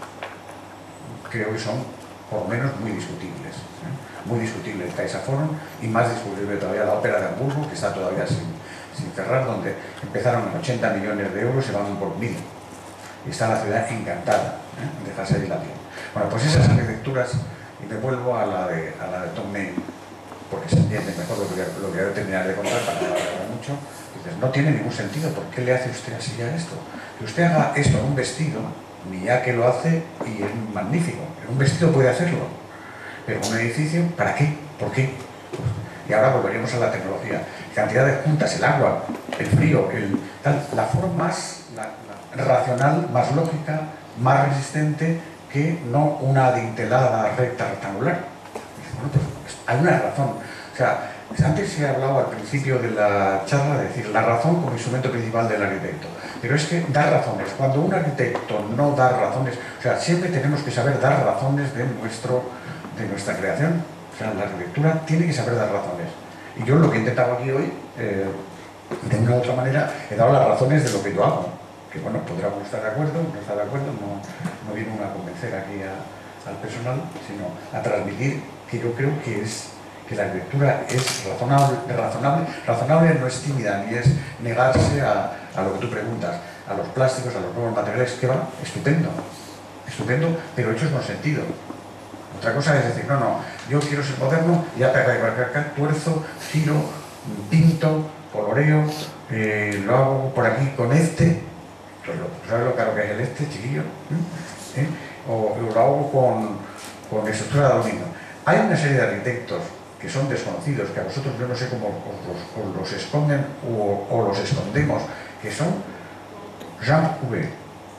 creo que son, por lo menos, muy discutibles. ¿eh? Muy discutible el Kaiserforum y más discutible todavía la Ópera de Hamburgo, que está todavía sin, sin cerrar, donde empezaron en ochenta millones de euros y van por mil. Y está la ciudad encantada, ¿eh? de dejarse ahí la piel. Bueno, pues esas arquitecturas, y me vuelvo a la de, a la de Tom Main, porque se entiende mejor lo que, lo que voy a terminar de contar para no alargar mucho. Dices, no tiene ningún sentido, ¿por qué le hace usted así a esto? Que usted haga esto en un vestido, ni ya que lo hace y es magnífico. En un vestido puede hacerlo, pero en un edificio, ¿para qué? ¿Por qué? Y ahora volveríamos a la tecnología. Cantidad de juntas, el agua, el frío, el, tal, la forma más la, la racional, más lógica, más resistente que no una adintelada recta rectangular. Bueno, pues hay una razón. O sea, antes se ha hablado al principio de la charla de decir la razón como instrumento principal del arquitecto. Pero es que dar razones. Cuando un arquitecto no da razones, o sea, siempre tenemos que saber dar razones de, nuestro, de nuestra creación. O sea, la arquitectura tiene que saber dar razones. Y yo lo que he intentado aquí hoy, eh, de una u otra manera, he dado las razones de lo que yo hago. Que bueno, podríamos estar de acuerdo, no estar de acuerdo, no, no viene a convencer aquí a, al personal, sino a transmitir que yo creo que es que la arquitectura es razonable, razonable, razonable no es tímida, ni es negarse a, a lo que tú preguntas, a los plásticos, a los nuevos materiales, que va, estupendo, estupendo, pero hechos con sentido. Otra cosa es decir, no, no, yo quiero ser moderno, ya acá, acá, acá, tuerzo, giro, pinto, coloreo, eh, lo hago por aquí con este, ¿sabes lo caro que es el este, chiquillo? ¿Eh? O, o lo hago con, con estructura de aluminio. Hay una serie de arquitectos que son desconocidos, que a vosotros yo no sé cómo os los, os los esconden o, o los escondemos, que son Jean Prouvé,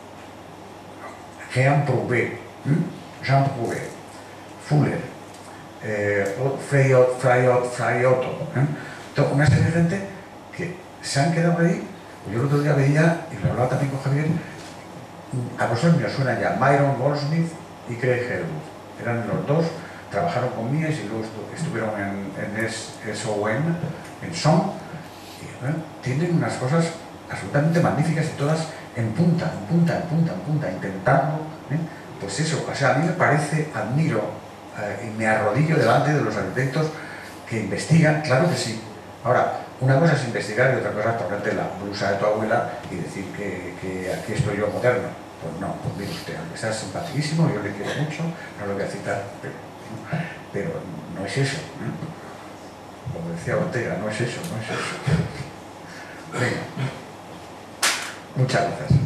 Jean Prouvé, Jean Prouvé, Fuller, eh, Freyot, Freyot, Freyotto, ¿eh? Una serie de gente que se han quedado ahí. Yo el otro día veía, y lo hablaba también con Javier, a vosotros me suenan ya Myron Goldsmith y Craig Herwood. Eran los dos, trabajaron con Mies y luego estuvieron en, en S O N, en S O M, y bueno, tienen unas cosas absolutamente magníficas y todas en punta, en punta, en punta, en punta, intentando, ¿eh? Pues eso, o sea, a mí me parece, admiro eh, y me arrodillo delante de los arquitectos que investigan, claro que sí. Ahora, una cosa es investigar y otra cosa es ponerte la blusa de tu abuela y decir que, que aquí estoy yo moderno. Pues no, pues mire usted, aunque sea simpaticísimo, yo le quiero mucho, no lo voy a citar, pero, pero no es eso, ¿eh? Como decía Ortega, no es eso, no es eso. Venga, muchas gracias.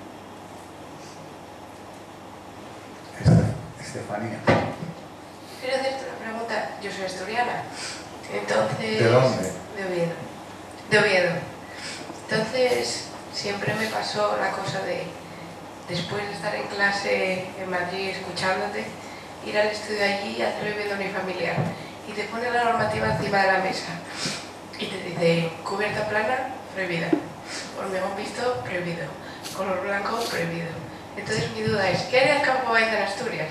Estefanía. Quiero hacerte una pregunta, yo soy asturiana, entonces... ¿De dónde? De Oviedo. De Oviedo. Entonces, siempre me pasó la cosa de, después de estar en clase en Madrid escuchándote, ir al estudio allí y hacerlo viviendo unifamiliar. Y te pone la normativa encima de la mesa. Y te dice, cubierta plana, prohibida. Hormigón visto, prohibido. Color blanco, prohibido. Entonces mi duda es, ¿qué haría el Campo Baeza en Asturias?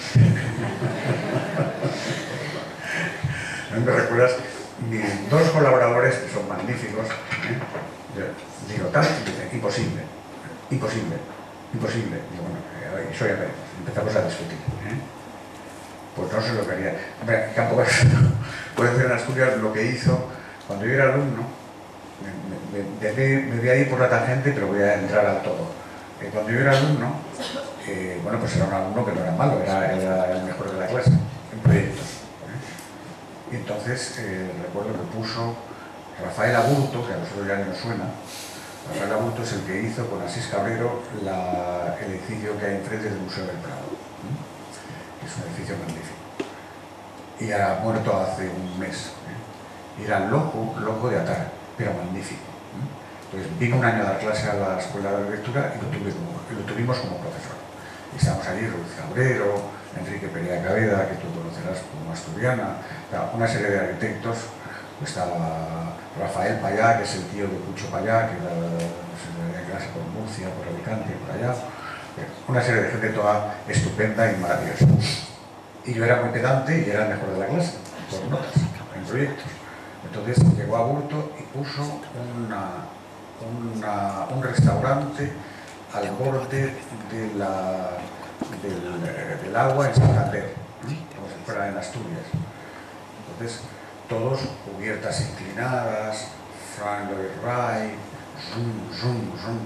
¿Me recuerdas? Mis dos colaboradores, que son magníficos, ¿eh? Yo digo, tal, imposible, imposible, imposible. Digo, bueno, eso ya veremos, empezamos a discutir. ¿eh? Pues no sé lo que haría. Hombre, Campo Baeza puede hacer en Asturias lo que hizo cuando yo era alumno, me, me, me, me voy a ir por la tangente, pero voy a entrar al todo. Eh, cuando yo era alumno, eh, bueno, pues era un alumno que no era malo, era, era el mejor de la clase, en proyectos. ¿eh? Y entonces eh, recuerdo que puso Rafael Aburto, que a nosotros ya no nos suena. Rafael Aburto es el que hizo con Asís Cabrero la, el edificio que hay enfrente del Museo del Prado. ¿eh? Es un edificio magnífico. Y ha muerto hace un mes. ¿eh? Y era loco, loco de atar, pero magnífico. ¿eh? Entonces vino un año a dar clase a la Escuela de Lectura y lo, tuve como, lo tuvimos como profesor. Y estábamos allí, Ruiz Cabrero, Enrique Perea Cabeda, que tú conocerás como asturiana, una serie de arquitectos. Estaba Rafael Payá, que es el tío de Pucho Payá, que era de clase por Murcia, por Alicante, por allá. Una serie de gente toda estupenda y maravillosa. Y yo era muy pedante y era el mejor de la clase, por notas, en proyectos. Entonces llegó a Aburto y puso una, una, un restaurante al borde de la, del, del agua en Santander, ¿eh? Como si fuera en Asturias. Entonces, todos cubiertas inclinadas, Frank Lloyd Wright, zoom, zoom, zoom.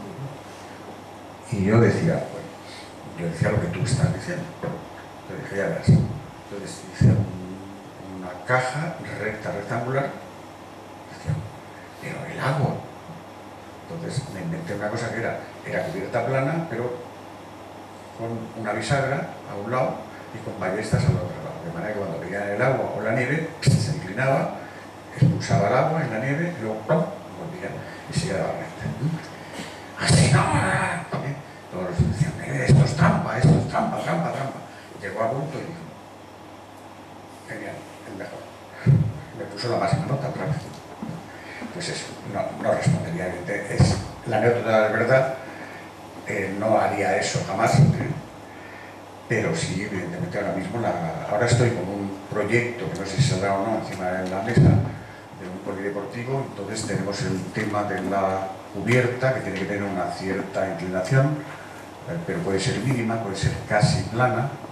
Y yo decía, bueno, yo decía lo que tú estás diciendo. Yo dije, ya verás. Entonces hice un, una caja recta, rectangular. Decía, pero el agua. Entonces me inventé una cosa que era, era cubierta plana, pero con una bisagra a un lado y con ballestas al otro lado. De manera que cuando veían el agua o la nieve, se inclinaba, expulsaba el agua en la nieve y luego ¡pum! Volvía y se quedaba recta. Así no, ¿eh? Todos los decían, esto es trampa, esto es trampa, trampa, trampa. Llegó a Aburto y dijo, genial, el mejor. Me puso la máxima nota, claro. Pues eso, no, no respondería, es la anécdota de verdad, eh, no haría eso jamás. ¿eh? Pero sí, evidentemente ahora mismo, la, ahora estoy con un proyecto, que no sé si saldrá o no, encima de la mesa, de un polideportivo. Entonces tenemos el tema de la cubierta, que tiene que tener una cierta inclinación, pero puede ser mínima, puede ser casi plana,